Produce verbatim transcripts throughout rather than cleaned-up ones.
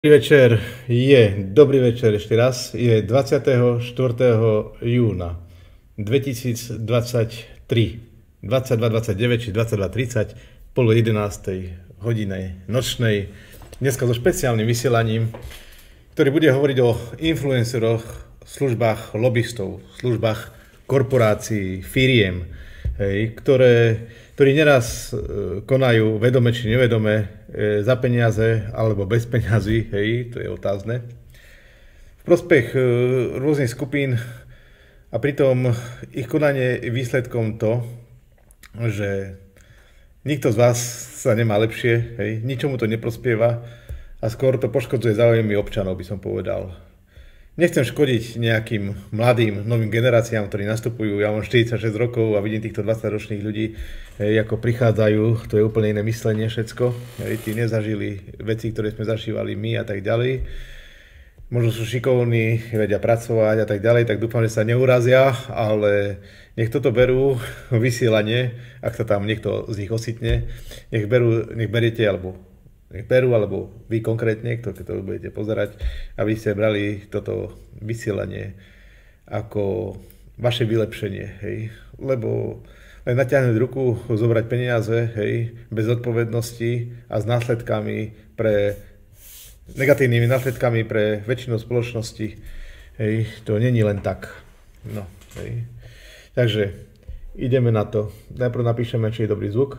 Dobrý večer, je, dobrý večer ešte raz, je dvadsiateho štvrtého júna dvetisícdvadsaťtri, dvadsaťdva dvadsaťdeväť či dvadsaťdva tridsať, pol jedenástej hodine nočnej, dneska so špeciálnym vysielaním, ktorý bude hovoriť o influenceroch, službách lobbystov, službách korporácií, firiem, hej, ktoré, ktorí neraz konajú vedome či nevedome za peniaze alebo bez peňazí, hej, to je otázne, v prospech rôznych skupín a pritom ich konanie je výsledkom to, že nikto z vás sa nemá lepšie, hej, ničomu to neprospieva a skôr to poškodzuje záujmy občanov, by som povedal. Nechcem škodiť nejakým mladým, novým generáciám, ktorí nastupujú. Ja mám štyridsaťšesť rokov a vidím týchto dvadsaťročných ľudí, hej, ako prichádzajú. To je úplne iné myslenie všetko. Hej, tí nezažili veci, ktoré sme zažívali my a tak ďalej. Možno sú šikovní, vedia pracovať a tak ďalej, tak dúfam, že sa neurazia, ale nech toto berú vysielanie, ak sa tam niekto z nich ositne, nech, berú, nech beriete, alebo nech berú, alebo vy konkrétne, kto to budete pozerať, aby ste brali toto vysielanie ako vaše vylepšenie, hej, lebo len natiahnuť ruku, zobrať peniaze, hej, bez odpovednosti a s následkami pre, negatívnymi následkami pre väčšinu spoločnosti, hej, to není len tak, no, hej. Takže ideme na to, najprv napíšeme, či je dobrý zvuk.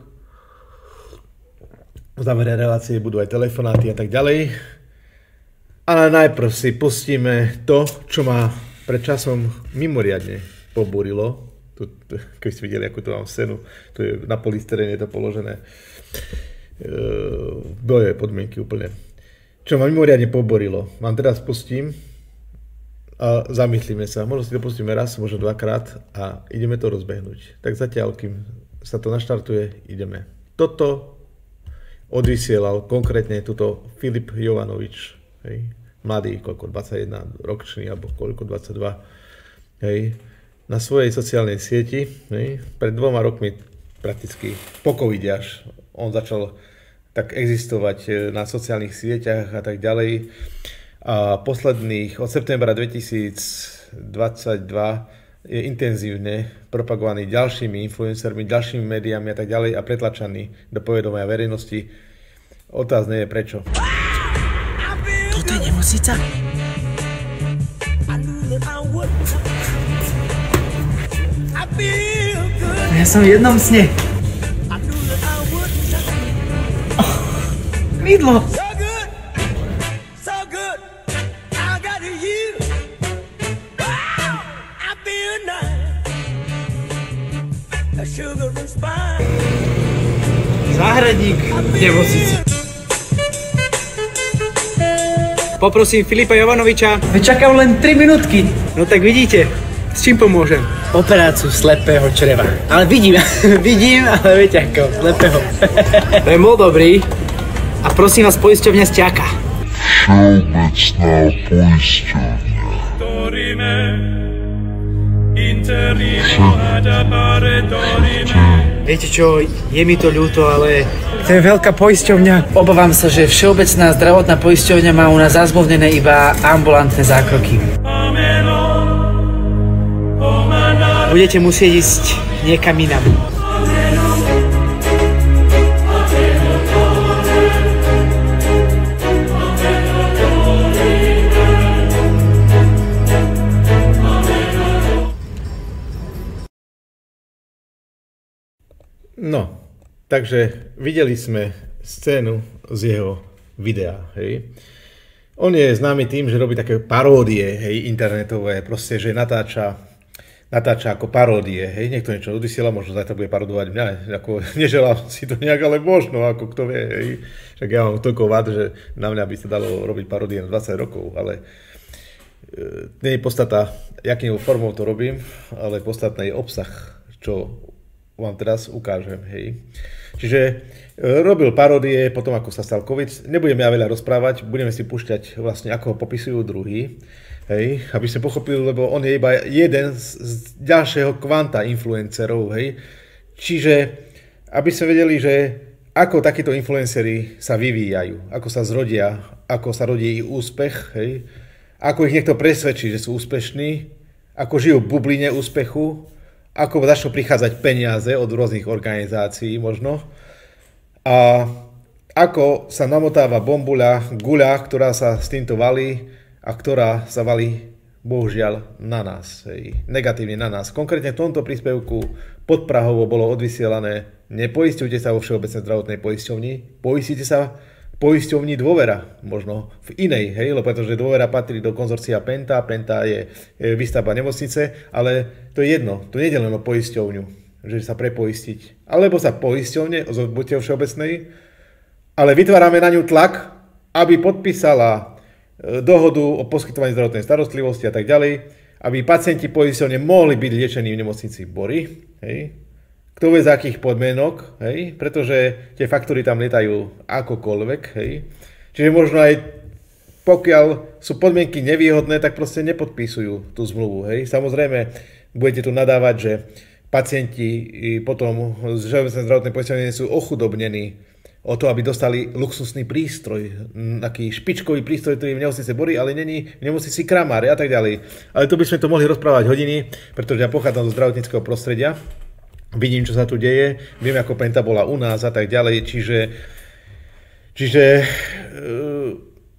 V závere relácie budú aj telefonáty a tak ďalej. Ale najprv si pustíme to, čo ma pred časom mimoriadne pobúrilo. Tu, tu, keď ste videli, akú tu mám scénu, tu je na polystyrene to položené. E, boje podmienky úplne. Čo ma mimoriadne pobúrilo. Vám teraz pustím a zamyslíme sa. Možno si to pustíme raz, možno dvakrát a ideme to rozbehnúť. Tak zatiaľ, kým sa to naštartuje, ideme. Toto odvysielal konkrétne tuto Filip Jovanovič, hej, mladý, koľko, dvadsaťjeden ročný, alebo koľko, dvadsaťdva, hej, na svojej sociálnej sieti, hej, pred dvoma rokmi, prakticky po covide až, on začal tak existovať na sociálnych sieťach a tak ďalej. A posledných, od septembra dvetisícdvadsaťdva je intenzívne propagovaný ďalšími influencermi, ďalšími médiami a tak ďalej a pretlačaný do povedomia verejnosti. Otázne je prečo. Toto je nemocnica? Ja som v jednom sne. Oh, mydlo. Záhradník v nemocnici. Poprosím Filipa Jovanoviča. Čakám len tri minútky. No tak vidíte, s čím pomôžem? Operáciu slepého čreva. Ale vidím, vidím, ale viete ako, slepého. To je bol dobrý. A prosím vás, poisťovňa Sťaka. Všeobecná poisťovňa. Viete čo, je mi to ľúto, ale To je veľká poisťovňa. Obávam sa, že Všeobecná zdravotná poisťovňa má u nás zazmluvnené iba ambulantné zákroky. budete musieť ísť niekam inam. No, takže videli sme scénu z jeho videa, hej. On je známy tým, že robí také paródie, hej, internetové, proste, že natáča, natáča ako paródie, hej. Niekto niečo odvysiela, možno zajtra bude parodovať mňa, ako neželám si to nejak, ale možno, ako kto vie, hej. Však ja mám toľko vád, že na mňa by sa dalo robiť paródie na dvadsať rokov, ale e, nie je podstata, jakým formou to robím, ale podstatný je obsah, čo vám teraz ukážem, hej. Čiže e, robil paródie potom, ako sa stal COVID. Nebudeme ja veľa rozprávať, budeme si púšťať vlastne, ako ho popisujú druhý, hej, aby ste pochopili, lebo on je iba jeden z, z ďalšieho kvanta influencerov, hej. Čiže, aby ste vedeli, že ako takíto influenceri sa vyvíjajú, ako sa zrodia, ako sa rodí ich úspech, hej, ako ich niekto presvedčí, že sú úspešní, ako žijú v bubline úspechu, ako začnú prichádzať peniaze od rôznych organizácií možno a ako sa namotáva bombuľa, guľa, ktorá sa s týmto valí a ktorá sa valí bohužiaľ na nás, hej, negatívne na nás. Konkrétne v tomto príspevku podprahovo bolo odvysielané: nepoisťujte sa vo Všeobecnej zdravotnej poisťovni, poistite sa poisťovni Dôvera, možno v inej, hej, lebo pretože Dôvera patrí do konzorcia Penta, Penta je, je výstavba nemocnice, ale to je jedno, to nie je len o poisťovňu, že sa prepoistiť, alebo sa poisťovne, buďte o Všeobecnej, ale vytvárame na ňu tlak, aby podpísala dohodu o poskytovaní zdravotnej starostlivosti a tak ďalej, aby pacienti poisťovne mohli byť liečení v nemocnici Bory, hej. Kto vie z akých podmienok, hej, pretože tie faktúry tam lietajú akokoľvek, hej. Čiže možno aj pokiaľ sú podmienky nevýhodné, tak proste nepodpísujú tú zmluvu, hej. Samozrejme, budete tu nadávať, že pacienti potom z Všeobecnej zdravotnej poisťovne sú ochudobnení o to, aby dostali luxusný prístroj, taký špičkový prístroj, ktorý v nemocnici Bory, ale není v nemocnici Kramár a tak ďalej. Ale to by sme to mohli rozprávať hodiny, pretože ja pochádzam zo zdravotníckeho prostredia. Vidím, čo sa tu deje, viem, ako Penta bola u nás a tak ďalej, čiže, čiže uh,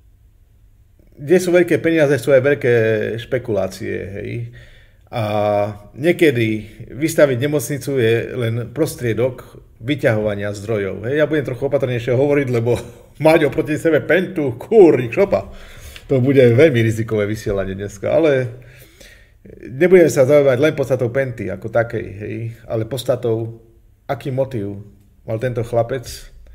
kde sú veľké peniaze, sú aj veľké špekulácie, hej. A niekedy vystaviť nemocnicu je len prostriedok vyťahovania zdrojov, hej. Ja budem trochu opatrnejšie hovoriť, lebo mať oproti sebe Pentu, kúrnik, šopa. To bude veľmi rizikové vysielanie dneska, ale nebudem sa zaujímať len podstatou Penty ako takej, hej, ale podstatou, aký motív mal tento chlapec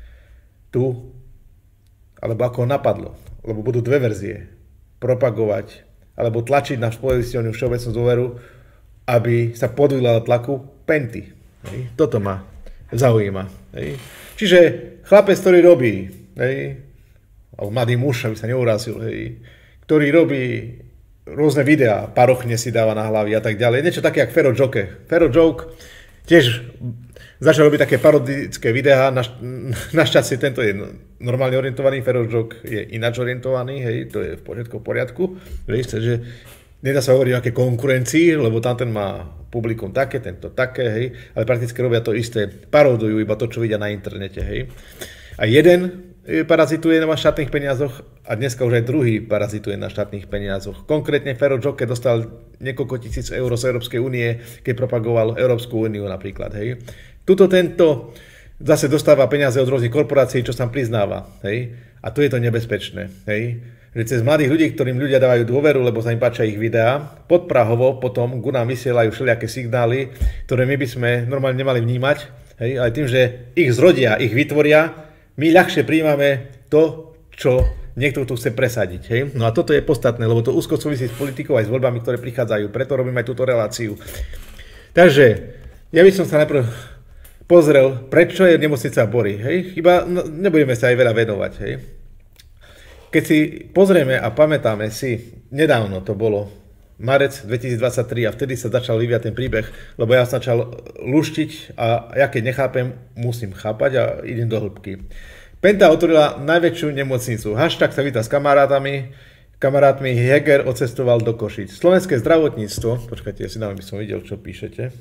tu, alebo ako ho napadlo, lebo budú dve verzie, propagovať, alebo tlačiť na poisťovňu Všeobecnú dôveru, aby sa podvíľala tlaku Penty. Hej. Toto ma zaujíma. Hej. Čiže chlapec, ktorý robí, hej, alebo mladý muž, aby sa neurazil, hej, ktorý robí rôzne videá, parochne si dáva na hlavy a tak ďalej. Niečo také, jak Fero Joke. Fero Joke tiež začal robiť také parodické videá. Naš, našťastie tento je normálne orientovaný, Fero Joke je ináč orientovaný, hej, to je v poriadku, v poriadku. Vieš, že nedá sa hovoriť o nejaké konkurencii, lebo tam ten má publikum také, tento také, hej, ale prakticky robia to isté, parodujú iba to, čo vidia na internete, hej. A jeden parazituje na štátnych peniazoch a dneska už aj druhý parazituje na štátnych peniazoch. Konkrétne Fero Joke dostal niekoľko tisíc eur z Európskej únie, keď propagoval Európsku úniu napríklad. Hej. Tuto tento zase dostáva peniaze od rôznych korporácií, čo sa priznáva. Hej. A tu je to nebezpečné. Hej. Že cez mladých ľudí, ktorým ľudia dávajú dôveru, lebo sa im páčia ich videá, podprahovo potom ku nám vysielajú všelijaké signály, ktoré my by sme normálne nemali vnímať. Hej. Ale tým, že ich zrodia, ich vytvoria, my ľahšie príjmame to, čo niekto tu chce presadiť. Hej? No a toto je podstatné, lebo to úzko súvisí s politikou aj s voľbami, ktoré prichádzajú. Preto robíme aj túto reláciu. Takže, ja by som sa najprv pozrel, prečo je nemocnica Bory. Hej? Iba no, nebudeme sa aj veľa venovať. Hej? Keď si pozrieme a pamätáme si, nedávno to bolo, marec dvetisícdvadsaťtri, a vtedy sa začal vyvíjať ten príbeh, lebo ja som začal luštiť a ja keď nechápem, musím chápať a idem do hĺbky. Penta otvorila najväčšiu nemocnicu. Hashtag sa víta s kamarátami. Kamarátmi Heger odcestoval do Košic. Slovenské zdravotníctvo, počkajte, ja si dám, aby som videl, čo píšete.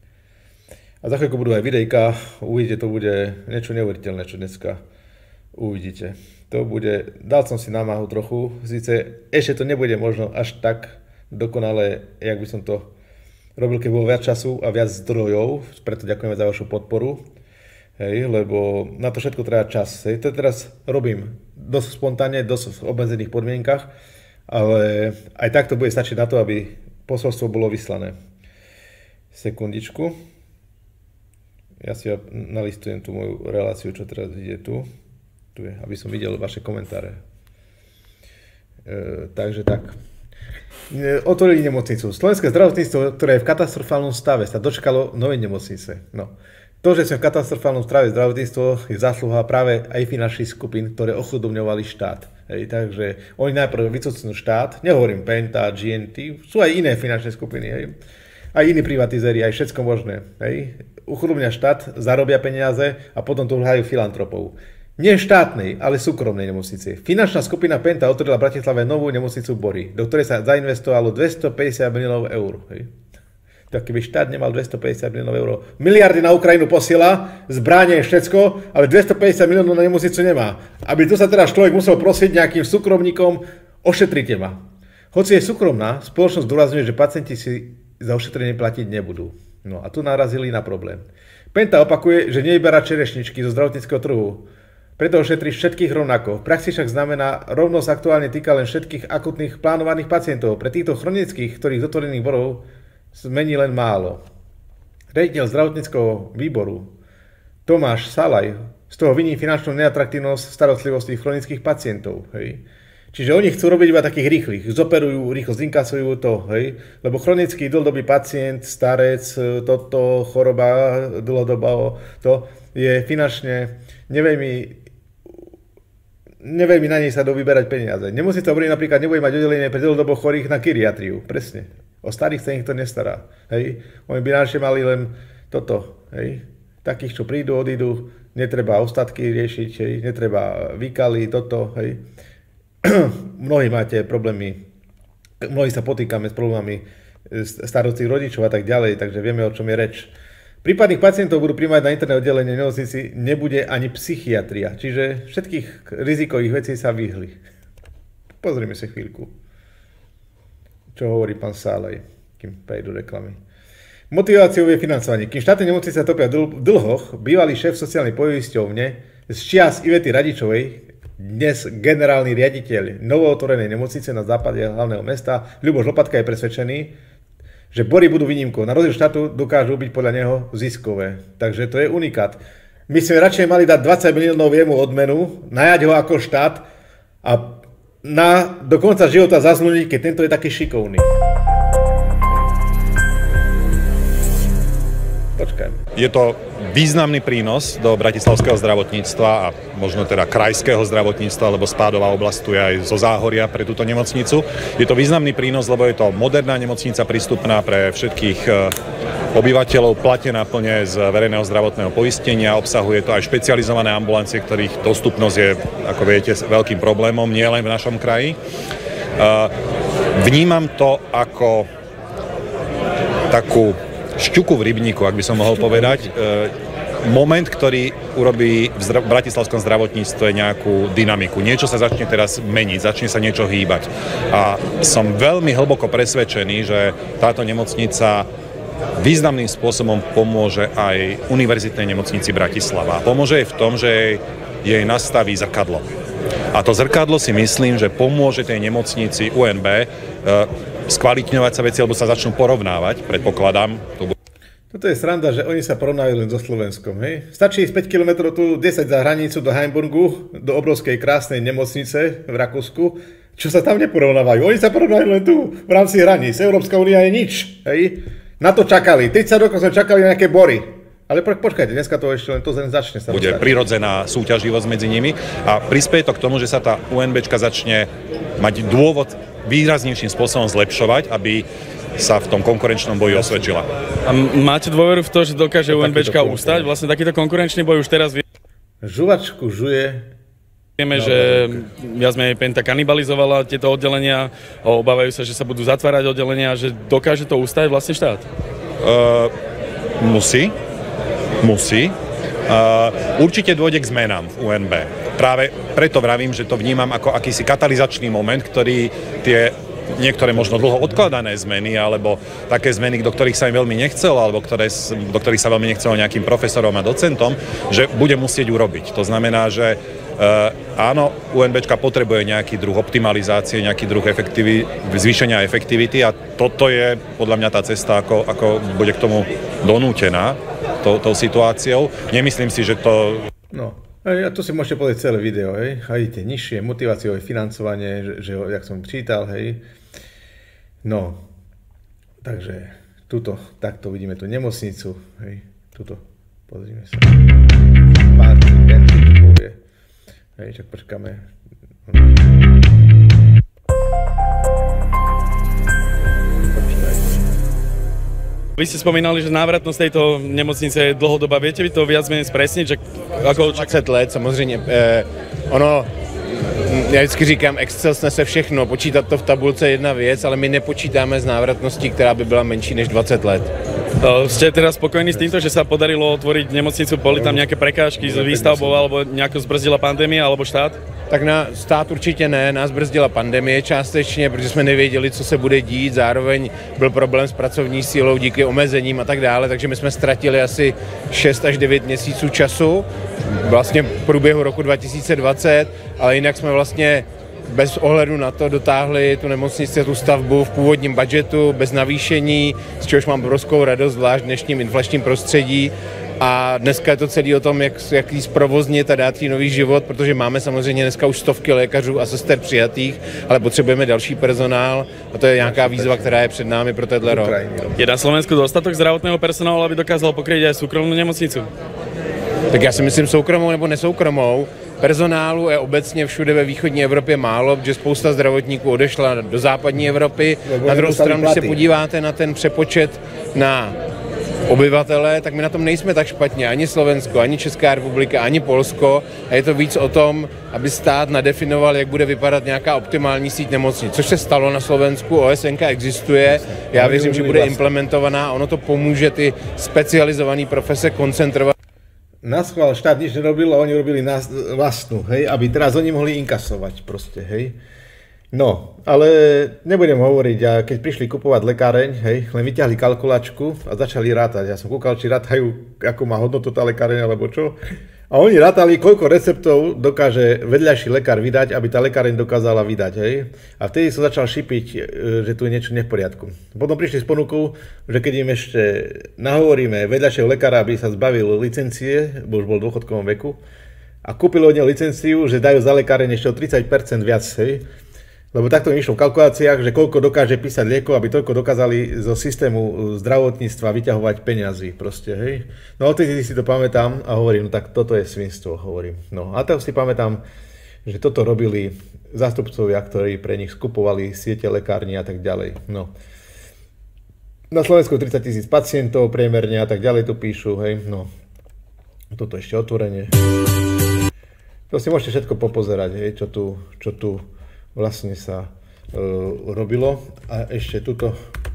A za chvíľku budú aj videjka, uvidíte, to bude niečo neuveriteľné, čo dneska uvidíte. To bude, dal som si námahu trochu, síce ešte to nebude možno až tak dokonale, jak by som to robil, keď bolo viac času a viac zdrojov, preto ďakujeme za vašu podporu, hej, lebo na to všetko treba čas. Hej. To teraz robím dosť spontánne, dosť v obmedzených podmienkach, ale aj tak to bude stačiť na to, aby posolstvo bolo vyslané. Sekundičku. Ja si nalistujem tú moju reláciu, čo teraz ide tu. Tu je, aby som videl vaše komentáre. E, takže tak. Otvorili nemocnicu. Slovenské zdravotníctvo, ktoré je v katastrofálnom stave, sa dočkalo novej nemocnice. No. To, že sme v katastrofálnom stave zdravotníctvo, je zásluha práve aj finančných skupín, ktoré ochudobňovali štát. Hej, takže oni najprv vycucnú štát, nehovorím Penta, G N T, sú aj iné finančné skupiny, hej. Aj iní privatizéri, aj všetko možné. Hej. Uchudobňa štát, zarobia peniaze a potom tu hľadajú filantropov. Nie štátnej, ale súkromnej nemocnice. Finančná skupina Penta otvorila v Bratislave novú nemocnicu Bory, do ktorej sa zainvestovalo dvestopäťdesiat miliónov eur. Hej. Tak keby štát nemal dvestopäťdesiat miliónov eur, miliardy na Ukrajinu posiela, zbranie, všetko, ale dvestopäťdesiat miliónov na nemocnicu nemá. Aby tu sa teraz človek musel prosiť nejakým súkromníkom, ošetrite ma. Hoci je súkromná, spoločnosť zdôrazňuje, že pacienti si za ošetrenie platiť nebudú. No a tu narazili na problém. Penta opakuje, že nevyberá čerešničky zo zdravotníckeho trhu. Preto ošetrí všetkých rovnako. V praxi však znamená, rovnosť aktuálne týka len všetkých akutných plánovaných pacientov. Pre týchto chronických, ktorých z otvorených bodov zmení len málo. Riaditeľ zdravotníckeho výboru Tomáš Salaj z toho viní finančnú neatraktívnosť starostlivosti chronických pacientov. Hej. Čiže oni chcú robiť iba takých rýchlych. Zoperujú, rýchlo zinkasujú to. Hej. Lebo chronický dlhodobý pacient, starec, toto, choroba dlhodobá, to je finančne neveľmi neveľmi na nej sa dovyberať peniaze. Nemocnica Bory napríklad nebude mať oddelenie pre dlhodobo chorých na kyriatriu. Presne. O starých sa nikto nestará. Hej. Oni by naše mali len toto. Hej. Takých, čo prídu, odídu, netreba ostatky riešiť, hej. Netreba výkaly, toto. Hej. Mnohí máte problémy, mnohí sa potýkame s problémami starostých rodičov a tak ďalej, takže vieme, o čom je reč. Prípadných pacientov budú príjmať na interné oddelenie nemocnici, nebude ani psychiatria, čiže všetkých rizikových vecí sa vyhli. Pozrime si chvíľku, čo hovorí pán Sálej, kým prejdú reklamy. Motiváciou je financovanie. Kým štátne nemocnice sa topia v dlhoch, bývalý šéf sociálnej poisťovne z čias Ivety Radičovej, dnes generálny riaditeľ novootvorenej nemocnice na západe hlavného mesta, Ľuboš Lopatka je presvedčený, že Bory budú výnimkou. Na rozdiel štátu dokážu byť podľa neho ziskové. Takže to je unikát. My sme radšej mali dať dvadsať miliónov jemu odmenu, najať ho ako štát a na, do konca života zaslúžiť, keď tento je taký šikovný. Počkajme. Je to významný prínos do bratislavského zdravotníctva a možno teda krajského zdravotníctva, lebo spádová oblasť tu je aj zo Záhoria pre túto nemocnicu. Je to významný prínos, lebo je to moderná nemocnica prístupná pre všetkých obyvateľov, platená plne z verejného zdravotného poistenia, obsahuje to aj špecializované ambulancie, ktorých dostupnosť je, ako viete, veľkým problémom, nie len v našom kraji. Vnímam to ako takú šťuku v rybníku, ak by som mohol povedať. Moment, ktorý urobí v zdra- bratislavskom zdravotníctve nejakú dynamiku. Niečo sa začne teraz meniť, začne sa niečo hýbať. A som veľmi hlboko presvedčený, že táto nemocnica významným spôsobom pomôže aj Univerzitnej nemocnici Bratislava. Pomôže jej v tom, že jej nastaví zrkadlo. A to zrkadlo si myslím, že pomôže tej nemocnici ú en bé skvalitňovať sa veci, alebo sa začnú porovnávať, predpokladám. Toto je sranda, že oni sa porovnávajú len so Slovenskom, hej? Stačí ísť päť kilometrov tu, desať za hranicu do Heimburgu, do obrovskej krásnej nemocnice v Rakúsku, čo sa tam neporovnávajú. Oni sa porovnávajú len tu, v rámci hraníc. Európska únia je nič, hej? Na to čakali. tridsať rokov sme čakali na nejaké Bory. Ale po, počkajte, dneska to ešte len to začne sa bude dostať. Prirodzená súťaživosť medzi nimi a prispieje to k tomu, že sa tá UNBčka začne mať dôvod výraznejším spôsobom zlepšovať, aby sa v tom konkurenčnom boji osvedčila. A máte dôveru v to, že dokáže UNBčka ustať? Vlastne takýto konkurenčný boj už teraz vie... Žuvačku žuje. Vieme, no, že viac menej Penta kanibalizovala tieto oddelenia, obávajú sa, že sa budú zatvárať oddelenia, že dokáže to ustať vlastne štát? Uh, musí. Musí. Uh, určite dôjde k zmenám v ú en bé. Práve preto vravím, že to vnímam ako akýsi katalizačný moment, ktorý tie niektoré možno dlho odkladané zmeny, alebo také zmeny, do ktorých sa im veľmi nechcelo, alebo ktoré, do ktorých sa veľmi nechcelo nejakým profesorom a docentom, že bude musieť urobiť. To znamená, že uh, áno, UNBčka potrebuje nejaký druh optimalizácie, nejaký druh efektivi- zvýšenia efektivity a toto je podľa mňa tá cesta, ako, ako bude k tomu donútená tou, tou situáciou. Nemyslím si, že to... No. A tu si môžete pozrieť celé video, hej. A vidíte, nižšie motiváciové financovanie, že, že jak som čítal, hej. No, takže tuto, takto vidíme tú nemocnicu, hej. Tuto, pozrime sa. Pár bentík povie. Hej, čak počkáme. Vy ste spomínali, že návratnosť tejto nemocnice je dlhodobá. Viete vy to viac menej spresniť, že ako dvacet let samozřejmě. Eh, ono, já vždycky říkám, Excel snese všechno, počítat to v tabulce je jedna věc, ale my nepočítáme s návratností, která by byla menší než dvacet let. Ste teraz spokojní s týmto, že sa podarilo otvoriť nemocnicu, boli tam nejaké prekážky s výstavbou alebo nejako zbrzdila pandémia alebo štát? Tak na stát určitě ne, nás brzdila pandemie částečně, protože jsme nevěděli, co se bude dít, zároveň byl problém s pracovní sílou díky omezením a tak dále, takže my jsme ztratili asi šest až devět měsíců času, vlastně v průběhu roku dva tisíce dvacet, ale jinak jsme vlastně bez ohledu na to dotáhli tu nemocnici, tu stavbu v původním budžetu, bez navýšení, z čehož mám obrovskou radost, zvlášť v dnešním inflačním prostředí. A dneska je to celý o tom, jak, jak jí zprovoznit a dát jí nový život, protože máme samozřejmě dneska už stovky lékařů a sester přijatých, ale potřebujeme další personál a to je nějaká výzva, která je před námi pro tenhle rok. Je na Slovensku dostatok zdravotného personálu, aby dokázal pokryť aj súkromnú nemocnicu? Tak já si myslím soukromou nebo nesoukromou. Personálu je obecně všude ve východní Evropě málo, protože spousta zdravotníků odešla do západní Evropy. Na druhou stranu, když se podíváte na ten přepočet na obyvatele, tak my na tom nejsme tak špatně. Ani Slovensko, ani Česká republika, ani Polsko. A je to víc o tom, aby stát nadefinoval, jak bude vypadat nějaká optimální síť nemocnic. Což se stalo na Slovensku, O S N K existuje. Já věřím, že bude implementovaná a ono to pomůže ty specializované profese koncentrovat. Naschvál štát nič nerobil a oni robili nás vlastnú, hej, aby teraz oni mohli inkasovať proste, hej. No, ale nebudem hovoriť, a keď prišli kupovať lekáreň, hej, len vyťahli kalkulačku a začali rátať. Ja som kúkal, či rátajú, ako má hodnotu tá lekáreň, alebo čo. A oni rátali, koľko receptov dokáže vedľajší lekár vydať, aby tá lekáreň dokázala vydať, hej. A vtedy som začal šipiť, že tu je niečo nie v poriadku. Potom prišli s ponukou, že keď im ešte nahovoríme vedľajšieho lekára, aby sa zbavil licencie, bo už bol v dôchodkovom veku, a kúpili od neho licenciu, že dajú za lekáreň ešte o tridsať percent viac, hej. Lebo takto im išlo v kalkuláciách, že koľko dokáže písať liekov, aby toľko dokázali zo systému zdravotníctva vyťahovať peňazí proste, hej. No odtedy si to pamätám a hovorím, no tak toto je svinstvo, hovorím. No a tak si pamätám, že toto robili zástupcovia, ktorí pre nich skupovali siete lekární a tak ďalej. No. Na Slovensku tridsať tisíc pacientov priemerne a tak ďalej tu píšu, hej, no. Toto ešte otvorenie. To si môžete všetko popozerať, hej, čo tu, čo tu vlastne sa e, robilo. A ešte tuto.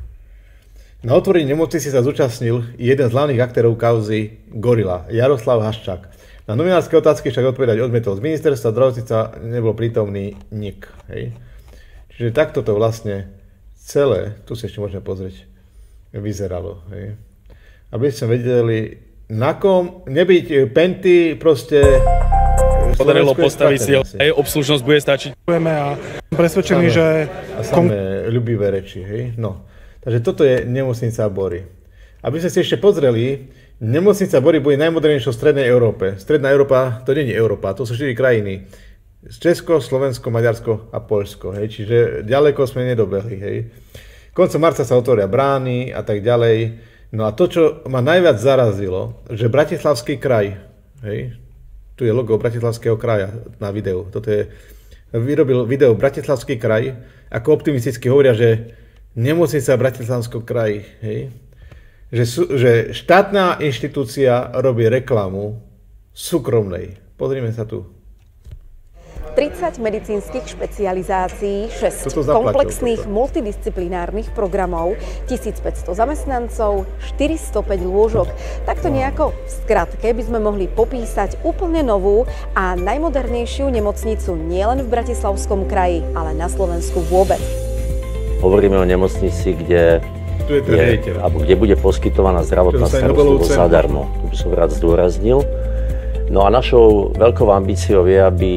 Na otvorení nemocnice sa zúčastnil jeden z hlavných aktérov kauzy Gorila, Jaroslav Haščák. Na novinárske otázky však odpovedať odmietol. Z ministerstva zdravotníctva nebol prítomný nik. Hej. Čiže takto to vlastne celé, tu si ešte môžeme pozrieť, vyzeralo. Hej. Aby ste vedeli, na kom nebyť penty proste. Podarilo postaviť si ho, aj obslužnosť bude stačiť. A presvedčený, že... A samé ľubivé reči, hej? No. Takže toto je nemocnica Bory. Aby ste si ešte pozreli, nemocnica Bory bude najmodernejšou v Strednej Európe. Stredná Európa, to nie je Európa, to sú štyri krajiny. Česko, Slovensko, Maďarsko a Poľsko, hej? Čiže ďaleko sme nedobehli, hej? Koncom marca sa otvoria brány a tak ďalej. No a to, čo ma najviac zarazilo, že Bratislavský kraj, hej? Tu je logo Bratislavského kraja na videu. Toto je, vyrobil video Bratislavský kraj, ako optimisticky hovoria, že nemocnica v Bratislavskom kraji, hej? Že, že štátna inštitúcia robí reklamu súkromnej. Pozrime sa tu. tridsať medicínskych špecializácií, šesť komplexných multidisciplinárnych programov, tisícpäťsto zamestnancov, štyristopäť lôžok. Takto nejako v skratke by sme mohli popísať úplne novú a najmodernejšiu nemocnicu nielen v Bratislavskom kraji, ale na Slovensku vôbec. Hovoríme o nemocnici, kde, je, alebo kde bude poskytovaná zdravotná starostlivosť zadarmo. To by som rád zdôraznil. No a našou veľkou ambíciou je, aby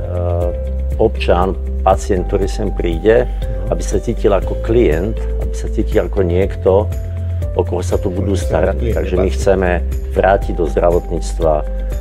občan, pacient, ktorý sem príde, aby sa cítil ako klient, aby sa cítil ako niekto, o koho sa tu budú starať. Takže my chceme vrátiť do zdravotníctva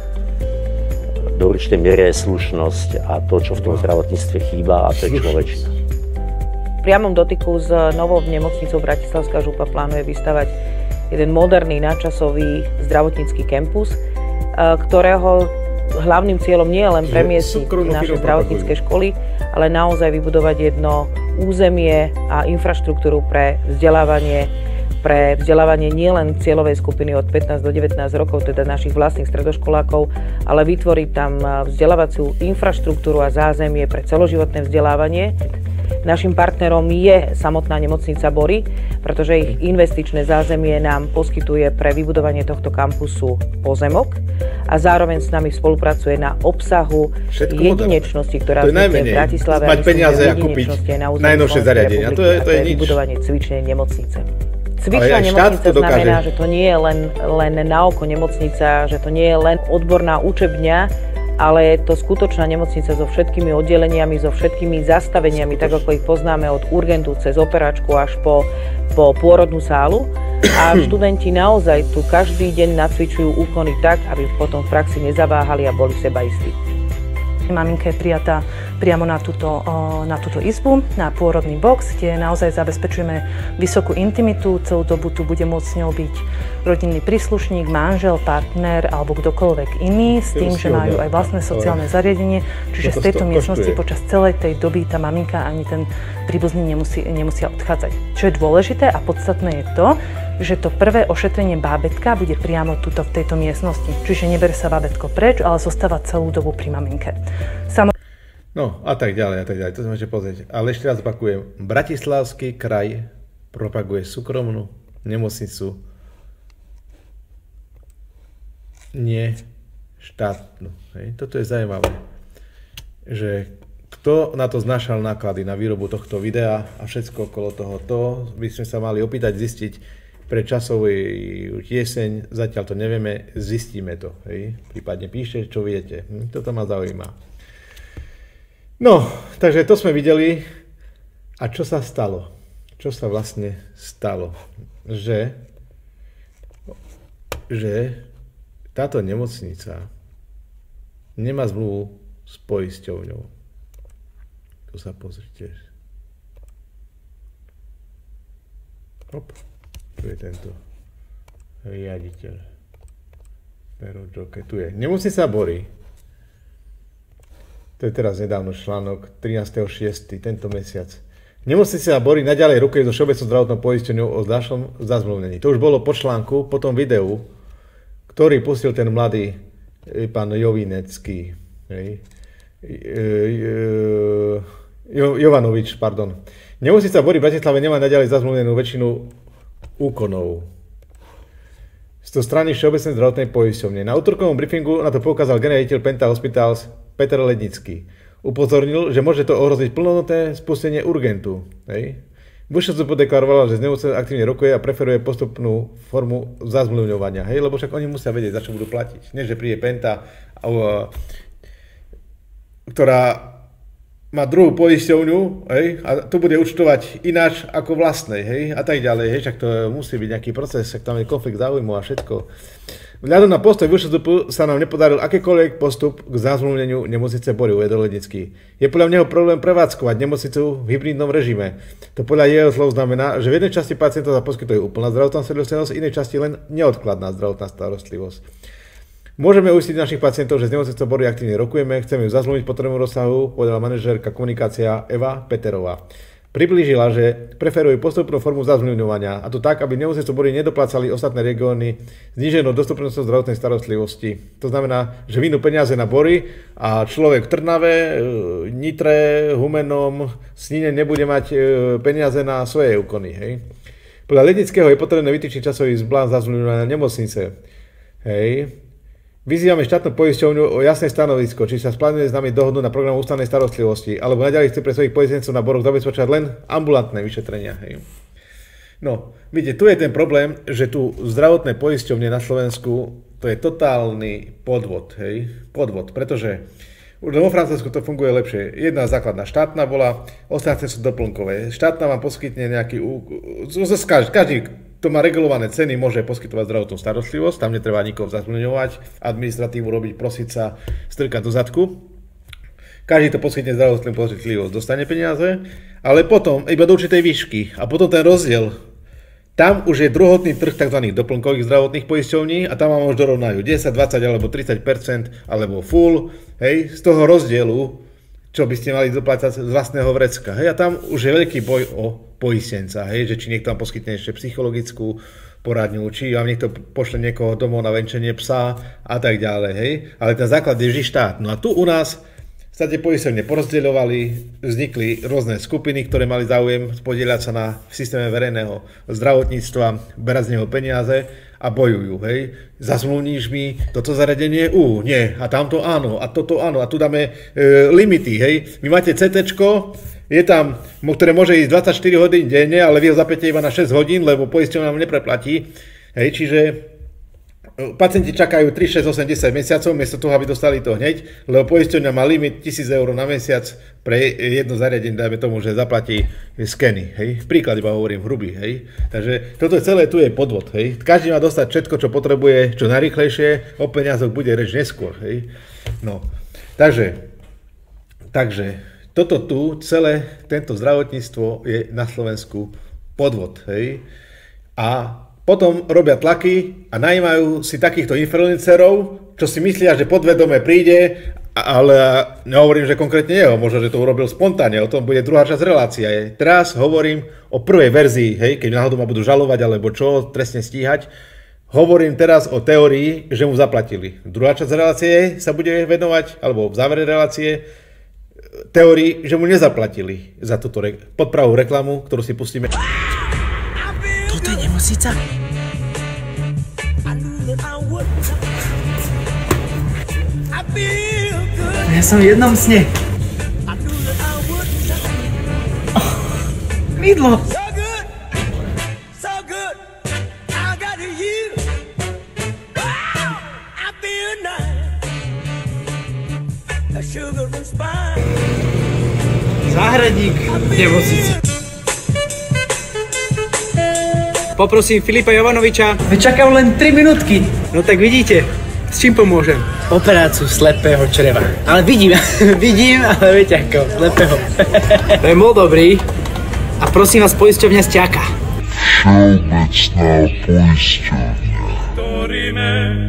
do určitej miery slušnosť a to, čo v tom zdravotníctve chýba, a to je človečina. V priamom dotyku s novou nemocnicou Bratislavská župa plánuje vystavať jeden moderný nadčasový zdravotnícky kampus, ktorého hlavným cieľom nie je len premiestniť naše zdravotnícke školy, ale naozaj vybudovať jedno územie a infraštruktúru pre vzdelávanie pre vzdelávanie nielen cieľovej skupiny od pätnásť do devätnásť rokov, teda našich vlastných stredoškolákov, ale vytvoriť tam vzdelávaciu infraštruktúru a zázemie pre celoživotné vzdelávanie. Našim partnerom je samotná nemocnica Bory, pretože ich investičné zázemie nám poskytuje pre vybudovanie tohto kampusu pozemok a zároveň s nami spolupracuje na obsahu všetko jedinečnosti, ktorá vznikne v Bratislave mať peniaze a kúpiť najnovšie zariadenia. To je, to je nič. Vybudovanie cvičnej nemocnice. Cvičná nemocnica znamená, že to nie je len, len na oko nemocnica, že to nie je len odborná učebňa, ale je to skutočná nemocnica so všetkými oddeleniami, so všetkými zastaveniami, tak ako ich poznáme od urgentu cez operačku až po, po pôrodnú sálu. A študenti naozaj tu každý deň nacvičujú úkony tak, aby potom v praxi nezaváhali a boli sebaistí. Maminka je prijatá priamo na túto, na túto izbu, na pôrodný box, kde naozaj zabezpečujeme vysokú intimitu. Celú dobu tu bude môcť s ňou byť rodinný príslušník, manžel, partner alebo kdokoľvek iný, s tým, že majú aj vlastné sociálne zariadenie. Čiže z tejto miestnosti počas celej tej doby tá maminka ani ten príbuzný nemusí, nemusia odchádzať. Čo je dôležité a podstatné je to, že to prvé ošetrenie bábätka bude priamo tuto v tejto miestnosti. Čiže neberie sa bábätko preč, ale zostáva celú dobu pri maminke. Samo... No a tak ďalej, a tak ďalej, to sa môžete pozrieť. Ale ešte raz opakujem, Bratislavský kraj propaguje súkromnú nemocnicu, nie štátnu. Hej. Toto je zaujímavé, že kto na to znášal náklady na výrobu tohto videa a všetko okolo toho, to by sme sa mali opýtať zistiť pre časovú jeseň, zatiaľ to nevieme, zistíme to. Hej. Prípadne píšte, čo viete. Hm, toto ma zaujíma. No, takže to sme videli. A čo sa stalo? Čo sa vlastne stalo? Že, že táto nemocnica nemá zmluvu s poisťovňou. Tu sa pozrite. Hop. Tu je tento riaditeľ. Pero Joke, tu je. Nemocnica Bory. To je teraz nedávno článok trinásteho šiesteho tento mesiac. Nemocnica Bory naďalej rokuje so Všeobecnou zdravotnou poisťovňou o ďalšom zazmluvnení. To už bolo po článku, po tom videu, ktorý pustil ten mladý pán Jovinecký. Hej. Jo, Jovanovič, pardon. Nemocnica Bory v Bratislave nemá naďalej zazmluvnenú väčšinu úkonov z toho strany Všeobecnej zdravotnej poisťovne. Na útorkovom briefingu na to poukázal generálny riaditeľ Penta Hospitals Peter Lednický. Upozornil, že môže to ohroziť plnohodnotné spustenie urgentu. Hej. VŠZP deklarovala, že z nemocnice aktívne rokuje a preferuje postupnú formu zazmluvňovania. Hej, lebo však oni musia vedieť, za čo budú platiť. Nie, že príde Penta, ktorá má druhú poisťovňu, hej, a to bude účtovať ináč ako vlastnej, hej, a tak ďalej, hej, však to musí byť nejaký proces, však tam je konflikt záujmu a všetko. Vzhľadom na postoj VŠZP sa nám nepodaril akýkoľvek postup k zazmluvneniu nemocnice Bory, uvedol Lednický. Je podľa neho problém prevádzkovať nemocnicu v hybridnom režime. To podľa jeho slov znamená, že v jednej časti pacientov sa poskytuje úplná zdravotná starostlivosť, v inej časti len neodkladná zdravotná starostlivosť. Môžeme uistiť našich pacientov, že z nemocnice Bory aktívne rokujeme, chceme ju zazmluviť v potrebnom rozsahu, povedala manažérka komunikácia Eva Peterová. Priblížila, že preferujú postupnú formu zazmluvňovania, a to tak, aby nemocnicu Bory nedoplácali ostatné regióny zníženou dostupnosťou zdravotnej starostlivosti. To znamená, že vynú peniaze na Bory a človek v Trnave, Nitre, Humennom, Snine nebude mať peniaze na svoje úkony. Hej. Podľa Lednického je potrebné vytýčiť časový plán zazmluvňovania nemocnice. Hej. Vyzývame štátnu poisťovňu o jasné stanovisko, či sa splánuje s nami dohodnúť na program ústavnej starostlivosti, alebo naďalej chce pre svojich poistencov na Boroch zabezpečovať len ambulantné vyšetrenia. Hej. No, vidíte, tu je ten problém, že tu zdravotné poisťovne na Slovensku, to je totálny podvod, hej, podvod, pretože už vo Francúzsku to funguje lepšie. Jedna základná štátna bola, ostatné sú doplnkové. Štátna vám poskytne nejaký, každý, kto má regulované ceny, môže poskytovať zdravotnú starostlivosť, tam netreba nikoho zazmluvňovať, administratívu robiť, prosiť sa, strkať do zadku. Každý to poskytne zdravotnú starostlivosť, dostane peniaze, ale potom iba do určitej výšky a potom ten rozdiel, tam už je druhotný trh tzv. Doplnkových zdravotných poisťovní a tam vám už dorovnajú desať, dvadsať alebo tridsať percent alebo full, hej, z toho rozdielu, čo by ste mali doplácať z vlastného vrecka. Hej, a tam už je veľký boj o poistenca, hej, že či niekto vám poskytne ešte psychologickú poradňu, či vám niekto pošle niekoho domov na venčenie psa a tak ďalej, hej. Ale ten základ je vždy štát. No a tu u nás sa tie poisťovne porozdeľovali, vznikli rôzne skupiny, ktoré mali záujem podieľať sa na systéme verejného zdravotníctva, berať z neho peniaze a bojujú, hej. Zazmluvníš mi toto zariadenie? Ú, nie. A tamto áno. A toto áno. A tu dáme e, limity, hej. Vy máte cé téčko, je tam, ktoré môže ísť dvadsaťštyri hodín denne, ale vy ho zapäte iba na šesť hodín, lebo poisťovňa nám nepreplatí. Hej, čiže pacienti čakajú tri, šesť, osem, desať mesiacov, miesto toho, aby dostali to hneď, lebo poisťovňa má limit tisíc eur na mesiac pre jedno zariadenie, dajme tomu, že zaplatí skeny. Hej. Príklad iba hovorím hrubý. Hej. Takže toto je celé, tu je podvod. Hej. Každý má dostať všetko, čo potrebuje, čo najrýchlejšie, o peniazoch bude reč neskôr. Hej. No, takže, takže toto tu, celé tento zdravotníctvo je na Slovensku podvod. Hej. A potom robia tlaky a najímajú si takýchto influencerov, čo si myslia, že podvedome príde, ale nehovorím, že konkrétne jeho, možno, že to urobil spontánne, o tom bude druhá časť relácie. Teraz hovorím o prvej verzii, hej, keď náhodou ma budú žalovať alebo čo, trestne stíhať. Hovorím teraz o teórii, že mu zaplatili. Druhá časť relácie sa bude venovať, alebo v závere relácie, teórii, že mu nezaplatili za túto re- podpravú reklamu, ktorú si pustíme. Toto je nemocnica? Ja som v jednom sne. Oh, mydlo. Záhradník v nemocnici. Poprosím Filipa Jovanoviča. Čakám len tri minútky. No tak vidíte, s čím pomôžem? Operáciu slepého čreva. Ale vidím, vidím, ale viete ako, slepého. To je bol dobrý. A prosím vás, poisťovňa Sťaka. Všeobecná poisťovňa.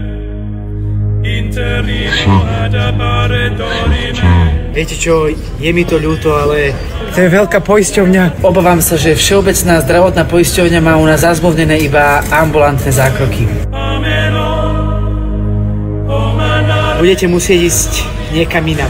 Viete čo, je mi to ľúto, ale to je veľká poisťovňa. Obávam sa, že Všeobecná zdravotná poisťovňa má u nás zazmluvnené iba ambulantné zákroky. Budete musieť ísť niekam inam.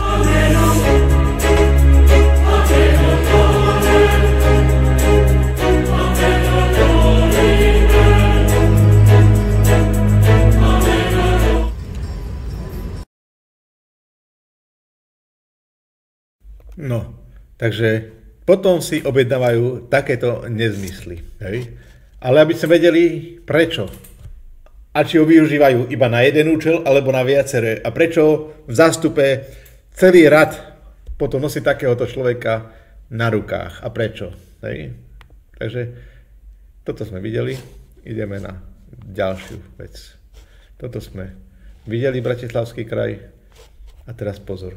No, takže potom si objednávajú takéto nezmysly. Hej? Ale aby sme vedeli prečo. A či ho využívajú iba na jeden účel, alebo na viaceré. A prečo v zástupe celý rad potom nosí takéhoto človeka na rukách. A prečo. Hej? Takže toto sme videli. Ideme na ďalšiu vec. Toto sme videli Bratislavský kraj. A teraz pozor.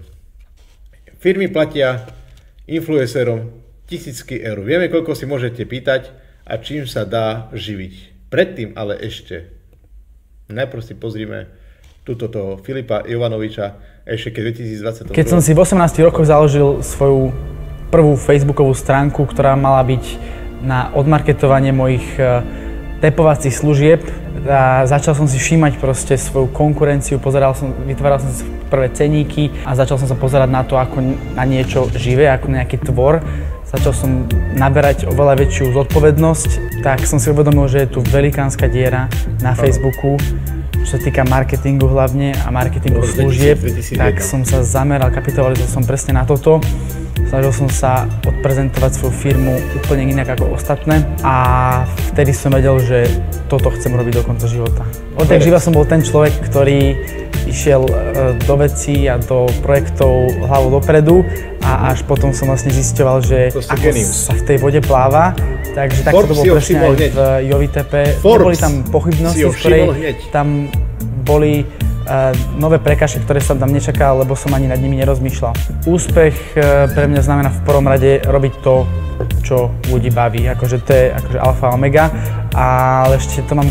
Firmy platia influencerom tisícky eur. Vieme, koľko si môžete pýtať a čím sa dá živiť. Predtým ale ešte. Najprv si pozrime túto toho Filipa Jovanoviča ešte keď dvetisícdvadsať. Keď som si v osemnástich rokoch založil svoju prvú facebookovú stránku, ktorá mala byť na odmarketovanie mojich tepovacích služieb, a začal som si všímať proste svoju konkurenciu, pozeral som, vytváral som si prvé ceníky a začal som sa pozerať na to ako na niečo živé, ako na nejaký tvor. Začal som naberať oveľa väčšiu zodpovednosť, tak som si uvedomil, že je tu velikánska diera na Facebooku, čo sa týka marketingu hlavne a marketingu služieb, tak som sa zameral, kapitalizoval som presne na toto. Snažil som sa odprezentovať svoju firmu úplne inak ako ostatné a vtedy som vedel, že toto chcem robiť do konca života. Odjak živa som bol ten človek, ktorý išiel do vecí a do projektov hlavou dopredu a až potom som vlastne zisťoval, že ako sa v tej vode pláva. Takže takto to bolo presne aj v Jovitepe. Boli tam pochybnosti, v ktorej tam boli Uh, nové prekážky, ktoré som tam nečakal, lebo som ani nad nimi nerozmýšľal. Úspech uh, pre mňa znamená v prvom rade robiť to, čo ľudí baví. Akože to je akože alfa omega, ale ešte to mám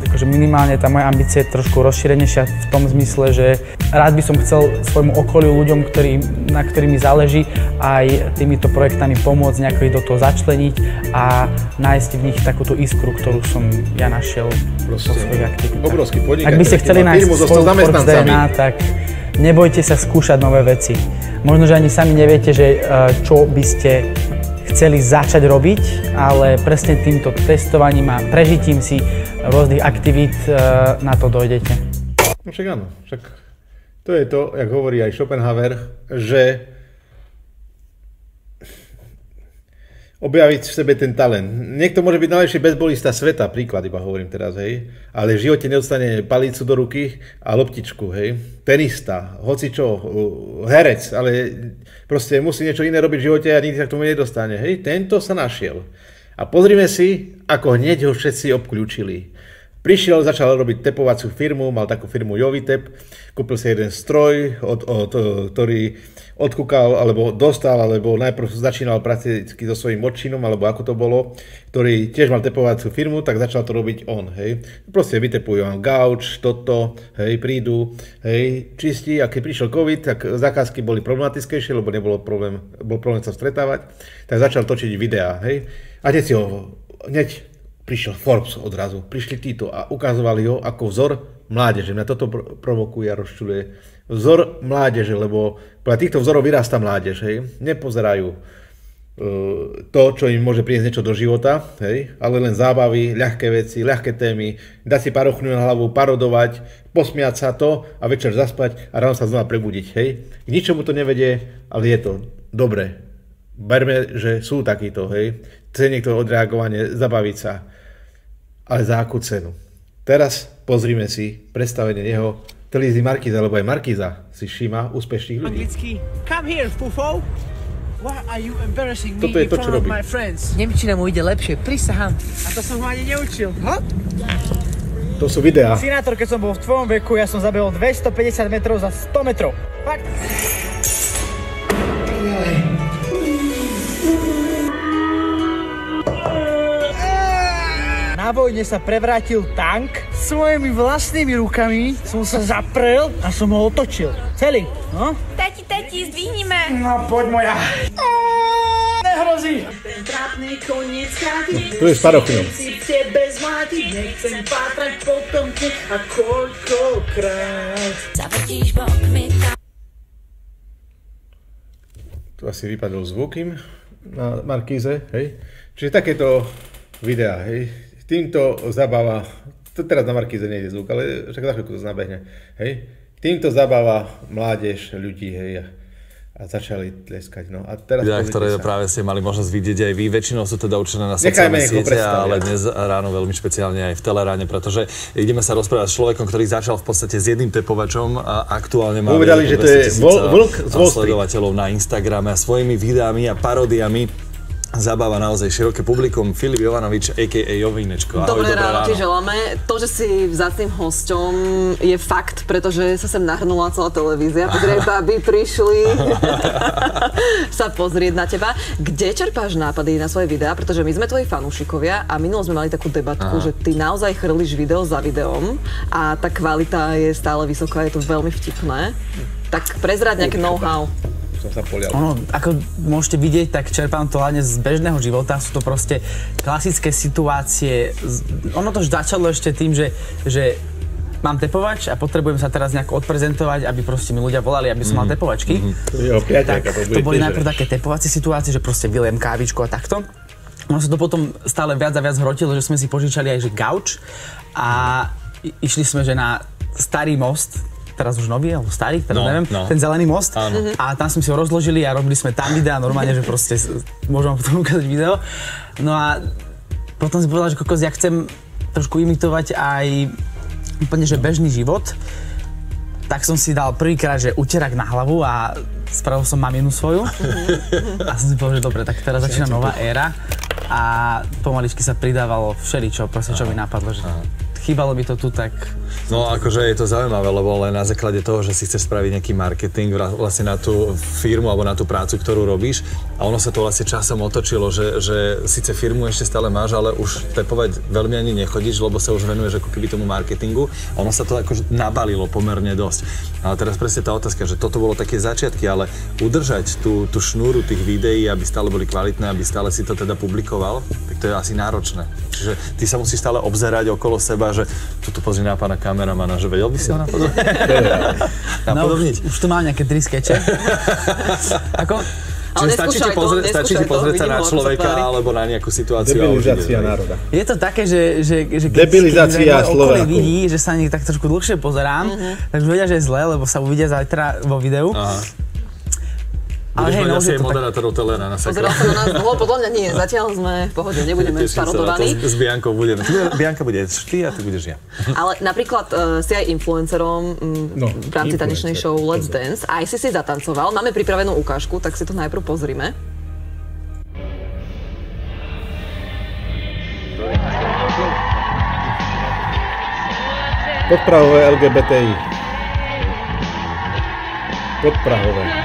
Akože minimálne tá moja ambícia je trošku rozšírenejšia v tom zmysle, že rád by som chcel svojmu okoliu, ľuďom, ktorý, na ktorými záleží, aj týmito projektami pomôcť, nejako ich do toho začleniť a nájsť v nich takúto iskru, ktorú som ja našiel vo svojich aktivitách. Obrovský podnikateľ. Ak by ste chceli nájsť svoju Forbes dé en á, tak nebojte sa skúšať nové veci. Možno, že ani sami neviete, že čo by ste chceli začať robiť, ale presne týmto testovaním a prežitím si rôznych aktivít na to dojdete. No však áno, však to je to, jak hovorí aj Schopenhauer, že objaviť v sebe ten talent. Niekto môže byť najlepší bezbolista sveta, príklad iba hovorím teraz, hej, ale v živote nedostane palicu do ruky a loptičku, hej. Tenista, hocičo, herec, ale proste musí niečo iné robiť v živote a nikdy sa k tomu nedostane, hej. Tento sa našiel. A pozrime si, ako hneď ho všetci obkľúčili. Prišiel, začal robiť tepovaciu firmu, mal takú firmu Jovitep, kúpil si jeden stroj, od, od, ktorý odkúkal, alebo dostal, alebo najprv začínal prakticky so svojím odčinom, alebo ako to bolo, ktorý tiež mal tepovaciu firmu, tak začal to robiť on, hej. Proste vytepujú vám gauč, toto, hej, prídu, hej, čistí, a keď prišiel COVID, tak zákazky boli problematickejšie, lebo nebolo problém, bol problém sa stretávať, tak začal točiť videá, hej. A hneď si ho, hneď prišiel Forbes odrazu, prišli títo a ukazovali ho ako vzor mládeže. Mňa toto provokuje a rozčuluje. Vzor mládeže, lebo podľa týchto vzorov vyrastá mládež, hej. Nepozerajú uh, to, čo im môže priniesť niečo do života, hej, ale len zábavy, ľahké veci, ľahké témy, dať si pár ochňu na hlavu, parodovať, posmiať sa to a večer zaspať a ráno sa znova prebudiť, hej. K ničomu to nevedie, ale je to dobré. Berme, že sú takíto, hej. Chce niekto odreagovanie, zabaviť sa. Ale za akú cenu? Teraz pozrime si predstavenie jeho televízii Markíza, lebo aj Markíza si všíma úspešných ľudí. Anglicky. Come here, fufo. Why are you embarrassing me Toto je to, in čo front robí. of my friends? Nemčina mu ide lepšie, prisahám. A to som ho ani neučil. Ha? To sú videá. Sinátor, keď som bol v tvojom veku, ja som zabehol dvestopäťdesiat metrov za sto metrov. Fakt. Na vojne sa prevrátil tank, svojimi vlastnými rukami som sa zaprel a som ho otočil. Celý, no? Tati, tati, zdvihnime. No, poď moja. Nehrozí. Ten trápny koniec chaty. Tu je s parochňou. Tebe zmlátiť, nechcem pátrať po tom, a koľkokrát. Zavrtíš bokmi tam. Tu asi vypadol zvuk im na Markíze, hej. Čiže takéto videá, hej. Týmto zabáva, to teraz na Markíze nejde zvuk, ale však za chvíľku to nabehne, hej. Týmto zabáva mládež ľudí, hej, a začali tleskať, no. A teraz videá, ktoré sa. Práve ste mali možnosť vidieť aj vy, väčšinou sú teda určené na sociálne siete, ale dnes ráno veľmi špeciálne aj v Teleráne, pretože ideme sa rozprávať s človekom, ktorý začal v podstate s jedným tepovačom a aktuálne má Povedali, že to je vlk z Wall Street. Sledovateľov na Instagrame a svojimi videami a paródiami zabáva naozaj široké publikum. Filip Jovanovič, á ká á Jovinečko. Ahoj, dobré, dobré ráno, ráno ti želáme. To, že si vzácnym hosťom, je fakt, pretože sa sem nahrnula celá televízia. Pozrieť, baby prišli sa pozrieť na teba. Kde čerpáš nápady na svoje videá? Pretože my sme tvoji fanúšikovia a minulo sme mali takú debatku, Aha. že ty naozaj chrlíš video za videom a tá kvalita je stále vysoká, je to veľmi vtipné. Tak prezrať nejaké know-how. Sa polial. Ono, ako môžete vidieť, tak čerpám to hlavne z bežného života. Sú to proste klasické situácie. Ono to už začalo ešte tým, že, že mám tepovač a potrebujem sa teraz nejako odprezentovať, aby proste mi ľudia volali, aby som mm. mal tepovačky. Mm-hmm. Tak to boli najprv také tepovacie situácie, že proste vylejem kávičku a takto. Ono sa to potom stále viac a viac hrotilo, že sme si požičali aj že gauč a išli sme že na starý most, teraz už nový, alebo starý, teraz no, neviem, no. ten zelený most. Áno. A tam sme si ho rozložili a robili sme tam videa, normálne, že proste môžem vám potom ukázať video. No a potom si povedal, že kokos, ja chcem trošku imitovať aj úplne, že bežný život. Tak som si dal prvýkrát, že uterák na hlavu a spravil som maminu svoju. A som si povedal, že dobre, tak teraz začína nová éra. A pomaličky sa pridávalo všeličo, proste čo mi napadlo, že chýbalo by to tu tak. No akože je to zaujímavé, lebo len na základe toho, že si chceš spraviť nejaký marketing vlastne na tú firmu alebo na tú prácu, ktorú robíš a ono sa to vlastne časom otočilo, že, že síce firmu ešte stále máš, ale už tepovať veľmi ani nechodíš, lebo sa už venuješ ako keby tomu marketingu. Ono sa to akože nabalilo pomerne dosť. Ale teraz presne tá otázka, že toto bolo také začiatky, ale udržať tú, tú šnúru tých videí, aby stále boli kvalitné, aby stále si to teda publikoval, tak to je asi náročné. Čiže ty sa musíš stále obzerať okolo seba, že tu tu pozri na pána kameramana, že vedel by si ho napodobniť? napodobniť? No, už, už tu mám nejaké tri skeče. Ako? Čiže stačí ti, pozrie, stačí ti pozrieť sa na človeka alebo na nejakú situáciu. Debilizácia národa. Je to také, že, že, že keď, Debilizácia keď okolie vidí, že sa na nich tak trošku dlhšie pozerám, uh-huh. tak už vedia, že je zle, lebo sa uvidia zajtra vo videu. Aha. Ale budeš hej, mať asi aj moderátorov Telera na sakra. Pozeral sa na nás dlho, podľa mňa nie, zatiaľ sme v pohode, nebudeme sparodovaní. S Biankou budeme. Bianka bude ty a ty budeš ja. Ale napríklad uh, si aj influencerom m, no, v rámci tanečnej show Let's Dance. Aj si si zatancoval. Máme pripravenú ukážku, tak si to najprv pozrime. Podprahové el gé bé té í. Podprahové.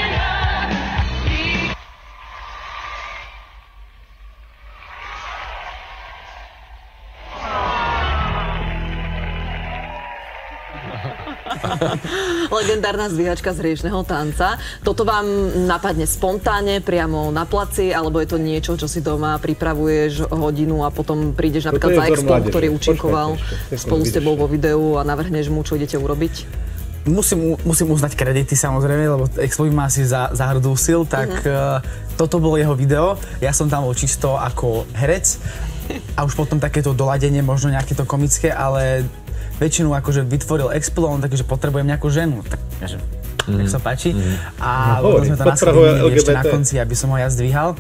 Legendárna zdvíhačka z riečneho tanca. Toto vám napadne spontánne, priamo na placi, alebo je to niečo, čo si doma pripravuješ hodinu a potom prídeš napríklad za expom, ktorý účinkoval spolu s tebou vo videu a navrhneš mu, čo idete urobiť? Musím, musím uznať kredity samozrejme, lebo Expo ma asi za, zahrdúsil, tak uh-huh. uh, toto bolo jeho video. Ja som tam bol čisto ako herec a už potom takéto doladenie, možno nejaké to komické, ale väčšinu akože vytvoril Explon, takže potrebujem nejakú ženu, tak že, mm. nech sa páči. Mm. A no, potom sme to naschválili ešte na konci, aby som ho ja zdvíhal.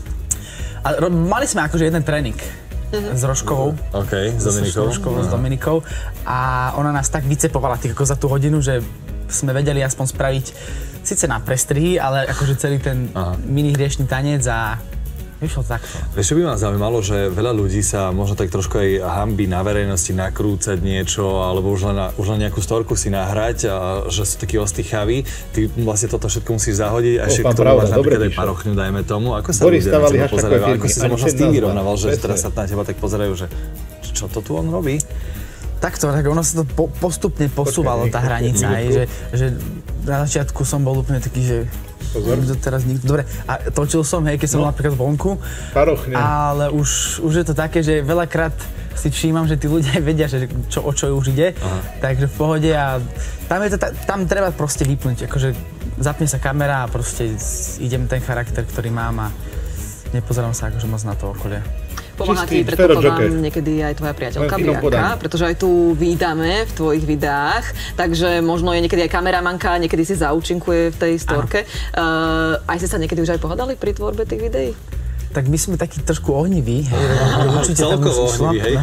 A ro- mali sme akože jeden tréning mm-hmm. s Rožkovou. OK, s Dominikou. S Rožkovou, s Dominikou. A ona nás tak vycepovala tých, ako za tú hodinu, že sme vedeli aspoň spraviť síce na prestrihy, ale akože celý ten Aha. mini hriešný tanec a vyšlo takto. Vieš, čo by ma zaujímalo, že veľa ľudí sa možno tak trošku aj hanbí na verejnosti nakrúcať niečo, alebo už len, na, už len nejakú storku si nahrať, a že sú takí ostýchaví. Ty vlastne toto všetko musíš zahodiť a ešte k tomu máš napríklad aj parochňu, dajme tomu. Ako sa Boris ľudia na teba pozerajú? Ako si sa možno s tým vyrovnával, že teraz sa na teba tak pozerajú, že čo to tu on robí? Takto, tak ono sa to po, postupne posúvalo, tá hranica, aj, že, že na začiatku som bol úplne taký, že Pozor. Teraz nikto, dobre, a točil som, hej, keď som no. napríklad vonku, Parochne. Ale už, už je to také, že veľakrát si všímam, že tí ľudia vedia, že čo, o čo už ide, Aha. takže v pohode a tam, je to, tam treba proste vypnúť, akože zapne sa kamera a proste idem ten charakter, ktorý mám a nepozerám sa akože moc na to okolie. Pomáha ti, predpokladám, niekedy aj tvoja priateľka Bianka, pretože aj tu vídame v tvojich videách, takže možno je niekedy aj kameramanka, niekedy si zaúčinkuje v tej storke. Uh, aj ste sa niekedy už aj pohádali pri tvorbe tých videí? Tak my sme takí trošku ohniví. Celkovo ohniví, hej.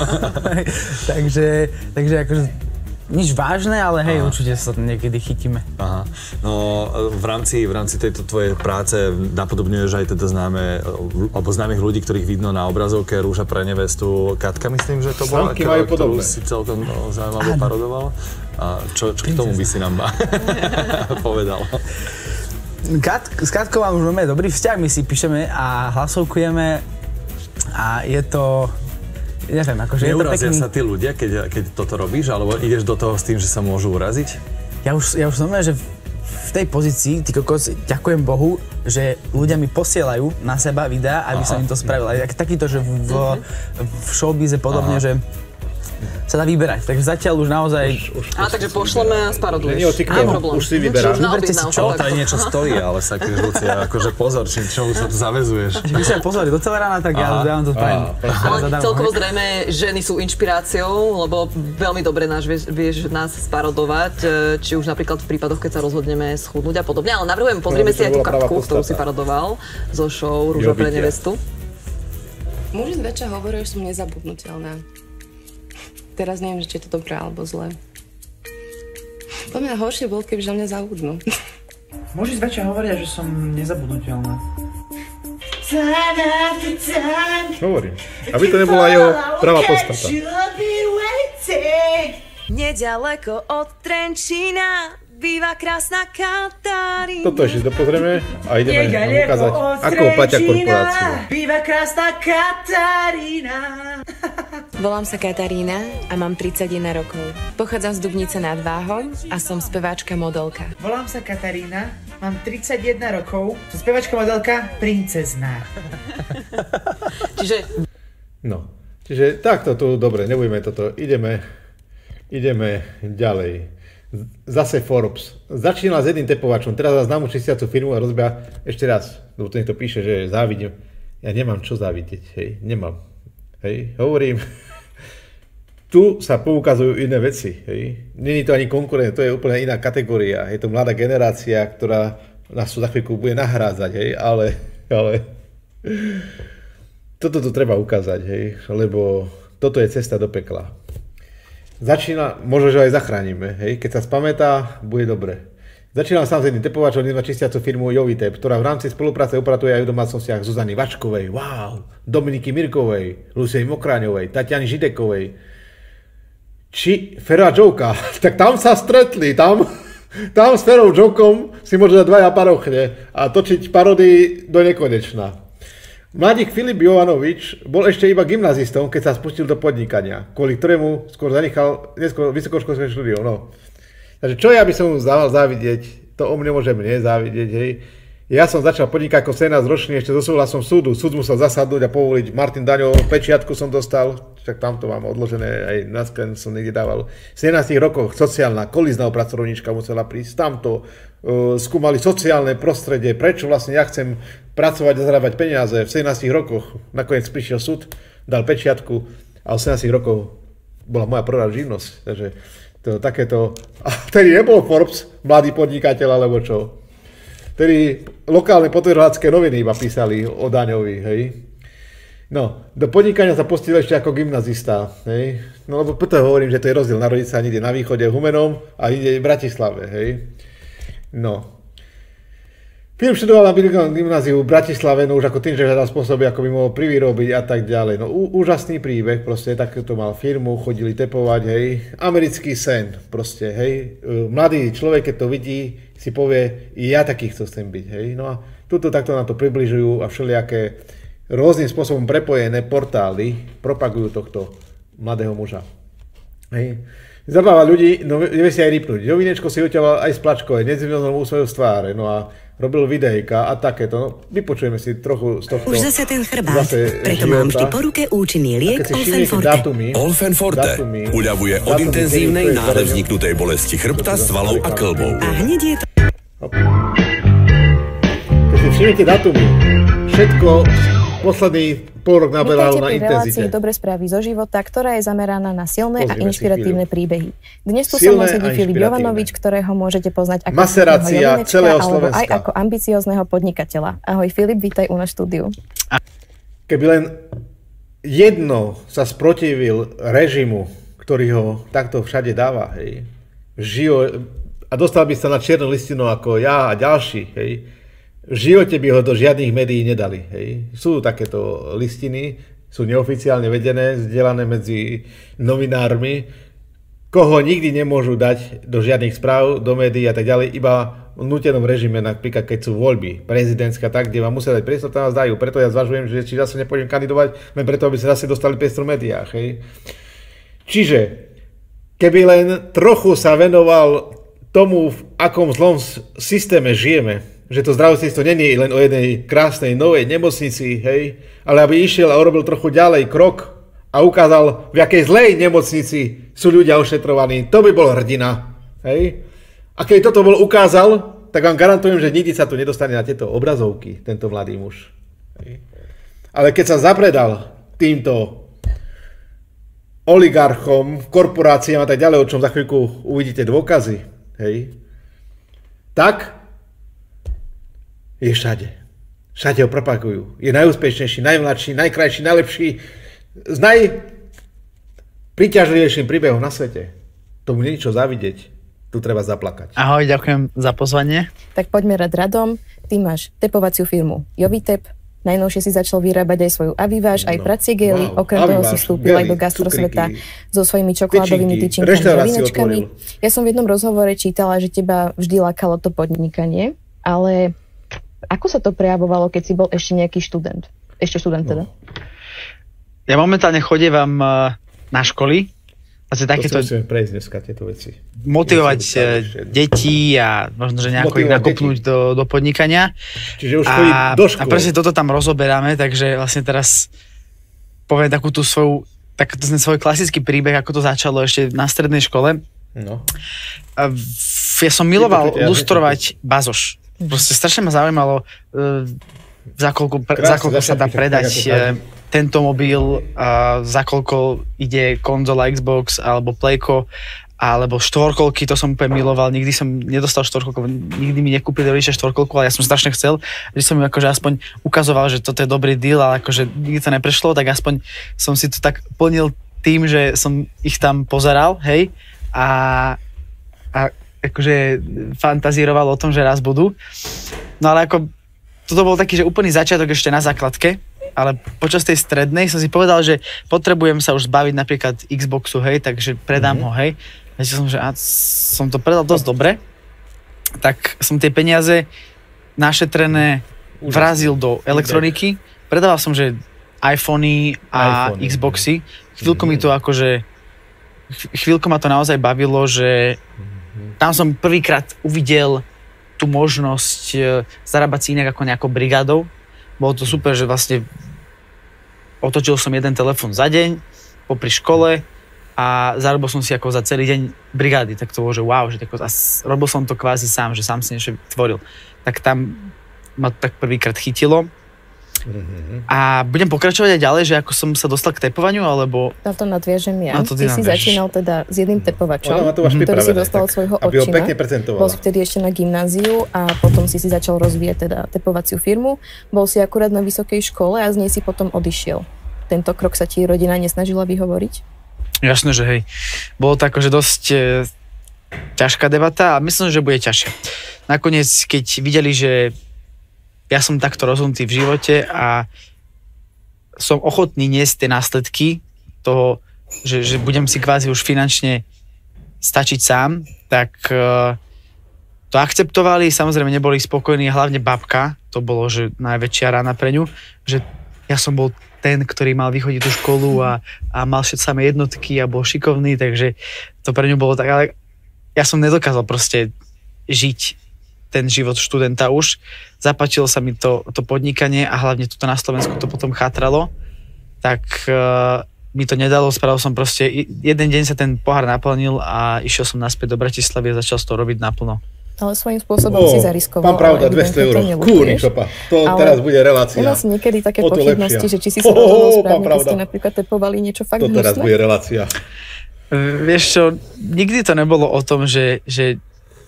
takže, takže akože nič vážne, ale hej, Aha. určite sa niekedy chytíme. Aha. No v rámci, v rámci tejto tvojej práce napodobňuješ aj teda známe, alebo známych ľudí, ktorých vidno na obrazovke, Rúža pre nevestu, Katka, myslím, že to bola, ktorú si celkom no, zaujímavo parodoval. A čo, čo k tomu by si nám povedal? Kat, s Katkou mám už máme dobrý vzťah, my si píšeme a hlasovkujeme a je to... Neviem, akože Neurazia je to pekný... sa tí ľudia, keď, keď toto robíš, alebo ideš do toho s tým, že sa môžu uraziť? Ja už, ja už som že v tej pozícii, ty kokos, ďakujem Bohu, že ľudia mi posielajú na seba videá, aby Aha. som im to spravil. Aj takýto, že v, v showbize podobne, Aha. že sa dá vyberať, takže zatiaľ už naozaj... Už, už, Á, takže pošleme a sparoduješ. Áno, už si vyberáš. Vyberte si čo? To aj niečo stojí, ale sakry Lucia, akože pozor, či čo sa tu zaväzuješ. Keď by sa pozvali do Telerána, tak ja už dávam to spravím. Ale celkovo zrejme ženy sú inšpiráciou, lebo veľmi dobre náš vieš, vieš nás sparodovať, či už napríklad v prípadoch, keď sa rozhodneme schudnúť a podobne, ale navrhujem, pozrime si aj tú Katku, ktorú si parodoval zo show Rúža pre nevestu. Muži zväčša hovoria, že som nezabudnutelná. Teraz neviem, či je to dobré alebo zlé. Po mňa horšie bolo, keby na mňa zabudnú. Muži zväčša hovoria, že som nezabudnutelná. Hovorím. Aby to nebola jeho pravá podstata. Nedaleko od Trenčína býva krásna Katarína. Toto ešte dopozrieme a ideme vám ukázať, ako platia korporáciu. Býva krásna Katarína. Volám sa Katarína a mám tridsaťjeden rokov. Pochádzam z Dubnice nad Váhom a som speváčka modelka. Volám sa Katarína, mám tridsaťjeden rokov, som speváčka modelka princezná. Čiže... No, čiže takto tu, dobre, nebudeme toto, ideme, ideme ďalej. Zase Forbes. Začínal s jedným tepovačom, teraz vás známu čistiacu firmu a rozbia ešte raz, lebo to niekto píše, že závidím. Ja nemám čo závidieť, hej, nemám. Hej, hovorím, tu sa poukazujú iné veci, hej. Není to ani konkurent, to je úplne iná kategória. Je to mladá generácia, ktorá nás tu za chvíľku bude nahrádzať, hej, ale, ale toto tu treba ukázať, hej, lebo toto je cesta do pekla. Začína, možno, že aj zachránime, hej, keď sa spamätá, bude dobre. Začínal sám s jedným tepovačom, jedným čistiacu firmu Jovitep, ktorá v rámci spolupráce upratuje aj v domácnostiach Zuzany Vačkovej, wow, Dominiky Mirkovej, Lucie Mokráňovej, Tatiany Židekovej, či Fera Joka, tak tam sa stretli, tam, tam s Ferou Jokom si môže dať dvaja parochne a točiť parody do nekonečna. Mladík Filip Jovanovič bol ešte iba gymnazistom, keď sa spustil do podnikania, kvôli ktorému skôr zanechal neskôr vysokoškolské štúdium. No. Takže čo ja by som mu dával závidieť, to o mne môže mne závidieť, hej. Ja som začal podnikať ako sedemnásť ročný ešte so súhlasom súdu. Súd musel zasadnúť a povoliť. Martin Daňov, pečiatku som dostal, však tamto mám odložené, aj na sken som niekde dával. V sedemnástich rokoch sociálna, kolízna pracovníčka musela prísť tamto. Uh, skúmali sociálne prostredie, prečo vlastne ja chcem pracovať a zarábať peniaze. V sedemnástich rokoch nakoniec prišiel súd, dal pečiatku a v sedemnástich rokoch bola moja prvá živnosť. Takže to takéto... A tedy nebol Forbes mladý podnikateľ, alebo čo? Tedy lokálne potvrdácké noviny iba písali o Daňovi, hej. No, do podnikania sa pustil ešte ako gymnazista, hej. No lebo preto hovorím, že to je rozdiel narodiť sa niekde na východe v Humenom a ide v Bratislave, hej. No. Film študoval na gymnáziu v Bratislave, no už ako tým, že hľadal spôsoby, ako by mohol privyrobiť a tak ďalej. No ú, úžasný príbeh, proste takto mal firmu, chodili tepovať, hej. Americký sen, proste, hej. Mladý človek, keď to vidí, si povie, ja taký chcem byť, hej. No a tuto takto nám to približujú a všelijaké rôznym spôsobom prepojené portály propagujú tohto mladého muža. Hej. Zabáva ľudí, no vie si aj rýpnuť. Jovinečko si uťahoval aj z plačkové, nezvýznal úsmev z tváre, no a robil videjka a takéto. No, vypočujeme si trochu z tohto. Už zase ten chrbát, zase preto mám vždy po ruke účinný liek Olfen Forte. Dátumy, Olfen Forte uľavuje od intenzívnej náhle vzniknutej bolesti chrbta, svalov a kĺbov. A hneď je to... Keď si všimnete dátumy, všetko posledný pol rok naberalo na intenzite. Vítajte pri relácii Dobré správy zo života, ktorá je zameraná na silné Pozrime a inšpiratívne príbehy. Dnes tu so mnou sedí Filip Jovanovič, ktorého môžete poznať ako maserácia celého Slovenska, alebo aj ako ambiciózneho podnikateľa. Ahoj Filip, vítaj u nás štúdiu. Keby len jedno sa sprotivil režimu, ktorý ho takto všade dáva, hej, živo, a dostal by sa na čiernu listinu ako ja a ďalší, hej, v živote by ho do žiadnych médií nedali. Hej. Sú takéto listiny, sú neoficiálne vedené, zdieľané medzi novinármi, koho nikdy nemôžu dať do žiadnych správ, do médií a tak ďalej, iba v nútenom režime, napríklad keď sú voľby prezidentské, tak, kde vám musia dať priestor, tam vás dajú. Preto ja zvažujem, že či zase nepôjdem kandidovať, len preto, aby sa zase dostali priestor v médiách. Hej. Čiže, keby len trochu sa venoval tomu, v akom zlom systéme žijeme, že to zdravotníctvo nie je len o jednej krásnej novej nemocnici, hej, ale aby išiel a urobil trochu ďalej krok a ukázal, v jakej zlej nemocnici sú ľudia ošetrovaní, to by bol hrdina, hej. A keď toto bol ukázal, tak vám garantujem, že nikdy sa tu nedostane na tieto obrazovky, tento mladý muž. Hej. Ale keď sa zapredal týmto oligarchom, korporáciám a tak ďalej, o čom za chvíľku uvidíte dôkazy, hej, tak je všade. Všade ho propagujú. Je najúspešnejší, najmladší, najkrajší, najlepší, s najpriťažlivejším príbehom na svete. Tomu nie je čo závidieť. Tu treba zaplakať. Ahoj, ďakujem za pozvanie. Tak poďme rad radom. Ty máš tepovaciu firmu Jovitep, Najnovšie si začal vyrábať aj svoju Aviváž, aj No, pracie gely, wow, okrem toho Aviváž, si vstúpil aj gely, do gastrosveta cukríky, so svojimi čokoládovými tyčinky, tyčinkami a reštauráciu vinočkami. otvoril. Ja som v jednom rozhovore čítala, že teba vždy lákalo to podnikanie, ale ako sa to prejavovalo, keď si bol ešte nejaký študent? Ešte študent teda? Ja momentálne chodievam na školy. Vlastne takéto... To si musíme prejsť dneska, tieto veci. Motivovať deti a možno, že nejako ich nakopnúť do, do podnikania. Čiže už chodí do školy. A presne toto tam rozoberáme, takže vlastne teraz poviem takú tú svoju, tak ten svoj klasický príbeh, ako to začalo ešte na strednej škole. No. Ja som miloval lustrovať bazoš. Proste strašne ma zaujímalo, za koľko, za koľko sa dá predať tento mobil, uh, za koľko ide konzola Xbox alebo Playko, alebo štvorkolky, to som úplne miloval, nikdy som nedostal štvorkolku, nikdy mi nekúpili rodičia štvorkolku, ale ja som strašne chcel, že som im akože aspoň ukazoval, že toto je dobrý deal, ale akože nikdy to neprešlo, tak aspoň som si to tak plnil tým, že som ich tam pozeral, hej, a, a akože fantazíroval o tom, že raz budú. No ale ako, toto bol taký, že úplný začiatok ešte na základke, ale počas tej strednej som si povedal, že potrebujem sa už zbaviť napríklad Xboxu, hej, takže predám mm-hmm. ho, hej. Veď som, že a som to predal dosť dobre, tak som tie peniaze našetrené vrazil do elektroniky. Predával som, že iPhony a iPhone, Xboxy. Chvíľku mm-hmm. mi to akože, chvíľku ma to naozaj bavilo, že mm-hmm. tam som prvýkrát uvidel tú možnosť zarábať si inak ako nejakou brigádou. Bolo to super, že vlastne otočil som jeden telefón za deň popri škole a zarobil som si ako za celý deň brigády. Tak to bolo, že wow, že tako, a robil som to kvázi sám, že sám si niečo tvoril. Tak tam ma to tak prvýkrát chytilo. Mm-hmm. A budem pokračovať aj ďalej, že ako som sa dostal k tepovaniu, alebo... Na to nadviažem ja. To ty, ty si začínal teda s jedným tepovačom, mm-hmm. ktorý si dostal od svojho otčina. Bol si vtedy ešte na gymnáziu a potom si si začal rozvíjať teda tepovaciu firmu. Bol si akurát na vysokej škole a z nej si potom odišiel. Tento krok sa ti rodina nesnažila vyhovoriť? Jasné, že hej. Bolo to akože dosť e, ťažká debata a myslím, že bude ťažšia. Nakoniec, keď videli, že ja som takto rozhodnutý v živote a som ochotný niesť tie následky toho, že, že budem si kvázi už finančne stačiť sám, tak uh, to akceptovali, samozrejme neboli spokojní, hlavne babka, to bolo, že najväčšia rána pre ňu, že ja som bol ten, ktorý mal vychodiť tú školu a, a mal všetky samé jednotky a bol šikovný, takže to pre ňu bolo tak, ale ja som nedokázal proste žiť ten život študenta už. Zapáčilo sa mi to, to podnikanie a hlavne tuto na Slovensku to potom chátralo, tak uh, mi to nedalo, spravil som proste, jeden deň sa ten pohár naplnil a išiel som naspäť do Bratislavy a začal z toho robiť naplno. Ale svojím spôsobom oh, si zariskoval. Pán pravda, dvesto eur. Kúrny šopa. To ale teraz bude relácia. U nás niekedy také pochybnosti, lepšia. Že či si sa rozhodol správne, keď ste napríklad tepovali niečo fakt hnusné. To teraz bude relácia. Vieš čo, nikdy to nebolo o tom, že, že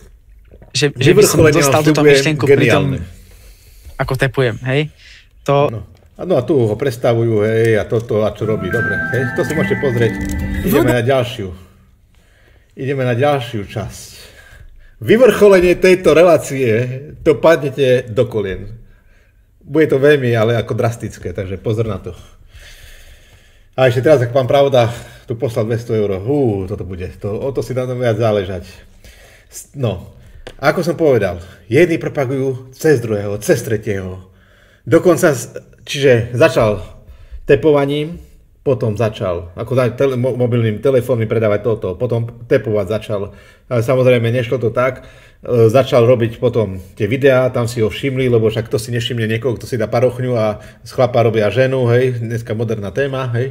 že, že by som dostal túto myšlienku pri tom, ako tepujem, hej? To... No. no a tu ho predstavujú, hej, a toto, a čo robí, dobre, hej, to si môžete pozrieť. Ideme na ďalšiu. Ideme na ďalšiu časť. Vyvrcholenie tejto relácie, to padnete do kolien. Bude to veľmi, ale ako drastické, takže pozor na to. A ešte teraz, ak pán Pravda tu poslal dvesto eur, hú, toto bude, to, o to si dá viac záležať. No. Ako som povedal, jedni propagujú cez druhého, cez tretieho. Dokonca, čiže začal tepovaním, potom začal, ako tele, mobilným telefónmi predávať toto, potom tepovať začal. Ale samozrejme, nešlo to tak. E, začal robiť potom tie videá, tam si ho všimli, lebo však to si nevšimne niekoho, kto si dá parochňu a z chlapa robia ženu, hej, dneska moderná téma, hej.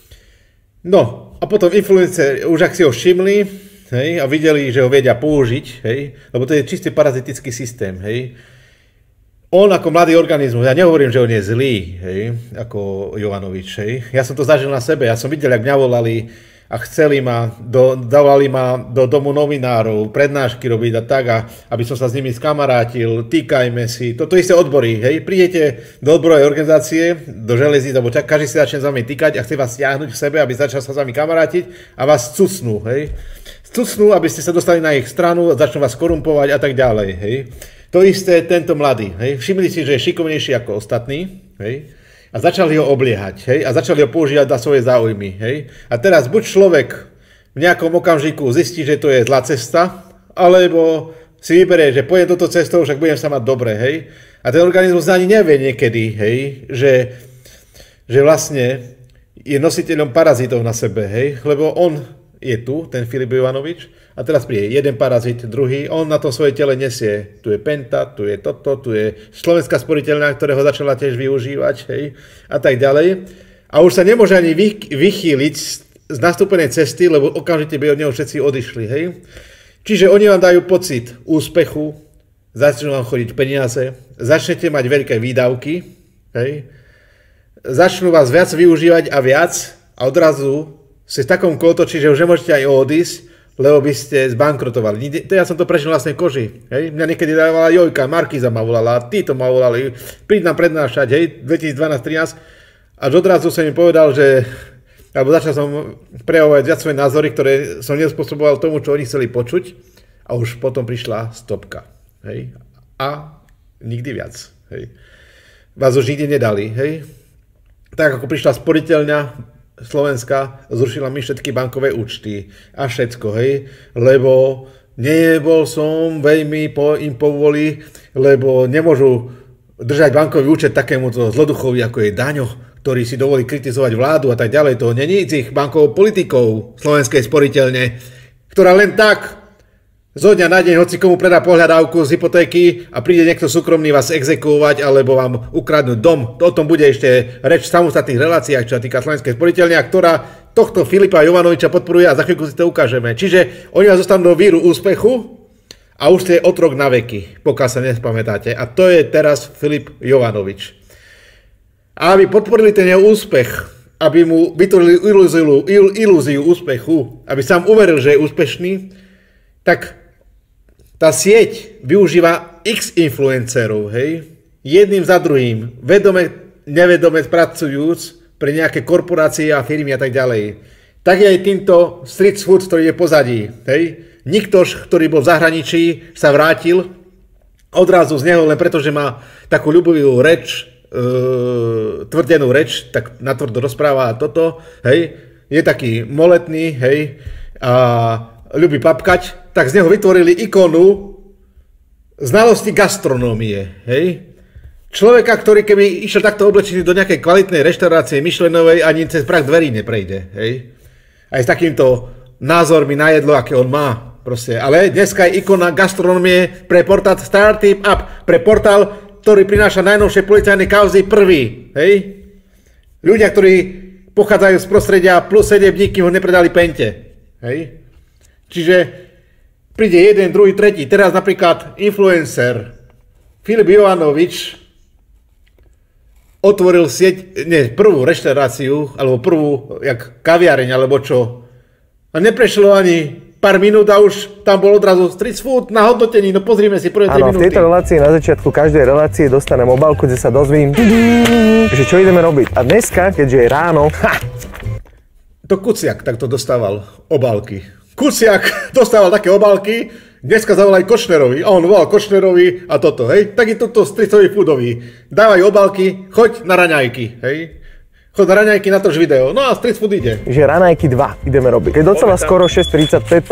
No, a potom influencer, už ak si ho všimli, hej, a videli, že ho vedia použiť, hej, lebo to je čistý parazitický systém, hej. On ako mladý organizmus, ja nehovorím, že on je zlý, hej, ako Jovanovič, hej. Ja som to zažil na sebe, ja som videl, jak mňa volali a chceli ma, do, dávali ma do domu novinárov, prednášky robiť a tak, a aby som sa s nimi skamarátil, týkajme si, toto isté odbory, hej, prídete do odborovej organizácie, do železníc, alebo čak, každý si začne s vami týkať a chce vás stiahnuť k sebe, aby začal sa s vami kamarátiť a vás cucnú, hej. Cucnú, aby ste sa dostali na ich stranu, začnú vás korumpovať a tak ďalej, hej. To isté tento mladý, hej. Všimli si, že je šikovnejší ako ostatní, hej? A začali ho obliehať, hej? A začali ho používať na svoje záujmy, hej? A teraz buď človek v nejakom okamžiku zistí, že to je zlá cesta, alebo si vyberie, že pôjdem toto cestou, však budem sa mať dobre, hej? A ten organizmus ani nevie niekedy, hej? Že, že vlastne je nositeľom parazitov na sebe, hej? Lebo on je tu, ten Filip Jovanovič, a teraz príde jeden parazit, druhý, on na tom svoje tele nesie. Tu je Penta, tu je toto, tu je Slovenská sporiteľňa, ktorého začala tiež využívať, hej? A tak ďalej. A už sa nemôže ani vy, vychýliť z nastúpenej cesty, lebo okamžite by od neho všetci odišli, hej? Čiže oni vám dajú pocit úspechu, začnú vám chodiť peniaze, začnete mať veľké výdavky, hej? Začnú vás viac využívať a viac a odrazu ste v takom kolotočí, že už nemôžete aj odísť, lebo by ste zbankrotovali. Ja som to prežil vlastne koži. Hej? Mňa niekedy dávala Jojka, Markíza ma volala, títo ma volali, príď nám prednášať, hej, dvetisícdvanásť trinásť. Až odrazu som im povedal, že alebo začal som prejavovať viac svoje názory, ktoré som nespôsoboval tomu, čo oni chceli počuť. A už potom prišla stopka. Hej? A nikdy viac. Hej? Vás už nikdy nedali. Hej? Tak ako prišla sporiteľňa Slovenska, zrušila mi všetky bankové účty a všetko, hej, lebo nebol som veľmi po, im povoli, lebo nemôžu držať bankový účet takémuto zloduchovi, ako je Daňo, ktorý si dovolí kritizovať vládu a tak ďalej. To není ich bankovou politikou slovenskej sporiteľne, ktorá len tak zo dňa na deň hoci komu predá pohľadávku z hypotéky a príde niekto súkromný vás exekuovať alebo vám ukradnúť dom. O tom bude ešte reč v samostatných reláciách, čo sa týka slovenskej sporiteľne, ktorá tohto Filipa Jovanoviča podporuje a za chvíľku si to ukážeme. Čiže oni vás zostanú do víru úspechu a už ste otrok na veky, pokiaľ sa nespamätáte. A to je teraz Filip Jovanovič. A aby podporili ten jeho úspech, aby mu vytvorili ilúziu, ilúziu úspechu, aby sám uveril, že je úspešný, tak tá sieť využíva x influencerov, hej, jedným za druhým, vedome, nevedome pracujúc pre nejaké korporácie a firmy a tak ďalej. Tak je aj týmto street food, ktorý je pozadí, hej. Niktož, ktorý bol v zahraničí, sa vrátil odrazu z neho, len preto, že má takú ľubovú reč, e, tvrdenú reč, tak natvrdo rozpráva a toto, hej, je taký moletný, hej, a ľubí papkať, tak z neho vytvorili ikonu znalosti gastronómie, hej? Človeka, ktorý keby išiel takto oblečený do nejakej kvalitnej reštaurácie Michelinovej, ani cez prach dverí neprejde, hej? Aj s takýmto názormi na jedlo, aké on má, proste. Ale dneska je ikona gastronómie pre portál Startup Up, pre portál, ktorý prináša najnovšie policajné kauzy prvý, hej? Ľudia, ktorí pochádzajú z prostredia plus sedem dní, kým ho nepredali Pente, hej? Čiže príde jeden, druhý, tretí. Teraz napríklad influencer Filip Jovanovič otvoril sieť, nie, prvú reštauráciu, alebo prvú, jak kaviareň, alebo čo. A neprešlo ani pár minút a už tam bol odrazu street food na hodnotení. No pozrime si prvé tri minúty. Áno, v tejto relácii na začiatku každej relácie dostanem obálku, kde sa dozvím, že čo ideme robiť. A dneska, keďže je ráno, ha, to Kuciak takto dostával obálky. Kuciak dostával také obálky, dneska zavolaj Kočnerovi, a on volal Kočnerovi a toto, hej. Tak je toto streetový foodový. Dávajú obálky, choď na raňajky, hej. Choď na raňajky, natoč video. No a street food ide. Že raňajky dva ideme robiť. Keď docela skoro šesť tridsaťpäť.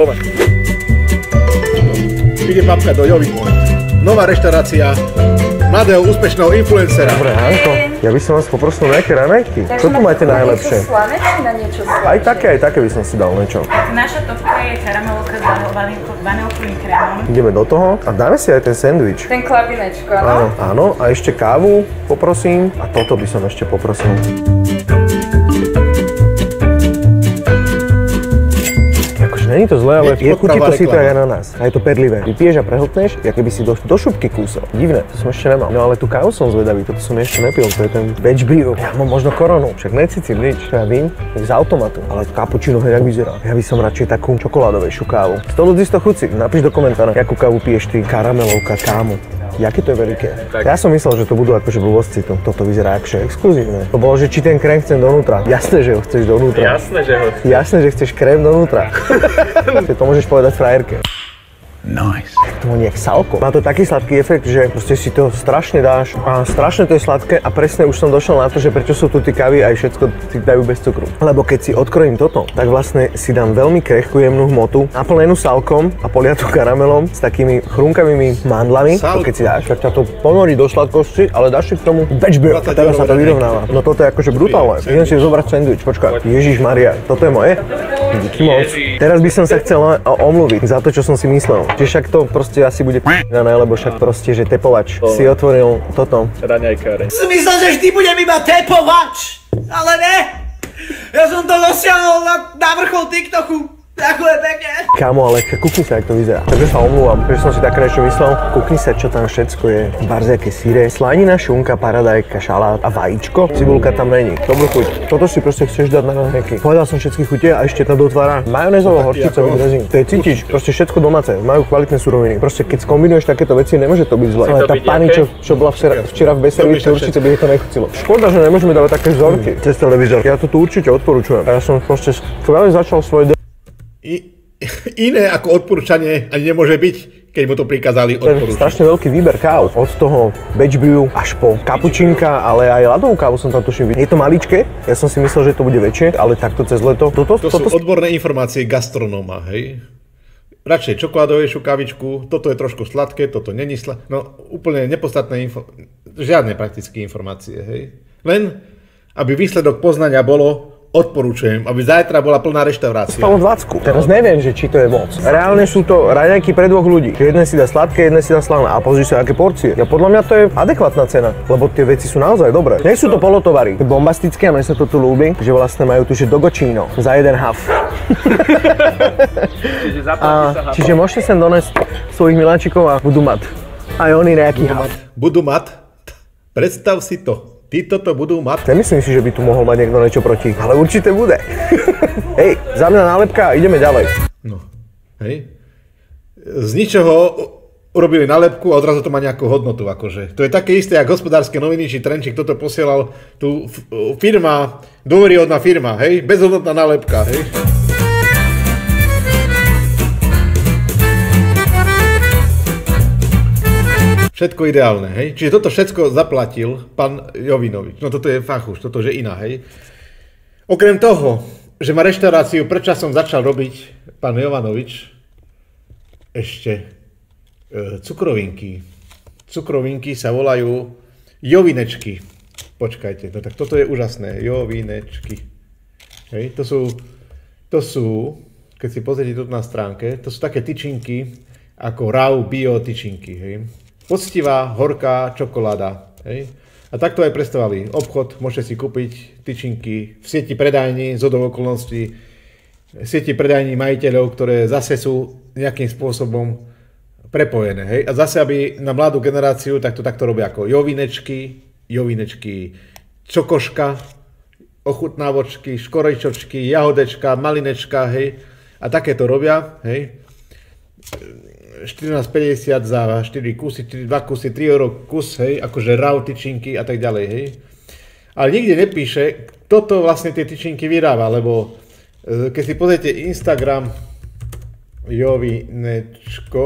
Ide papka do Jovi. Nová reštaurácia mladého úspešného influencera. Dobre, Hanko, ja by som vás poprosil nejaké raňajky. Čo tu máte najlepšie? Niečo slané, či na niečo slané? Aj také, aj také by som si dal niečo. Naša topka je karamelovka s vanilkovým krémom. Ideme do toho a dáme si aj ten sendvič. Ten klapinečko, áno? Áno, áno, a ešte kávu poprosím a toto by som ešte poprosil. Není to zlé, ale je chutí to si to aj na nás. A je to perlivé. Vypiješ a prehltneš, ja keby si do, do šupky kúsol. Divné, to som ešte nemal. No ale tú kávu som zvedavý, toto som ešte nepil, to je ten batch brew. Ja mám možno koronu, však necítim nič. To ja vím, tak z automatu. Ale cappuccino hneď jak vyzerá. Ja by som radšej takú čokoládovejšiu kávu. sto ľudí sto chucí. Napíš do komentára, akú kávu piješ ty, karamelovka, kámo. Jaké to je veľké? Tak. Ja som myslel, že to budú akože blbosti, to, toto vyzerá akože exkluzívne. To bolo, že či ten krém chcem donútra. Jasné, že ho chceš donútra. Jasné, že ho chceš. Jasné, že chceš krém donútra. To môžeš povedať frajerke. Nice. To má nejak salko. Má to taký sladký efekt, že proste si to strašne dáš a strašne to je sladké a presne už som došiel na to, že prečo sú tu tie kávy aj všetko si dajú bez cukru. Lebo keď si odkrojím toto, tak vlastne si dám veľmi krehkú jemnú hmotu, naplnenú salkom a poliatú karamelom s takými chrunkavými mandlami. To keď si dáš, tak ťa to ponorí do sladkosti, ale dáš si k tomu večbeer a teraz sa to vyrovnáva. No toto je akože brutálne. Idem si zobrať sandwich, počkaj. Ježišmaria, toto je moje? Díky moc. Teraz by som sa chcel omluviť za to, čo som si myslel. Že však to proste asi bude p***dané, lebo však proste, že tepovač si otvoril toto. Raňajkáre. Som myslel, že vždy budem iba tepovač, ale ne. Ja som to dosiahol na, na vrchol TikToku. Ďakujem pekne. Kámo, ale kukni sa, jak to vyzerá. Takže sa omlúvam, že som si také niečo myslel. Kukni sa, čo tam všetko je. Barziaké síre, slanina, šunka, paradajka, šalát a vajíčko. Cibulka tam není. Dobrú chuť. Toto si proste chceš dať na raňajky. Povedal som všetky chute a ešte to dotvára majonézovo-horčicový dressing. To je cítiš, proste všetko domáce, majú kvalitné suroviny. Proste keď skombinuješ takéto veci, nemôže to byť zle. Ale tá pani, čo, čo bola včera, včera v Beserovici, určite by jej to nechutilo. Škoda, že nemôžeme dávať také vzorky cez televízor. Ja to tu určite odporúčujem. A ja som proste skvelé začal svoj I, iné ako odporúčanie ani nemôže byť, keď mu to prikázali odporúčať. To je strašne veľký výber káv. Od toho batch brew až po kapučinka, ale aj ľadovú kávu som tam tuším videl. Je to maličké, ja som si myslel, že to bude väčšie, ale takto cez leto. Toto, to toto, sú odborné informácie gastronóma, hej? Radšej čokoládovejšiu kávičku, toto je trošku sladké, toto není sladké. No úplne nepodstatné info... žiadne praktické informácie, hej? Len, aby výsledok poznania bolo, odporúčujem, aby zajtra bola plná reštaurácia. Spalo dvacku. Teraz neviem, že či to je moc. Reálne sú to raňajky pre dvoch ľudí. Jeden si dá sladké, jeden si dá slané. A pozri sa, aké porcie. Ja podľa mňa to je adekvátna cena, lebo tie veci sú naozaj dobré. Nie sú to polotovary. To je bombastické a mne sa to tu ľúbi, že vlastne majú tu že dogočíno za jeden haf. Čiže, a, čiže môžete sem donesť svojich miláčikov a budú mať. Aj oni nejaký haf. Budú mať? Predstav si to. Tí toto budú mať. Nemyslím si, že by tu mohol mať niekto niečo proti, ale určite bude. Hej, za mňa nálepka a ideme ďalej. No, hej. Z ničoho urobili nálepku a odrazu to má nejakú hodnotu, akože. To je také isté, ako Hospodárske noviny, či Trenčík toto posielal. Tu firma, dôveryhodná firma, hej, bezhodnotná nálepka, hej. Všetko ideálne, hej? Čiže toto všetko zaplatil pán Jovinovič. No toto je fachuš, toto je iná, hej? Okrem toho, že má reštauráciu, predčasom začal robiť pán Jovanovič ešte e, cukrovinky. Cukrovinky sa volajú Jovinečky. Počkajte, no tak toto je úžasné. Jovinečky. Hej? To sú, to sú, keď si pozrite tu na stránke, to sú také tyčinky ako raw bio tyčinky, hej? Poctivá, horká čokoláda. Hej? A takto aj predstavovali obchod. Môžete si kúpiť tyčinky v sieti predajní, z okolností, v sieti predajní majiteľov, ktoré zase sú nejakým spôsobom prepojené. Hej? A zase, aby na mladú generáciu, tak to takto robia ako jovinečky, jovinečky čokoška, ochutnávočky, škorejčočky, jahodečka, malinečka, hej? A takéto robia, hej? štrnásť päťdesiat za štyri kusy, dva kusy, tri euro kus, hej, akože raw tyčinky a tak ďalej, hej. Ale nikde nepíše, kto to vlastne tie tyčinky vyrába, lebo keď si pozriete Instagram Jovinečko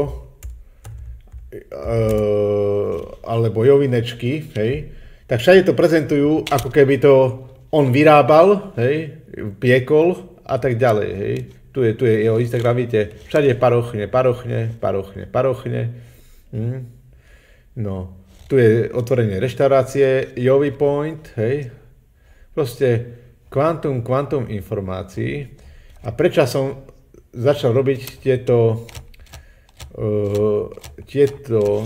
alebo Jovinečky, hej, tak všade to prezentujú, ako keby to on vyrábal, hej, piekol a tak ďalej, hej. Tu je, tu je jeho Instagram, vidíte, všade parochne, parochne, parochne, parochne. Hm. No, tu je otvorenie reštaurácie, Jovi Point, hej. Proste kvantum, kvantum informácií. A predčasom začal robiť tieto, uh, tieto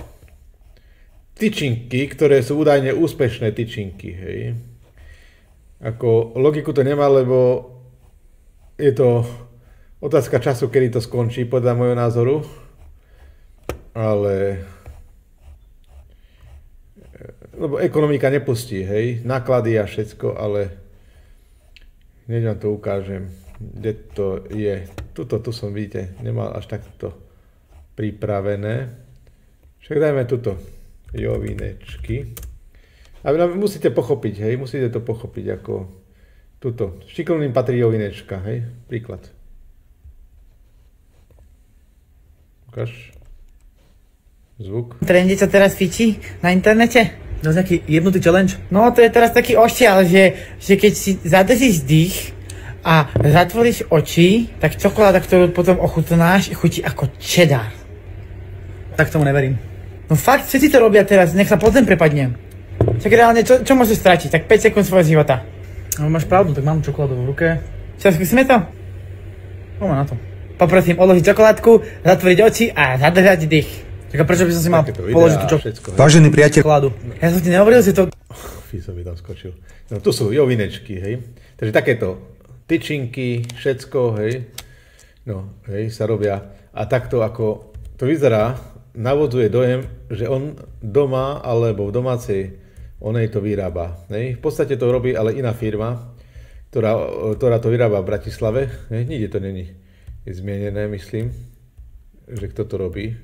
tyčinky, ktoré sú údajne úspešné tyčinky, hej. Ako logiku to nemá, lebo je to otázka času, kedy to skončí, podľa môjho názoru. Ale... Lebo ekonomika nepustí, hej, náklady a všetko, ale... Hneď vám to ukážem, kde to je. Tuto, tu som, vidíte, nemal až takto pripravené. Však dajme tuto, Jovinečky. A vy musíte pochopiť, hej, musíte to pochopiť, ako... Tuto, šikovným patrí Jovinečka, hej, príklad. Ukáž. Zvuk. Trendy, čo teraz fičí na internete? No nejaký jebnutý challenge? No to je teraz taký oštiaľ, že, že keď si zadržíš dých a zatvoríš oči, tak čokoláda, ktorú potom ochutnáš, chutí ako cheddar. Tak tomu neverím. No fakt, všetci to robia teraz, nech sa pod zem prepadnem. Však reálne, čo, čo môžeš stratiť? Tak päť sekúnd svojho života. No máš pravdu, tak mám čokoládu v ruke. Čo, skúsime to? Poďme na to. Poprosím odložiť čokoládku, zatvoriť oči a zadržať dých. Tak prečo by som si mal položiť tú čokoládu? Vážený priateľ. Ja som ti nehovoril, že to... Fí, som mi tam skočil. No tu sú jovinečky, hej. Takže takéto tyčinky, všetko, hej. No, hej, sa robia. A takto ako to vyzerá, navodzuje dojem, že on doma alebo v domácej onej to vyrába. Hej. V podstate to robí ale iná firma, ktorá, ktorá to vyrába v Bratislave. Hej. Nikde to není zmienené, myslím, že kto to robí.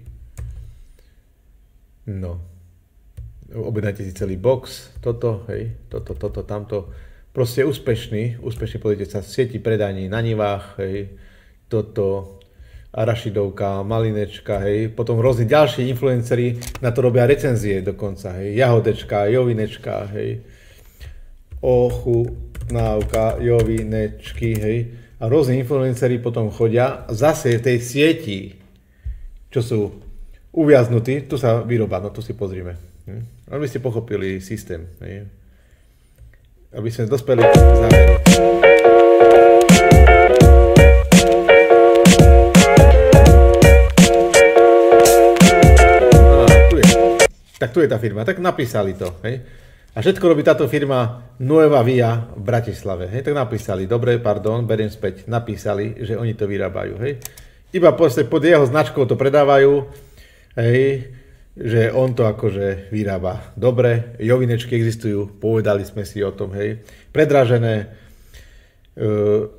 No. Objednajte si celý box, toto, hej, toto, toto, tamto. Proste úspešný, úspešný, pozrite sa, v sieti predaní na Nivách, hej, toto, arašidovka, malinečka, hej, potom rôzni ďalší influenceri na to robia recenzie dokonca, hej, jahodečka, jovinečka, hej, ochutnávka, jovinečky, hej, a rôzni influenceri potom chodia zase v tej sieti, čo sú uviaznutí, tu sa vyrobá, no tu si pozrime, hm? Aby ste pochopili systém, hej, aby sme dospeli k záveru. Tak tu je tá firma, tak napísali to, hej. A všetko robí táto firma Nueva Via v Bratislave, hej. Tak napísali, dobre, pardon, beriem späť, napísali, že oni to vyrábajú, hej. Iba pod jeho značkou to predávajú, hej, že on to akože vyrába. Dobre, jovinečky existujú, povedali sme si o tom, hej. Predražené, e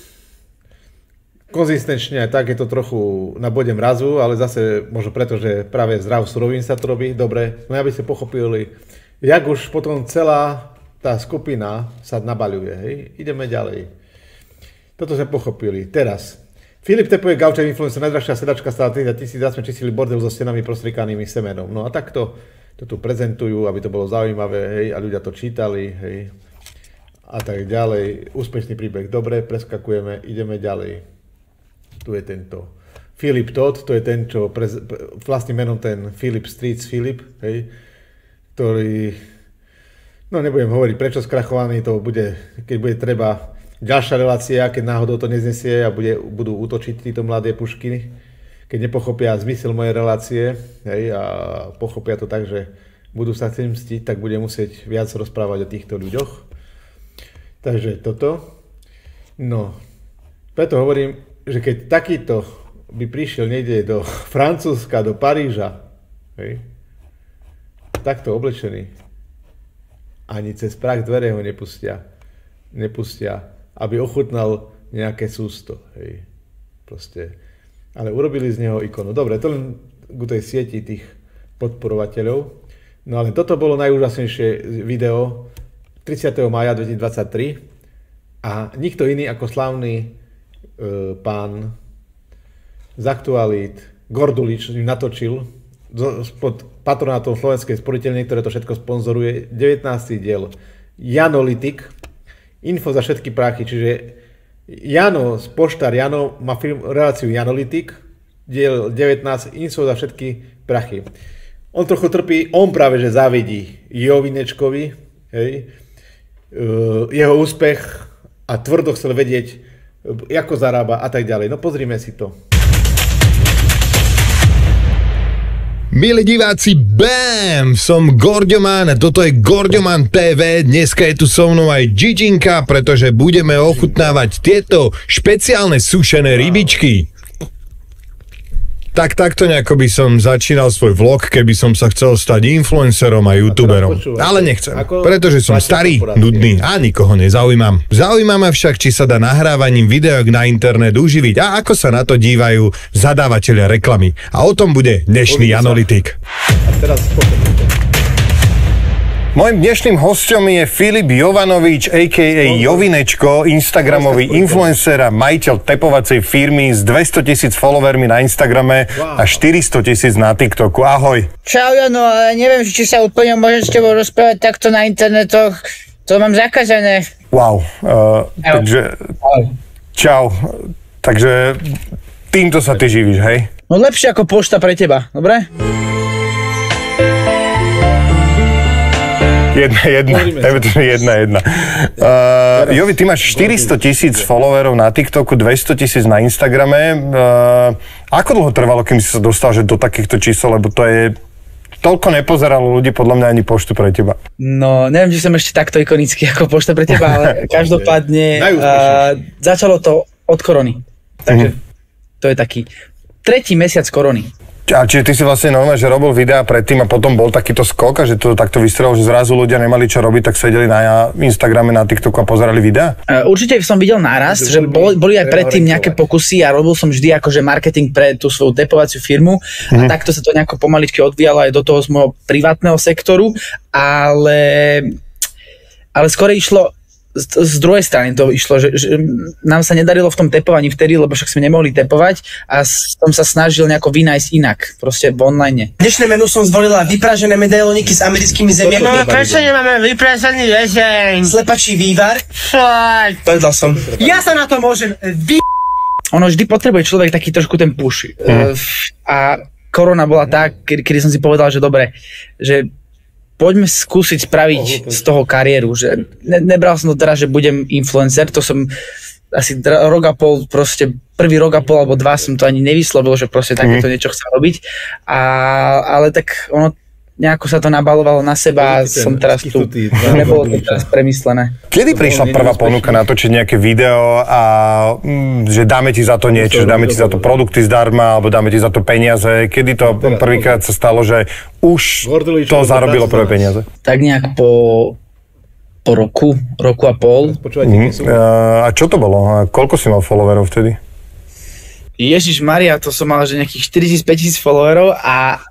konzistenčne aj tak je to trochu na bode mrazu, ale zase možno preto, že práve zdrav surovín sa to robí. Dobre, no aby ste pochopili, jak už potom celá tá skupina sa nabaľuje. Hej? Ideme ďalej. Toto sme pochopili. Teraz. Filip Tepuje, gaučer influencer, najdražšia sedačka stála tridsať tisíc, zase sme čistili bordel so stenami prostrikanými semenom. No a takto to tu prezentujú, aby to bolo zaujímavé, hej, a ľudia to čítali, hej, a tak ďalej. Úspešný príbeh. Dobre, preskakujeme, ideme ďalej. Tu je tento Filip Todd, to je ten, čo prez, vlastným menom ten Philip Streets Filip, hej, ktorý, no nebudem hovoriť prečo skrachovaný, to bude, keď bude treba ďalšia relácia, keď náhodou to neznesie a bude, budú útočiť títo mladé pušky, keď nepochopia zmysel mojej relácie, hej, a pochopia to tak, že budú sa chcieť mstiť, tak bude musieť viac rozprávať o týchto ľuďoch. Takže toto. No, preto hovorím, že keď takýto by prišiel niekde do Francúzska, do Paríža, hej, takto oblečený, ani cez prach dvere ho nepustia, nepustia, aby ochutnal nejaké sústo, hej, proste. Ale urobili z neho ikonu. Dobre, to len k tej sieti tých podporovateľov. No ale toto bolo najúžasnejšie video tridsiateho mája dvetisícdvadsaťtri a nikto iný ako slávny pán z aktualít Gordulič natočil pod patronátom Slovenskej sporiteľne, ktoré to všetko sponzoruje, devätnásty diel Janolitik, info za všetky prachy, čiže Jano, poštár Jano má film, reláciu Janolitik, diel devätnásť, info za všetky prachy. On trochu trpí, on práve že závidí Jovinečkovi, hej, jeho úspech a tvrdo chcel vedieť, ako zarába a tak ďalej. No pozrime si to. Milí diváci, bam! Som Gorďoman a toto je Gorďoman té vé. Dneska je tu so mnou aj Giginka, pretože budeme ochutnávať tieto špeciálne sušené rybičky. Tak takto nejako by som začínal svoj vlog, keby som sa chcel stať influencerom a youtuberom. Ale nechcem, pretože som starý, nudný a nikoho nezaujímam. Zaujíma ma však, či sa dá nahrávaním videok na internet uživiť a ako sa na to dívajú zadávateľia reklamy. A o tom bude dnešný Janolitik. Mojím dnešným hosťom je Filip Jovanovič, á ká á Jovinečko, instagramový influencer a majiteľ tepovacej firmy s dvestotisíc followermi na Instagrame a štyristotisíc na TikToku. Ahoj. Čau, Jano, ale neviem, či sa úplne môžem s tebou rozprávať takto na internetoch. To mám zakázané. Wow, uh, takže... Čau. Takže týmto sa ty živíš, hej? No lepšie ako pošta pre teba, dobre? Jedna, jedna, jedna, jedna. Uh, Jovi, ty máš štyristotisíc followerov na TikToku, dvestotisíc na Instagrame. Uh, ako dlho trvalo, kým si sa dostal že do takýchto čísel, lebo to je... Toľko nepozeralo ľudí, podľa mňa ani poštu pre teba. No, neviem, či som ešte takto ikonický ako pošta pre teba, ale každopádne uh, začalo to od korony. Takže to je taký tretí mesiac korony. A čiže ty si vlastne normálne, že robil videá predtým a potom bol takýto skok a že to takto vystrelilo, že zrazu ľudia nemali čo robiť, tak sedeli na Instagrame, na TikToku a pozerali videá? Uh, určite som videl nárast, že boli, boli aj predtým nejaké pokusy a robil som vždy akože marketing pre tú svoju tepovaciu firmu a mm. takto sa to nejako pomaličky odvíjalo aj do toho z môjho privátneho sektoru, ale, ale skôr išlo Z, z druhej strany to išlo, že, že nám sa nedarilo v tom tepovaní vtedy, lebo však sme nemohli tepovať a som sa snažil nejako vynájsť inak, proste v online. Dnešné menu som zvolila vypražené medailoniky s americkými zemiakmi. No prečo nemáme vypražený rezeň? Slepačí vývar. Fakt. Povedal som. Ja sa na to môžem vy... Ono vždy potrebuje človek taký trošku ten push. Mm. A korona bola tak, kedy, kedy som si povedal, že dobre, že poďme skúsiť spraviť z toho kariéru, že ne, nebral som to teraz, že budem influencer, to som asi dra, rok a pol, proste prvý rok a pol alebo dva som to ani nevyslovil, že proste takéto niečo chcem robiť, a, ale tak ono nejako sa to nabalovalo na seba a som teraz tu, nebolo to teraz premyslené. Kedy prišla prvá ponuka natočiť nejaké video a mm, že dáme ti za to niečo, že dáme ti za to produkty zdarma alebo dáme ti za to peniaze, kedy to prvýkrát sa stalo, že už to zarobilo prvé peniaze? Tak nejak po, po roku, roku a pol. Mm. A čo to bolo? A koľko si mal followerov vtedy? Ježišmaria, to som mal že nejakých štyritisíc päťtisíc followerov a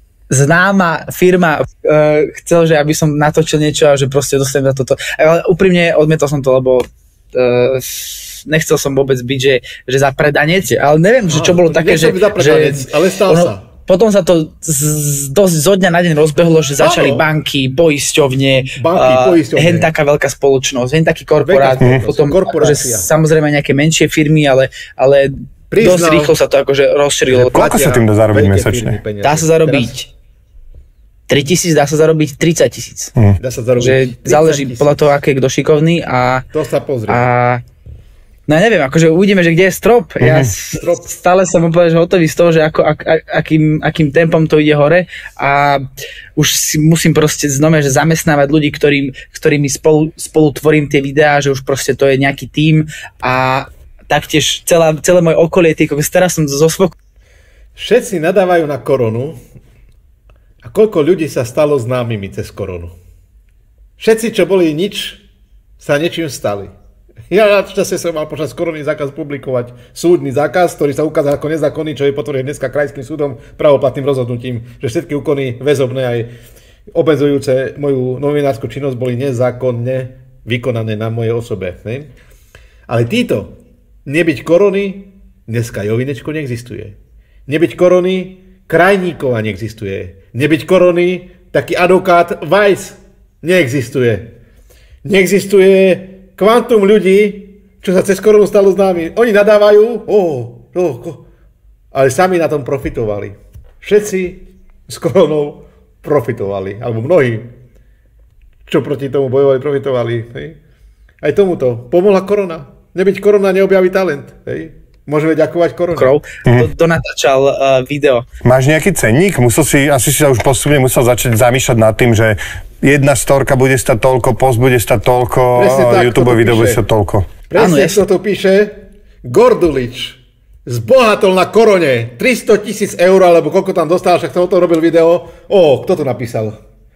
známa firma uh, chcel, že aby som natočil niečo a že proste dostanem za toto. Ale úprimne odmietol som to, lebo uh, nechcel som vôbec byť, že, že za predanec, ale neviem, že čo bolo také, že... Predanec, že ale stal ono, sa. Potom sa to z, dosť zo dňa na deň rozbehlo, že začali Áno. banky, poisťovne, banky, uh, poisťovne, hen taká veľká spoločnosť, hen taký korporát, Veľká, potom že samozrejme nejaké menšie firmy, ale, ale dosť rýchlo sa to akože rozšírilo. Koľko sa tým dá zarobiť mesačne? Dá sa zarobiť tritisíc, dá sa zarobiť tridsať tisíc. Hmm. Dá sa zarobiť že záleží podľa toho, aký je kto šikovný a... To sa pozrie. A, no neviem, akože uvidíme, že kde je strop. Mm-hmm. Ja strop. stále som úplne hotový z toho, že ako, ak, akým, akým tempom to ide hore a už si musím proste znova, že zamestnávať ľudí, ktorým, ktorými spolu, spolu tvorím tie videá, že už proste to je nejaký tím a taktiež celá, celé moje okolie, tý, teraz som zo svojho... Všetci nadávajú na koronu. A koľko ľudí sa stalo známymi cez koronu? Všetci, čo boli nič, sa niečím stali. Ja na čase som mal počas korony zákaz publikovať súdny zákaz, ktorý sa ukázal ako nezákonný, čo je potvrdené dneska krajským súdom pravoplatným rozhodnutím, že všetky úkony väzobné aj obmedzujúce moju novinárskú činnosť boli nezákonne vykonané na mojej osobe. Ne? Ale títo, nebyť korony, dneska Jovinečko neexistuje. Nebyť korony, Krajníková neexistuje. Nebyť korony, taký advokát Weiss neexistuje. Neexistuje kvantum ľudí, čo sa cez koronu stalo známy. Oni nadávajú, oh, oh, oh, ale sami na tom profitovali. Všetci s koronou profitovali, alebo mnohí, čo proti tomu bojovali, profitovali. Hej. Aj tomuto pomohla korona. Nebyť korona, neobjaví talent. Hej. Môžeme ďakovať korone. Krov, mm. to, to natáčal uh, video. Máš nejaký cenník? Musel si, asi si sa už postupne musel začať zamýšľať nad tým, že jedna storka bude stať toľko, post bude stať toľko, tak, YouTube video bude stať toľko. Presne, to tu píše Gordulič. Zbohatol na korone. tristo tisíc eur, alebo koľko tam dostal, však som o tom robil video. Ó, kto to napísal?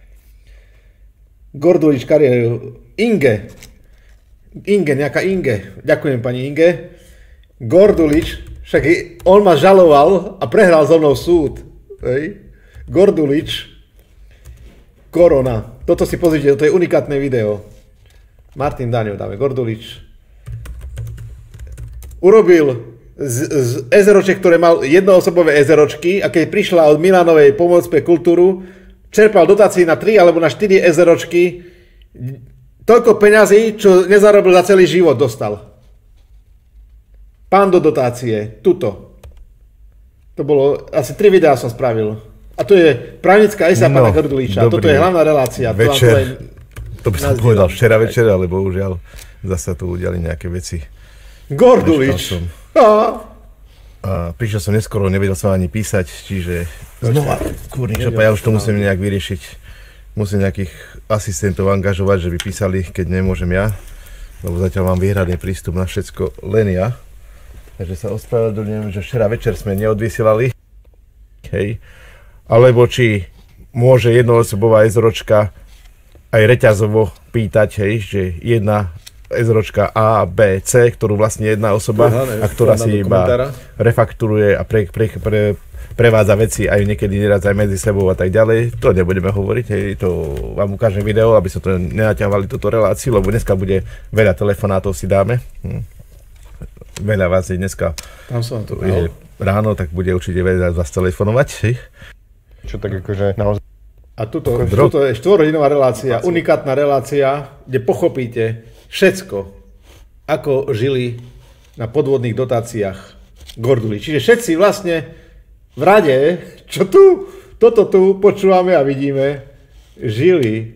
Gordulič kariéru. Inge. Inge, nejaká Inge. Ďakujem pani Inge. Gordulič, však on ma žaloval a prehral so mnou súd. Hej. Gordulič, korona. toto si pozrite, to je unikátne video. Martin Daňo, dáme Gordulič. Urobil z, z ezeroček, ktoré mal jednoosobové ezeročky a keď prišla od Milanovej Pomoc pre kultúru, čerpal dotácií na tri alebo na štyri ezeročky. Toľko peňazí, čo nezarobil za celý život, dostal. Pán do dotácie, tuto. To bolo, asi tri videá som spravil. A to je právnická esa no, pána Gorduliča. Toto je hlavná relácia. Večer, to by som povedal včera večer, ale bohužiaľ zase tu udiali nejaké veci. Gordulič. A, a prišiel som neskoro, nevedel som ani písať, čiže znova, kurník šopa, ja už to musím nejak vyriešiť. Musím nejakých asistentov angažovať, že by písali, keď nemôžem ja, lebo zatiaľ mám výhradný prístup na všetko len ja. Takže sa ospravedlňujem, že včera večer sme neodvysielali. Hej. Alebo či môže jednoosobová ezročka aj reťazovo pýtať, hej, že jedna ezročka A, B, C, ktorú vlastne jedna osoba, a ktorá si iba refakturuje a pre, pre, pre, prevádza veci aj niekedy neraz aj medzi sebou a tak ďalej. To nebudeme hovoriť, hej, to vám ukážem video, aby sa to nenaťahovali túto reláciu, lebo dneska bude veľa telefonátov si dáme. Hm. Veľa vás je dneska Tam som to je ráno, tak bude určite veľa vás telefonovať. Hej. Čo tak akože naozaj... A tuto, tuto je štvorhodinová relácia, unikátna relácia, kde pochopíte všetko, ako žili na podvodných dotáciách Gorduli. Čiže všetci vlastne v rade, čo tu, toto tu počúvame a vidíme, žili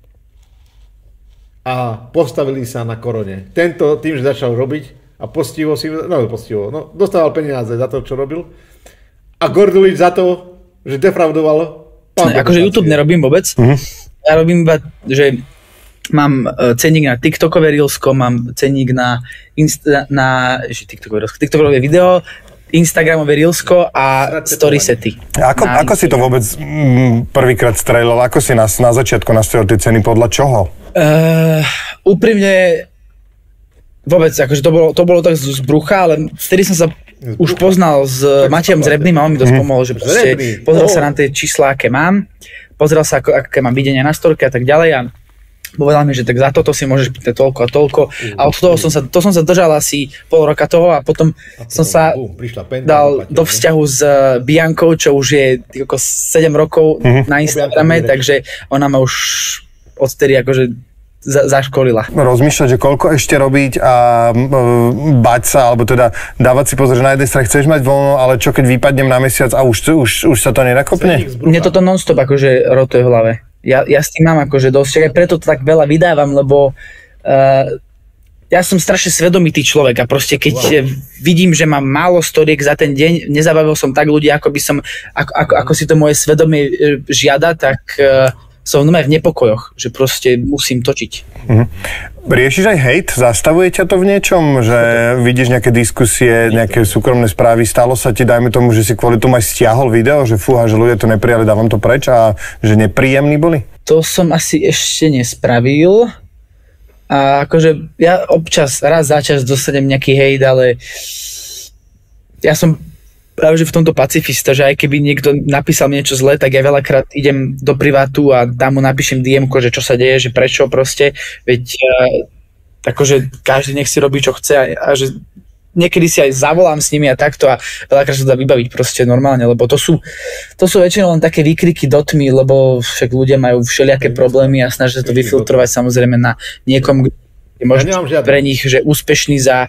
a postavili sa na korone. Tento tým, že začal robiť a postivo si, no postivo, no dostával peniaze za to, čo robil. A Gordulič za to, že defraudoval. Akože YouTube nerobím vôbec. Uh-huh. Ja robím iba, že mám cenník na TikTokové Reelsko, mám cenník na, Insta, na TikTokové, TikTokové video, Instagramové Reelsko a story sety. Ako, ako si to vôbec mm, prvýkrát strelil? Ako si nás na začiatku nastavil tie ceny? Podľa čoho? Uh, úprimne vôbec, akože to bolo, to bolo tak z, z brucha, ale vtedy som sa už poznal s Matejom Zrebným a on mi dosť pomohol, že proste pozrel sa na tie čísla, aké mám, pozrel sa, ako, aké mám videnia na storke a tak ďalej a povedal mi, že tak za toto si môžeš pýtať toľko a toľko a od toho som sa, to som sa držal asi pol roka toho a potom som sa dal do vzťahu s Biankou, čo už je ako sedem rokov na Instagrame, takže ona ma už odtedy akože za, zaškolila. Rozmýšľať, že koľko ešte robiť a e, bať sa, alebo teda dávať si pozor, že na jednej strane chceš mať voľno, ale čo keď vypadnem na mesiac a už, už, už sa to nenakopne? Mne toto non-stop akože rotuje v hlave. Ja, ja s tým mám akože dosť, aj preto to tak veľa vydávam, lebo uh, ja som strašne svedomitý človek a proste keď wow. vidím, že mám málo storiek za ten deň, nezabavil som tak ľudí, ako by som, ako, ako, ako si to moje svedomie žiada, tak uh, som v nepokojoch, že proste musím točiť. Mhm. Riešiš aj hejt? Zastavuje ťa to v niečom? Že vidíš nejaké diskusie, nejaké súkromné správy? Stalo sa ti, dajme tomu, že si kvôli tomu aj stiahol video, že fúha, že ľudia to neprijali, dávam to preč a že nepríjemní boli? To som asi ešte nespravil. A akože ja občas, raz za čas dostanem nejaký hejt, ale ja som práve že v tomto pacifista, že aj keby niekto napísal mi niečo zlé, tak ja veľakrát idem do privátu a tam mu napíšem dé emko, že čo sa deje, že prečo proste, veď akože každý nech si robí, čo chce a, a že niekedy si aj zavolám s nimi a takto a veľakrát sa to dá vybaviť proste normálne, lebo to sú, to sú väčšinou len také výkriky do tmy, lebo však ľudia majú všelijaké problémy a snažia sa to vyfiltrovať samozrejme na niekom, kde je možno pre nich, že úspešný za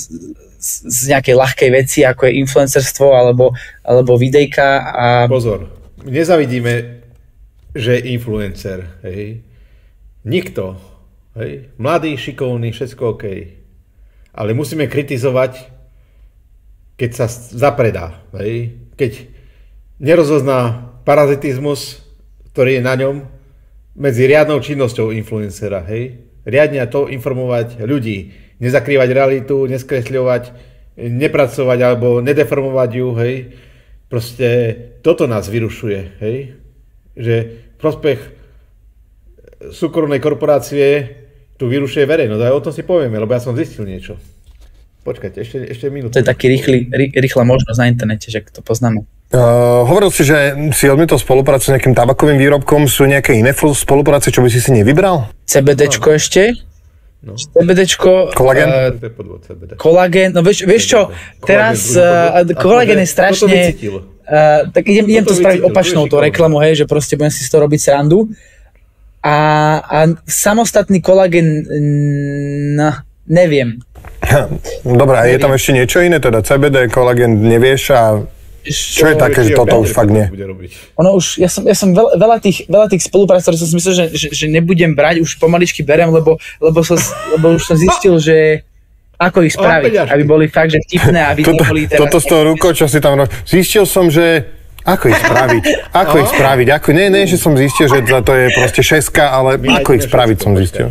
z nejakej ľahkej veci, ako je influencerstvo alebo, alebo videjka a... Pozor, nezavidíme, že je influencer, hej. Nikto, hej. Mladý, šikovný, všetko OK. Ale musíme kritizovať, keď sa zapredá, hej. Keď nerozozná parazitizmus, ktorý je na ňom, medzi riadnou činnosťou influencera, hej. Riadne to informovať ľudí, nezakrývať realitu, neskresľovať, nepracovať alebo nedeformovať ju, hej. Proste toto nás vyrušuje, hej. Že prospech súkromnej korporácie tu vyrušuje verejnosť. A o tom si povieme, lebo ja som zistil niečo. Počkajte, ešte, ešte minútu. To je taký rýchly, rý, rýchla možnosť na internete, že to poznáme. Uh, hovoril si, že si odmietol spoluprácu s nejakým tabakovým výrobkom. Sú nejaké iné spolupráce, čo by si si nevybral? CBDčko no. ešte? No. CBDčko... Kolagén? Uh, kolagén, no vieš, vieš čo, teraz uh, kolagén je strašne... Uh, tak idem, idem to spraviť opačnou tú reklamu, hej, že proste budem si z toho robiť srandu. A, a samostatný kolagén, no, neviem. Dobre, a je tam ešte niečo iné, teda cé bé dé, kolagén, nevieš a čo je také, že toto už fakt nie? Ono už, ja som, ja som veľa, veľa, tých, veľa tých spoluprác, ktoré som si myslel, že, že, že nebudem brať, už pomaličky berem, lebo, lebo, som, lebo už som zistil, že ako ich spraviť, aby boli fakt, že vtipné, aby toto, neboli teraz... Toto s tou rukou, čo si tam... Zistil som, že... Ako ich spraviť? Ako ich spraviť? Ako, nie, nie, že som zistil, že to je proste šeska, ale ako ich spraviť som zistil.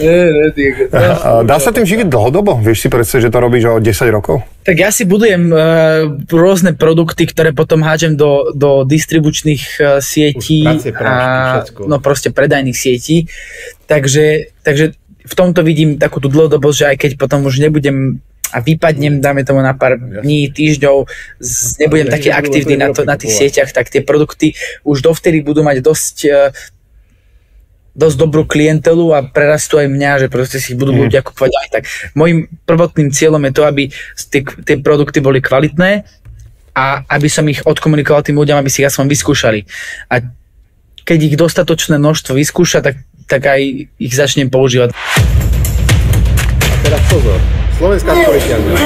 Dá sa tým živiť dlhodobo? Vieš si predstaviť, že to robíš o desať rokov? Tak ja si budujem uh, rôzne produkty, ktoré potom hádžem do, do distribučných uh, sietí a no proste predajných sietí. Takže, takže v tomto vidím takú tú dlhodobosť, že aj keď potom už nebudem a vypadnem, dáme tomu na pár dní, týždňov, z, nebudem taký aktívny na, to, na tých sieťach, tak tie produkty už dovtedy budú mať dosť, dosť dobrú klientelu a prerastú aj mňa, že proste si ich budú ľudia kupovať aj tak. Mojím prvotným cieľom je to, aby tie, tie produkty boli kvalitné a aby som ich odkomunikoval tým ľuďom, aby si ich aspoň vyskúšali. A keď ich dostatočné množstvo vyskúša, tak, tak aj ich začnem používať. A teraz pozor. Slovenská sporiteľňa.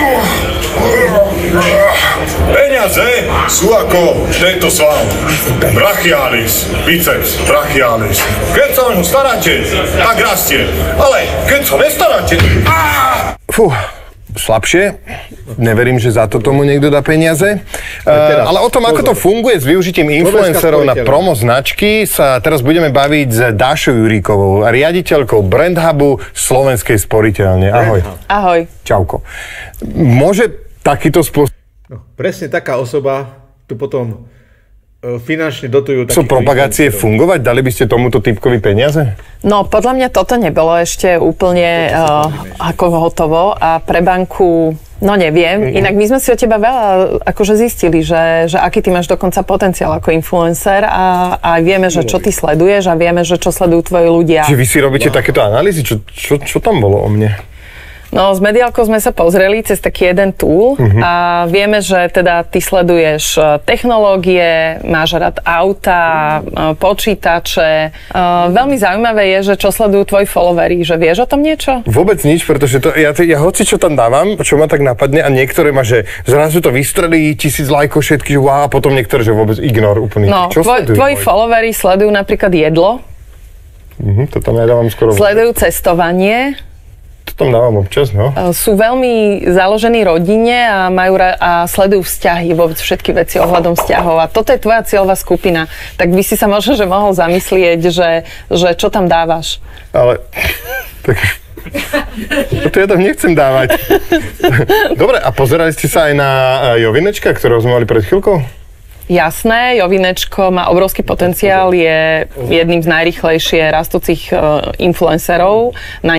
Peniaze sú ako tento sval. Brachialis, biceps, brachialis. Keď sa o ňu staráte, tak rastie. Ale keď sa nestaráte... Fú, slabšie. Neverím, že za to tomu niekto dá peniaze. Uh, ale o tom, ako to funguje s využitím influencerov na promo značky, sa teraz budeme baviť s Dášou Juríkovou, riaditeľkou Brand Hubu Slovenskej sporiteľne. Ahoj. Ahoj. Čauko. Môže takýto spôsob... No, presne taká osoba tu potom finančne dotujú... Sú propagácie fungovať? Dali by ste tomuto typkovi peniaze? No, podľa mňa toto nebolo ešte úplne uh, ako hotovo a pre banku, no neviem. Inak my sme si o teba veľa akože zistili, že, že aký ty máš dokonca potenciál ako influencer a, a vieme, že čo ty sleduješ a vieme, že čo sledujú tvoji ľudia. Čiže vy si robíte no. takéto analýzy? Čo, čo, čo tam bolo o mne? No, s Mediálkou sme sa pozreli cez taký jeden tool uh-huh. a vieme, že teda ty sleduješ technológie, máš rád auta, uh-huh. počítače. Uh, veľmi zaujímavé je, že čo sledujú tvoji followeri, že vieš o tom niečo? Vôbec nič, pretože to, ja, ja hoci čo tam dávam, čo ma tak napadne a niektoré má, že zrazu to vystrelí, tisíc lajkov, všetky, že wow, a potom niektoré, že vôbec ignor úplný. No, čo tvoj, tvoji followeri sledujú napríklad jedlo. Uh-huh, to tam ja dávam skoro. Sledujú cestovanie. To tam dávam občas, no. Sú veľmi založení rodine a majú ra- a sledujú vzťahy, vôbec všetky veci ohľadom vzťahov. A toto je tvoja cieľová skupina. Tak by si sa možno, že mohol zamyslieť, že, že čo tam dávaš. Ale... Tak... To ja tam nechcem dávať. Dobre, a pozerali ste sa aj na Jovinečka, ktorého sme mali pred chvíľkou? Jasné, Jovinečko má obrovský potenciál, je jedným z najrýchlejšie rastúcich uh, influencerov. Na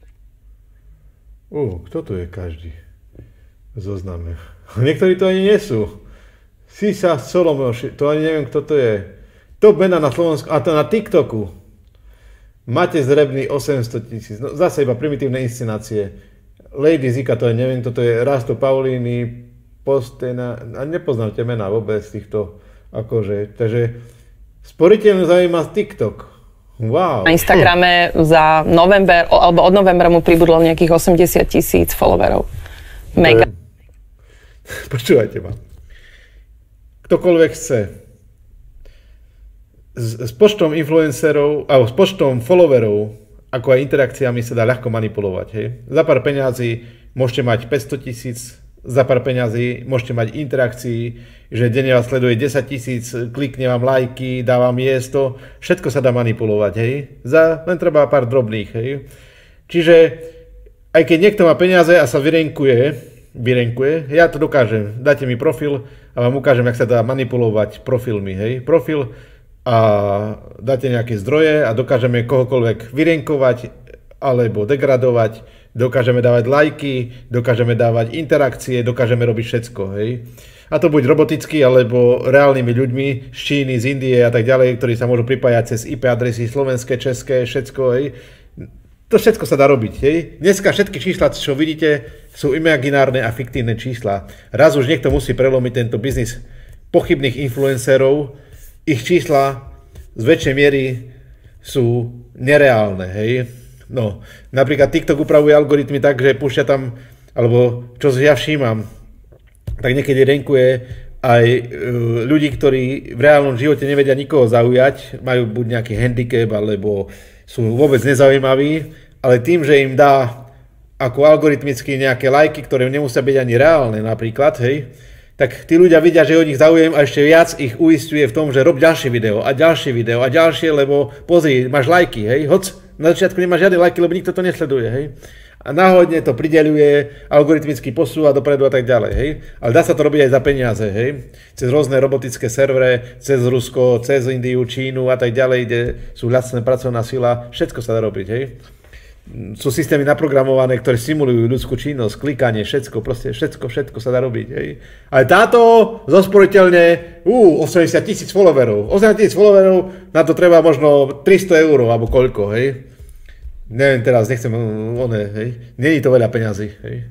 Uh, kto tu je každý? Zozname. Niektorí to ani nie sú. Sisa Solomoši, to ani neviem, kto to je. Top mena na Slovensku, a to na TikToku. Máte zrebný osemsto tisíc. No, zase iba primitívne inscenácie. Lady Zika, to je, neviem, toto je Rasto Paulíny, Postena, a nepoznáte mená vôbec týchto, akože, takže sporiteľne zaujíma TikTok. Wow. Na Instagrame za november, alebo od novembra mu pribudlo nejakých osemdesiat tisíc followerov. Mega. Počúvajte ma. Ktokoľvek chce s, s počtom influencerov, alebo s počtom followerov, ako aj interakciami sa dá ľahko manipulovať. Hej? Za pár peňazí môžete mať päťsto tisíc, za pár peňazí môžete mať interakcií, že denne vás sleduje desať tisíc, klikne vám lajky, dá vám jesť, všetko sa dá manipulovať, hej. Za len treba pár drobných, hej. Čiže aj keď niekto má peniaze a sa vyrenkuje, vyrenkuje, ja to dokážem. Dajte mi profil a vám ukážem, jak sa dá manipulovať profilmi, hej. Profil a dáte nejaké zdroje a dokážeme kohokoľvek vyrenkovať alebo degradovať, dokážeme dávať lajky, dokážeme dávať interakcie, dokážeme robiť všetko, hej. A to buď roboticky, alebo reálnymi ľuďmi z Číny, z Indie a tak ďalej, ktorí sa môžu pripájať cez í pé adresy slovenské, české, všetko, hej. To všetko sa dá robiť, hej. Dneska všetky čísla, čo vidíte, sú imaginárne a fiktívne čísla. Raz už niekto musí prelomiť tento biznis pochybných influencerov. Ich čísla z väčšej miery sú nereálne, hej. No, napríklad TikTok upravuje algoritmy tak, že púšťa tam, alebo čo si ja všímam, tak niekedy rankuje aj ľudí, ktorí v reálnom živote nevedia nikoho zaujať, majú buď nejaký handicap, alebo sú vôbec nezaujímaví, ale tým, že im dá ako algoritmicky nejaké lajky, ktoré nemusia byť ani reálne napríklad, hej, tak tí ľudia vidia, že o nich záujem a ešte viac ich uisťuje v tom, že rob ďalšie video a ďalšie video a ďalšie, lebo pozri, máš lajky, hej, hoď na začiatku nemá žiadne lajky, lebo nikto to nesleduje, hej. A náhodne to prideľuje, algoritmicky posúva dopredu a tak ďalej, hej. Ale dá sa to robiť aj za peniaze, hej. Cez rôzne robotické servere, cez Rusko, cez Indiu, Čínu a tak ďalej, kde sú lacná pracovná sila, všetko sa dá robiť, hej. Sú systémy naprogramované, ktoré simulujú ľudskú činnosť, klikanie, všetko, proste všetko, všetko sa dá robiť, hej. Ale táto zosporiteľne, ú, osemdesiat tisíc followerov, osemdesiat tisíc followerov, na to treba možno tristo eur, alebo koľko, hej. Neviem teraz, nechcem, one, hej. Není to veľa peňazí, hej.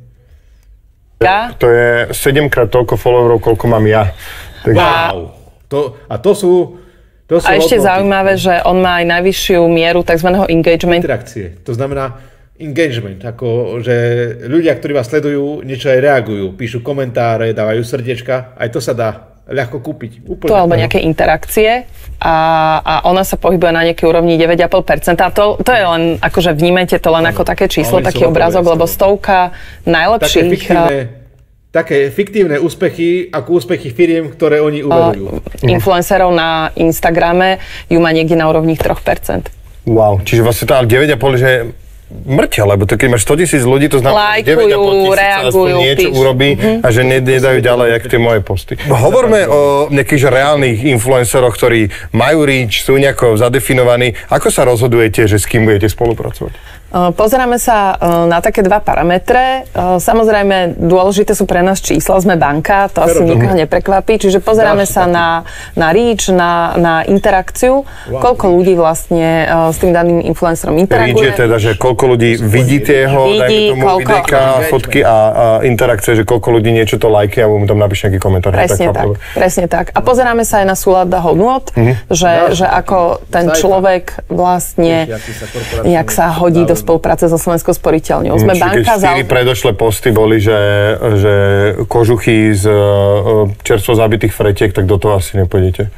Ja? To je sedemkrát toľko followerov, koľko mám ja. Tak... Wow. To, a to sú... To sú a ešte hodnoty. Zaujímavé, že on má aj najvyššiu mieru tzv. Engagement. Interakcie. To znamená engagement, ako že ľudia, ktorí vás sledujú, niečo aj reagujú, píšu komentáre, dávajú srdiečka, aj to sa dá ľahko kúpiť. Úplne. To alebo nejaké interakcie a, a ona sa pohybuje na nejakej úrovni deväť celá päť percenta. To, to je len, akože vnímajte to len ako také číslo, taký obrázok, lebo stovka najlepších... Také fiktívne, také fiktívne úspechy, ako úspechy firiem, ktoré oni uvedujú. Influencerov na Instagrame ju má niekde na úrovni tri percentá. Wow, čiže vlastne to ale deväť celá päť, že mŕťa, lebo to keď máš sto tisíc ľudí, to znamená, že deväť celá päť tisíc aspoň niečo píš. urobí mm-hmm. a že nedajú ďalej, jak tie moje posty. Hovorme o nejakých reálnych influenceroch, ktorí majú reach, sú nejako zadefinovaní. Ako sa rozhodujete, že s kým budete spolupracovať? Pozeráme sa na také dva parametre. Samozrejme, dôležité sú pre nás čísla, sme banka, to asi nikoho neprekvapí, čiže pozeráme sa na, na reach, na, na interakciu, wow. koľko ľudí vlastne s tým daným influencerom interaguje. Reach je teda, že koľko ľudí vidíte jeho, dajme tomu koľko... videjka, fotky a, a interakcie, že koľko ľudí niečo to lajky a mu tam napíše nejaký komentár. Presne tak, tak presne tak. A pozeráme sa aj na súlad hodnôt, mm-hmm. že, že ako ten človek vlastne, jak sa hodí do spolupráce so Slovenskou sporiteľňou. Sme Čiže banka keď štyri za... predošlé posty boli, že, že kožuchy z uh, čerstvo zabitých fretiek, tak do toho asi nepôjdete.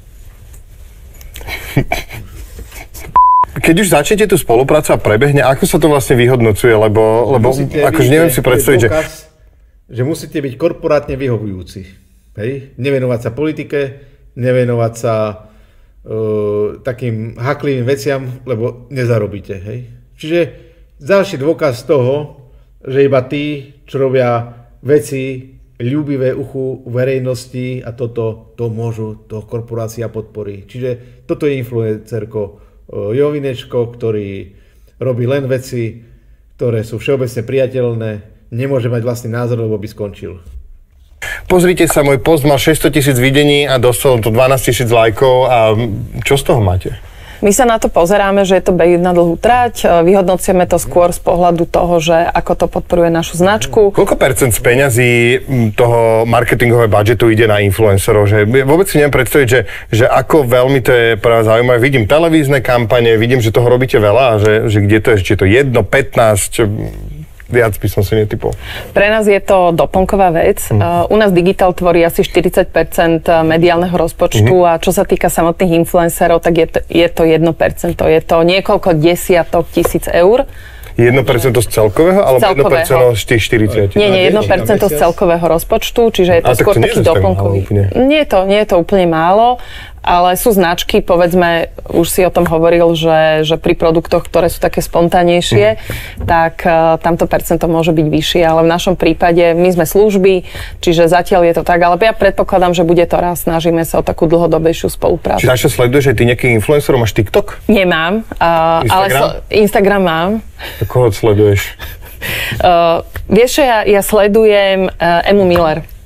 Keď už začnete tú spoluprácu a prebehne, ako sa to vlastne vyhodnocuje? Lebo, lebo akože neviem si predstaviť, že... že musíte byť korporátne vyhovujúci. Hej? Nevenovať sa politike, nevenovať sa uh, takým haklivým veciam, lebo nezarobíte. Hej? Čiže ďalší dôkaz toho, že iba tí, čo robia veci ľúbivé uchu verejnosti a toto, to môžu, to korporácia podporí. Čiže toto je influencerko Jovinečko, ktorý robí len veci, ktoré sú všeobecne priateľné, nemôže mať vlastný názor, lebo by skončil. Pozrite sa, môj post mal šesťsto tisíc videní a dostal to dvanásť tisíc lajkov a čo z toho máte? My sa na to pozeráme, že je to beh na dlhú trať, vyhodnocujeme to skôr z pohľadu toho, že ako to podporuje našu značku. Koľko percent z peňazí toho marketingového budžetu ide na influencerov? Že vôbec si neviem predstaviť, že, že ako veľmi to je pre vás zaujímavé. Vidím televízne kampane, vidím, že toho robíte veľa a že, že kde to je, či je to jedno, pätnásť... Viac by som si netypol. Pre nás je to doplnková vec. Mm. Uh, u nás Digital tvorí asi štyridsať percent mediálneho rozpočtu mm. a čo sa týka samotných influencerov, tak je to, je to jedno percento. Je to niekoľko desiatok tisíc eur. jedno percento z celkového, alebo jedno percento z tých štyridsať? Nie, nie, jedno percento z celkového rozpočtu, čiže je to a skôr tak to taký doplnkový. Nie je to, nie je to úplne málo, ale sú značky, povedzme, už si o tom hovoril, že, že pri produktoch, ktoré sú také spontánejšie, mm. tak uh, tamto percento môže byť vyššie, ale v našom prípade my sme služby, čiže zatiaľ je to tak, ale ja predpokladám, že bude to raz, snažíme sa o takú dlhodobejšiu spoluprácu. Čiže Aša, sleduješ aj ty nejakých influencerov, máš TikTok? Nemám, uh, Instagram? ale sl- Instagram mám. A koho sleduješ? uh, vieš, ja, ja sledujem uh, Emu Miller.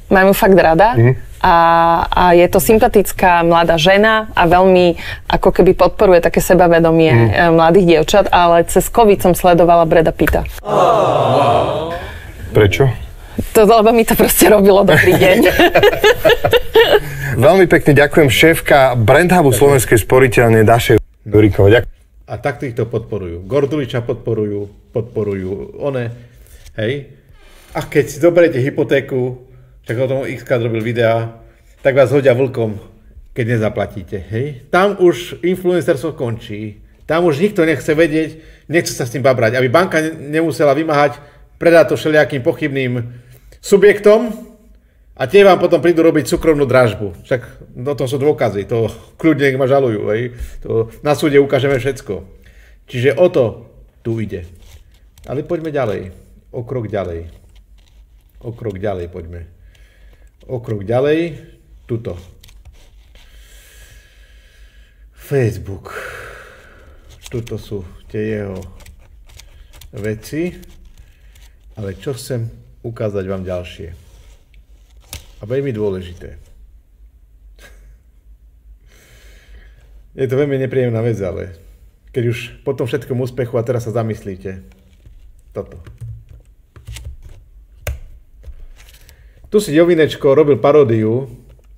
Mám ju fakt rada mm. a, a je to sympatická mladá žena a veľmi ako keby podporuje také sebavedomie mm. mladých dievčat, ale cez COVID som sledovala Brada Pitta. Oh. Prečo? To, lebo mi to proste robilo dobrý deň. Veľmi pekne ďakujem, šéfka Brand Hubu Slovenskej sporiteľne Daše Jurikova. Ďakujem. A tak týchto podporujú. Gorduliča podporujú, podporujú one, hej. A keď si zoberiete hypotéku, tak o tom X-krát robil videa, tak vás hodia vlkom, keď nezaplatíte, hej. Tam už influencerstvo končí. Tam už nikto nechce vedieť, nechce sa s tým babrať. Aby banka nemusela vymáhať, predá to všelijakým pochybným subjektom a tie vám potom prídu robiť súkromnú dražbu. Však o tom sú dôkazy, to kľudne ma žalujú, hej. To na súde ukážeme všetko. Čiže o to tu ide. Ale poďme ďalej. O krok ďalej. O krok ďalej poďme. O krok ďalej, tuto. Facebook. Tuto sú tie jeho veci. Ale čo chcem ukázať vám ďalšie. A veľmi dôležité. Je to veľmi nepríjemná vec, ale keď už po tom všetkom úspechu a teraz sa zamyslíte. Toto. Tu si Jovinečko robil paródiu.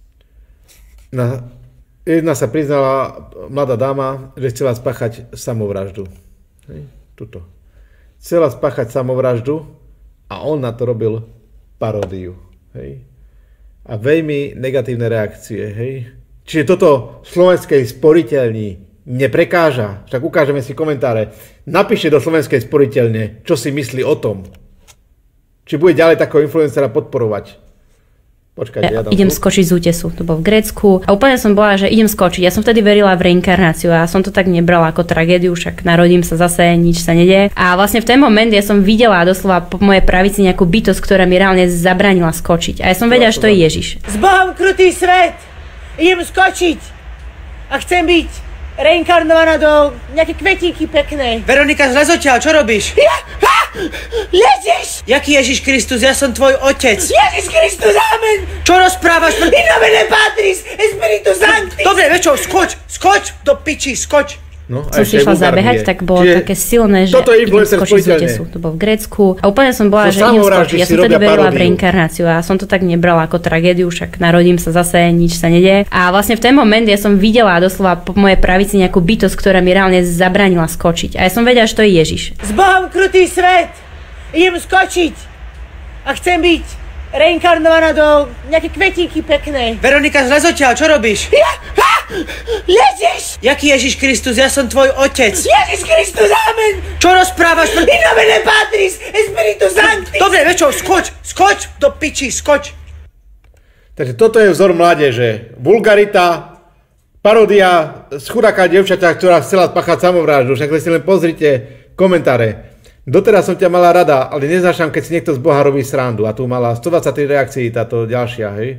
Na, jedna sa priznala mladá dáma, že chcela spáchať samovraždu. Hej, tuto. Chcela spáchať samovraždu a on na to robil paródiu. Hej. A veľmi negatívne reakcie. Hej. Čiže toto Slovenskej sporiteľni neprekáža. Však ukážeme si komentáre. Napíšte do Slovenskej sporiteľne, čo si myslí o tom. Či bude ďalej takého influencera podporovať. Počkajte, ja idem tu. skočiť z útesu, to bol v Grécku a úplne som bola, že idem skočiť. Ja som vtedy verila v reinkarnáciu a som to tak nebrala ako tragédiu, však narodím sa zase, nič sa nedie. A vlastne v ten moment ja som videla doslova po mojej pravici nejakú bytosť, ktorá mi reálne zabránila skočiť. A ja som vedela, že to je Ježiš. S Bohom krutý svet! Idem skočiť! A chcem byť reinkarnovaná do nejaké kvetinky peknej. Veronika, zlez odtiaľ, čo robíš? Ja? Ha! Ježiš! Jaký Ježiš Kristus? Ja som tvoj otec. Ježiš Kristus, amen! Čo rozprávaš? In nomine Patris, Spiritus Sancti. Dobre, večo, skoč, skoč do piči, skoč. No, som si išla zabehať, tak bolo Čiže také silné, že idem skočiť z útesu. To bol v Grécku. A úplne som bola, so že idem skočiť. Ja som vtedy verila v reinkarnáciu a som to tak nebrala ako tragédiu, však narodím sa zase, nič sa nedie. A vlastne v ten moment ja som videla doslova po mojej pravici nejakú bytosť, ktorá mi reálne zabránila skočiť. A ja som vedela, že to je Ježiš. S Bohom krutý svet! Idem skočiť! A chcem byť reinkarnovaná do nejaké kvetinky peknej. Veronika, zlez odtiaľ, čo robíš? Ja? Ha! Ježiš! Jaký Ježiš Kristus? Ja som tvoj otec. Ježiš Kristus, amen! Čo rozprávaš? In nomine Patris, Spiritus Sancti. Dobre, večo, skoč, skoč do piči, skoč. Takže toto je vzor mládeže. Vulgarita, paródia z chudáka dievčaťa, ktorá chcela spáchať samovraždu. Však si len pozrite komentáre. Doteraz som ťa mala rada, ale neznášam, keď si niekto z Boha robí srandu. A tu mala stodvadsaťtri reakcií táto ďalšia, hej.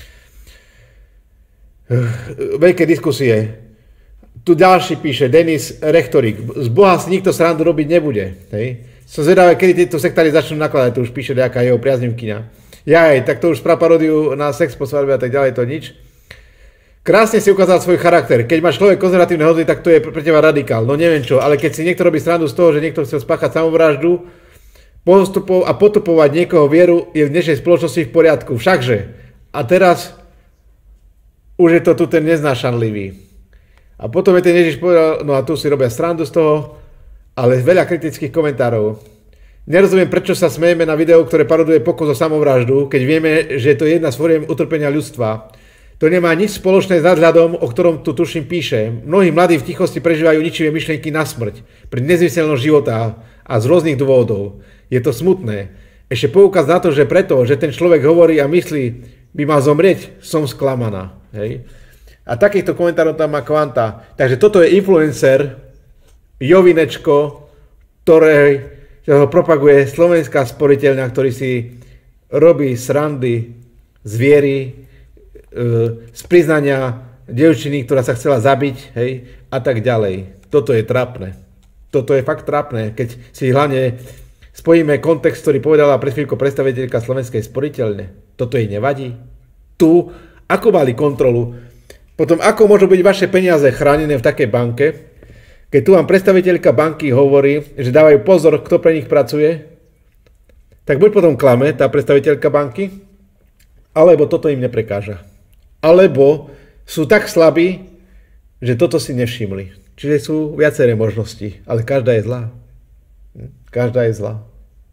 Veľké diskusie. Tu ďalší píše, Denis Rechtorík. Z Boha si nikto srandu robiť nebude, hej. Som zvedavý, kedy tieto sektári začnú nakladať, tu už píše nejaká jeho priaznivkyňa. Jaj, tak to už sprav paródiu na sex po svadbe a tak ďalej, to nič. Krásne si ukázal svoj charakter. Keď máš človek konzervatívne hodnoty, tak to je pre teba radikál. No neviem čo, ale keď si niekto robí srandu z toho, že niekto chcel spáchať samovraždu postupov a potupovať niekoho vieru, je v dnešnej spoločnosti v poriadku. Všakže. A teraz už je to tu ten neznášanlivý. A potom je ten Ježiš povedal, no a tu si robia srandu z toho, ale veľa kritických komentárov. Nerozumiem, prečo sa smejeme na video, ktoré paroduje pokus o samovraždu, keď vieme, že je to jedna z foriem utrpenia ľudstva. To nemá nič spoločné s nadhľadom, o ktorom tu tuším píše. Mnohí mladí v tichosti prežívajú ničivé myšlienky na smrť, pri nezmyselnosť života a z rôznych dôvodov. Je to smutné. Ešte poukaz na to, že preto, že ten človek hovorí a myslí, by mal zomrieť, som sklamaná. Hej? A takýchto komentárov tam má kvanta. Takže toto je influencer, Jovinečko, ktorý ho propaguje Slovenská sporiteľňa, ktorý si robí srandy z viery, z priznania dievčiny, ktorá sa chcela zabiť, hej, a tak ďalej. Toto je trápne. Toto je fakt trápne, keď si hlavne spojíme kontext, ktorý povedala pred chvíľkou predstaviteľka Slovenskej sporiteľne. Toto jej nevadí? Tu, ako mali kontrolu? Potom, ako môžu byť vaše peniaze chránené v takej banke, keď tu vám predstaviteľka banky hovorí, že dávajú pozor, kto pre nich pracuje, tak buď potom klame tá predstaviteľka banky, alebo toto im neprekáža. Alebo sú tak slabí, že toto si nevšimli. Čiže sú viaceré možnosti, ale každá je zlá. Každá je zlá.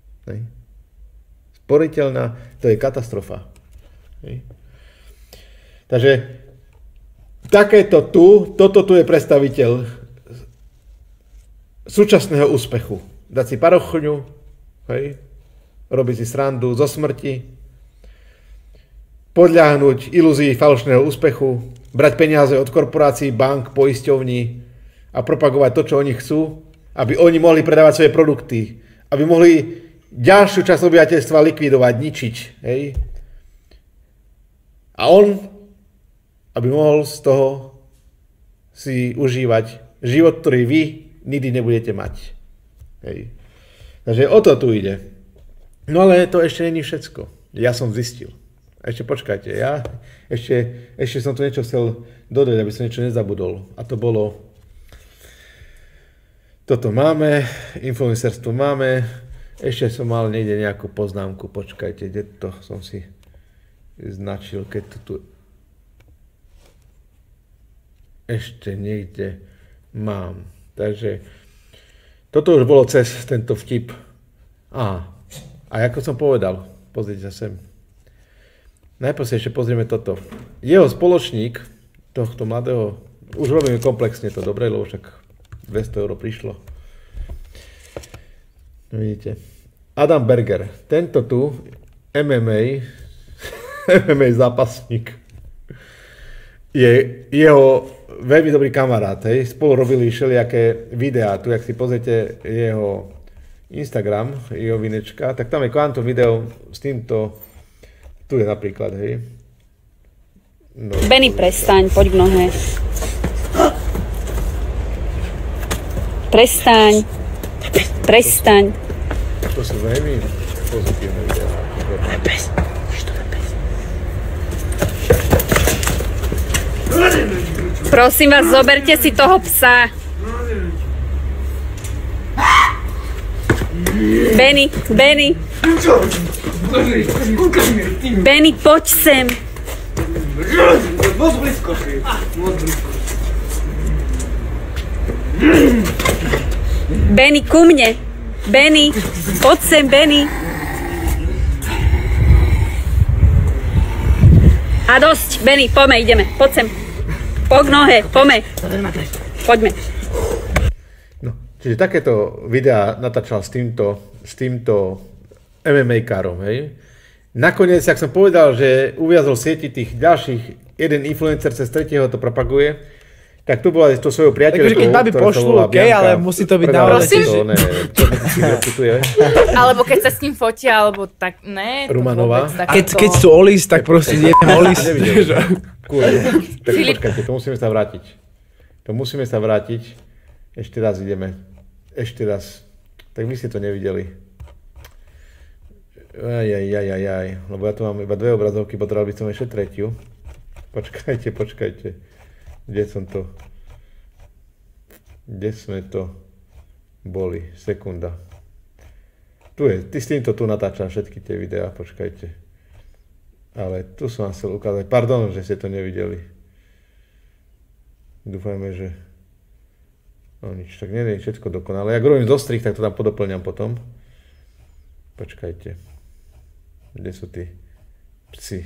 Sporiteľná, to je katastrofa. Takže takéto tu, toto tu je predstaviteľ súčasného úspechu. Dať si parochňu, hej, robiť si srandu zo smrti, podľahnuť ilúzii falošného úspechu, brať peniaze od korporácií, bank, poisťovní a propagovať to, čo oni chcú, aby oni mohli predávať svoje produkty, aby mohli ďalšiu časť obyvateľstva likvidovať, ničiť. Hej. A on, aby mohol z toho si užívať život, ktorý vy nikdy nebudete mať. Hej. Takže o to tu ide. No ale to ešte není všetko. Ja som zistil. Ešte počkajte, ja ešte, ešte som tu niečo chcel dodať, aby som niečo nezabudol. A to bolo, toto máme, influencerstvo máme, ešte som mal niekde nejakú poznámku, počkajte, kde to som si značil, keď to tu ešte niekde mám. Takže toto už bolo cez tento vtip. Á, a ako som povedal, pozrite sa sem. Najprv si ešte pozrieme toto. Jeho spoločník, tohto mladého, už robíme komplexne to, dobre, lebo však dvesto eur prišlo. Vidíte. Adam Berger, tento tu, em em á, em em á zápasník, je jeho veľmi dobrý kamarát, hej. Spolu robili všelijaké videá, tu, jak si pozriete jeho Instagram, jeho vinečka, tak tam je kvantum video s týmto. Tu je napríklad, hej. No, Benny, prestaň, poď k nohe. Prestaň. Prestaň. To sú veľmi pozitívne videá. Pes. Prosím vás, zoberte si toho psa. Benny, Benny. Benny, poď sem. Moc blízko. Moc blízko. Benny, ku mne. Benny, poď sem, Benny. A dosť, Benny, poďme, ideme. Poď sem. Poď k nohe, poďme. Poďme. No, čiže takéto videá natáčal s týmto, s týmto em em á károm, hej. Nakoniec, jak som povedal, že uviazol v sieti tých ďalších, jeden influencer cez tretieho to propaguje, tak tu bola to svojou priateľkou, takže keď babi pošlú, OK, ale musí to byť naozaj. Prosím? Alebo keď sa s ním fotia, alebo tak, ne. Rumanová. Keď, keď sú Olis, tak proste ideme Olis. Tak počkajte, to musíme sa vrátiť. To musíme sa vrátiť. Ešte raz ideme. Ešte raz. Tak vy ste to nevideli. Aj, aj, aj, aj, aj. Lebo ja tu mám iba dve obrazovky, potreboval by som ešte tretiu. Počkajte, počkajte. Kde som to? Kde sme to boli? Sekunda. Tu je, ty s týmto tu natáčam všetky tie videá, počkajte. Ale tu som vám chcel ukázať. Pardon, že ste to nevideli. Dúfajme, že... No nič, tak nie je všetko dokonalé. Jak robím zostrih, tak to tam podoplňam potom. Počkajte. Kde sú tí psi?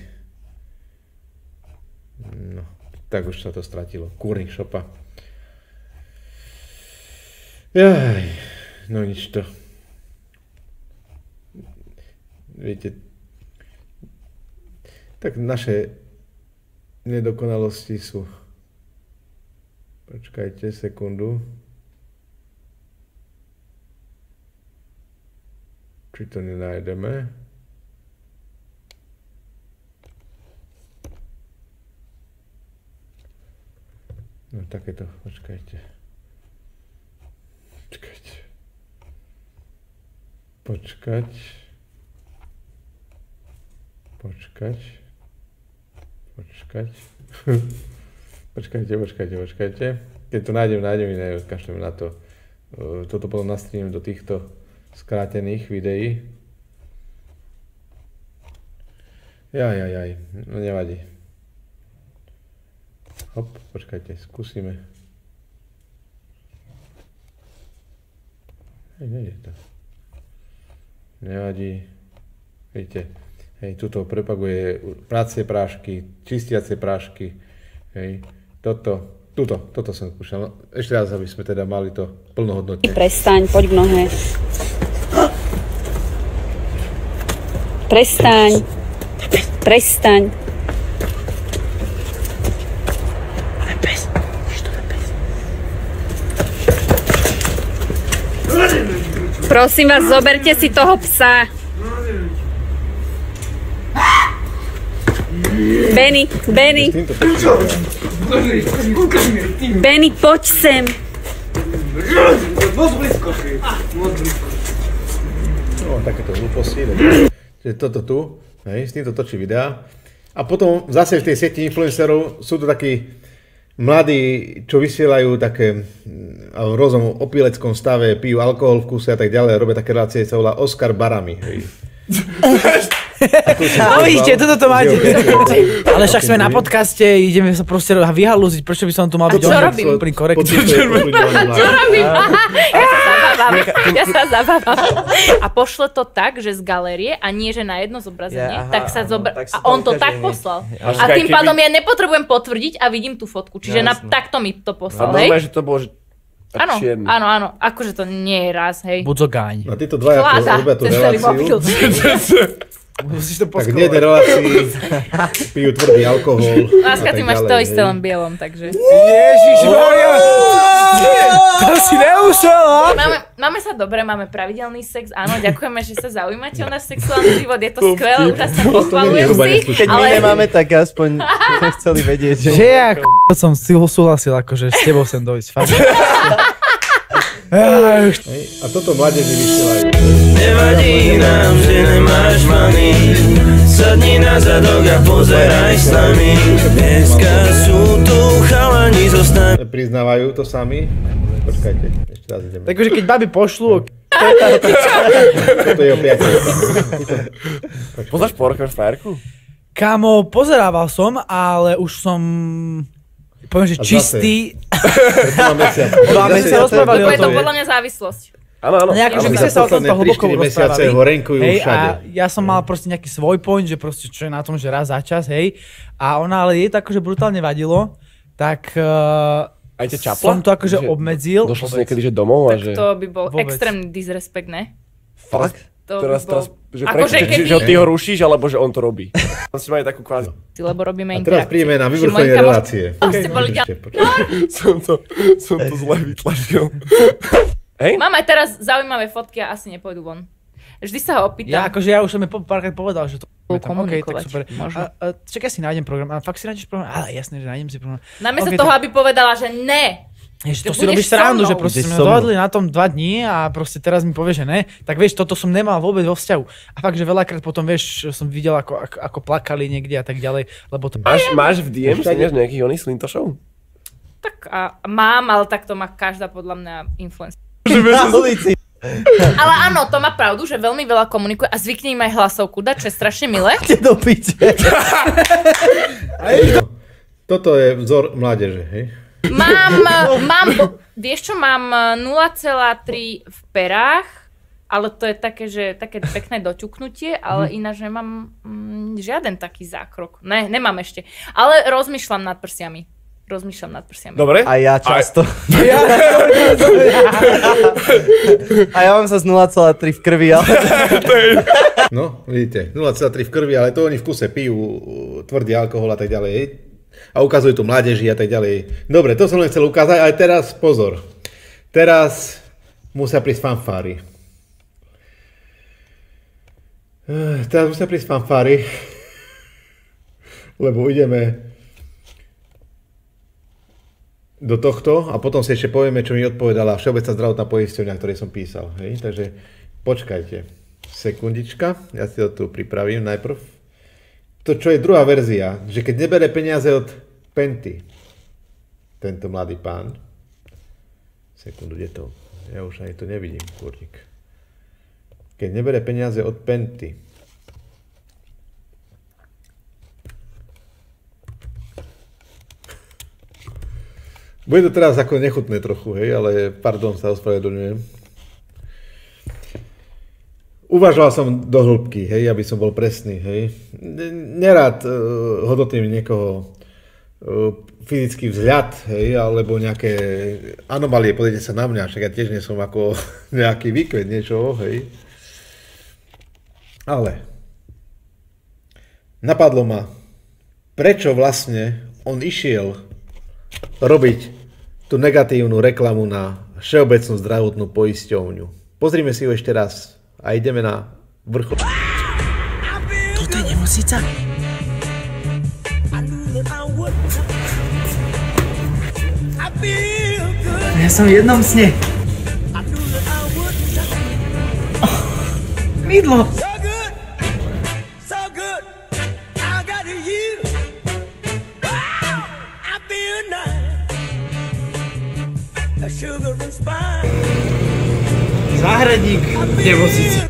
No, tak už sa to stratilo. Kúrnik šopa. Jaj, no nič to. Viete, tak naše nedokonalosti sú... Počkajte sekundu. Či to nenájdeme? No takéto, počkajte. Počkajte. Počkať. Počkať. Počkať. Počkajte, počkajte, počkajte. Keď to nájdem, nájdem iné, kašlem na to. Toto potom nastreamím do týchto skrátených videí. Jaj, jaj, jaj, no nevadí. Hop, počkajte, skúsime. Hej, nejde to. Nevadí. Vidíte, hej, tuto propaguje pracie prášky, čistiace prášky. Hej, toto, tuto, toto som skúšal. Ešte raz, aby sme teda mali to plnohodnotne. Prestaň, poď k nohe. Prestaň. Prestaň. Prosím vás, zoberte si toho psa. Benny, Benny. Benny, poď sem. No, takéto hlúposti. Čiže toto tu, hej, s týmto točí videá. A potom zase v tej sieti influencerov sú to takí mladí, čo vysielajú také v rôznom opíleckom stave, pijú alkohol v kuse a tak ďalej, robia také relácie, sa volá Oscar Barami. No vidíte, toto to máte. Ale však sme na podcaste, ideme sa proste vyhalúziť, prečo by som tu mal byť úplný korektný. Čo robím? Ja sa zabávam. Ja sa zabávam. A pošle to tak, že z galérie a nie, že na jedno zobrazenie, tak sa zobra... A on to tak poslal. A tým pádom ja nepotrebujem potvrdiť a vidím tú fotku. Čiže takto mi to poslal, hej? A že to bolo, že áno, áno, áno, akože to nie je raz, hej. Budzogáň. A títo dvaja robia tú reláciu. Tak nie je relácii, pijú tvrdý alkohol. Láska, ty máš to isté len bielom, takže... Ježišmaria! To si neusela! Máme, máme sa dobre, máme pravidelný sex, áno, ďakujeme, že sa zaujímate o náš sexuálny život, je to skvelé, úžasne, pochvalujem si. Keď my nemáme, tak aspoň sme chceli vedieť, že... Že ja som si ho súhlasil, akože s tebou sem dojsť, fakt. A toto mladeži vysielajú. Nevadí nám, že nemáš money, sadni na zadok a pozeraj s nami. Dneska sú tu chalani zo snami. Priznávajú to sami? Počkajte, ešte raz ideme. Takže keď babi pošlú... Toto je o priateľka. Poznáš porka frajerku? Kámo, pozerával som, ale už som... Poviem, že čistý... Dva mesiace. Dva mesiace rozprávali o to. Je to tom. podľa mňa závislosť. Áno, áno. Nejaký, že my sme sa o tomto hlboko rozprávali. Horenkujú hej, všade. a ja som mal proste nejaký svoj point, že proste čo je na tom, že raz za čas, hej. A ona, ale jej to akože brutálne vadilo, tak uh, aj ťa čapla? som to akože že obmedzil. Došlo si niekedy, že domov a tak že... to by bol Vôbec. extrémny disrespekt, ne? Fakt? To teraz, by bol... teraz, že, Ako, prečo, že, že, keby... že ty ho rušíš, alebo že on to robí? On si má aj takú kvázi. Lebo robíme interakcie. A teraz príjeme na vyvrcholenie relácie. Som to, som to zle vytlačil. Hej? Máme teraz zaujímavé fotky a asi nepôjdu von. Vždy sa ho opýtam. Ja akože ja už som mi párkrát povedal, že to komunikovať. Okay, tak super. A, a, čakaj, si nájdem program. A fakt si nájdeš program? Ale jasné, že nájdem si program. Namiesto okay, toho, tak... aby povedala, že ne. Jež, to si robíš srandu, že proste sme dohodli na tom dva dní a proste teraz mi povie, že ne. Tak vieš, toto som nemal vôbec vo vzťahu. A fakt, že veľakrát potom, vieš, som videl, ako, ako, ako plakali niekde a tak ďalej, lebo to... Máš, máš v dé em si nejakých oných slintošov? Tak a mám, ale tak to má každá podľa mňa influencer. Na ulici. Ale áno, to má pravdu, že veľmi veľa komunikuje a zvykne im aj hlasovku dať, čo je strašne milé. Do piče. Toto je vzor mládeže, hej? Mám, mám, vieš čo, mám nula celá tri v perách, ale to je také, že také pekné doťuknutie, ale ináč nemám mm, žiaden taký zákrok. Ne, nemám ešte. Ale rozmýšľam nad prsiami. Rozmýšľam nad prsiami. Dobre. A ja často. A ja mám sa z nula celá tri v krvi, ale... No, vidíte, nula celá tri v krvi, ale to oni v kuse pijú tvrdý alkohol a tak ďalej. A ukazujú tu mládeži a tak ďalej. Dobre, to som len chcel ukázať, ale teraz pozor. Teraz musia prísť fanfári. Teraz musia prísť fanfári. Lebo ideme do tohto a potom si ešte povieme, čo mi odpovedala Všeobecná zdravotná poisťovňa, ktorej som písal. Hej? Takže počkajte. Sekundička. Ja si to tu pripravím najprv. to, čo je druhá verzia, že keď nebere peniaze od Penty, tento mladý pán, sekundu, kde to? Ja už ani to nevidím, kurník. Keď nebere peniaze od Penty, bude to teraz ako nechutné trochu, hej, ale pardon, sa ospravedlňujem. Uvažoval som do hĺbky, hej, aby som bol presný, hej. Nerád uh, hodnotím niekoho uh, fyzický vzhľad, hej, alebo nejaké anomálie, podajte sa na mňa, však ja tiež nie som ako nejaký výkvet niečoho, hej. Ale napadlo ma, prečo vlastne on išiel robiť tú negatívnu reklamu na Všeobecnú zdravotnú poisťovňu. Pozrime si ho ešte raz. A ideme na vrchol. Toto je nemocnica? Ja som v jednom sne. Oh, mydlo. Záhradník v nemocnici.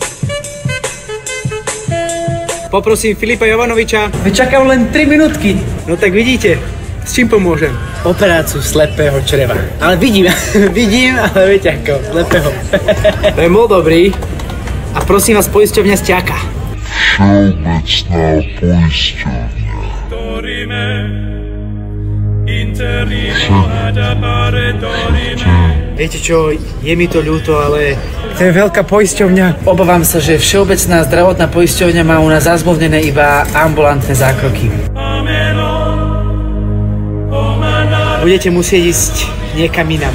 Poprosím Filipa Jovanoviča. Čakám len tri minútky. No tak vidíte, s čím pomôžem? Operáciu slepého čreva. Ale vidím, vidím, ale viete ako, slepého. To je bol dobrý. A prosím vás, poisťovňa Sťaka. Všeobecná poisťovňa. Viete čo, je mi to ľúto, ale to je veľká poisťovňa. Obávam sa, že Všeobecná zdravotná poisťovňa má u nás zazmluvnené iba ambulantné zákroky. Budete musieť ísť niekam inam.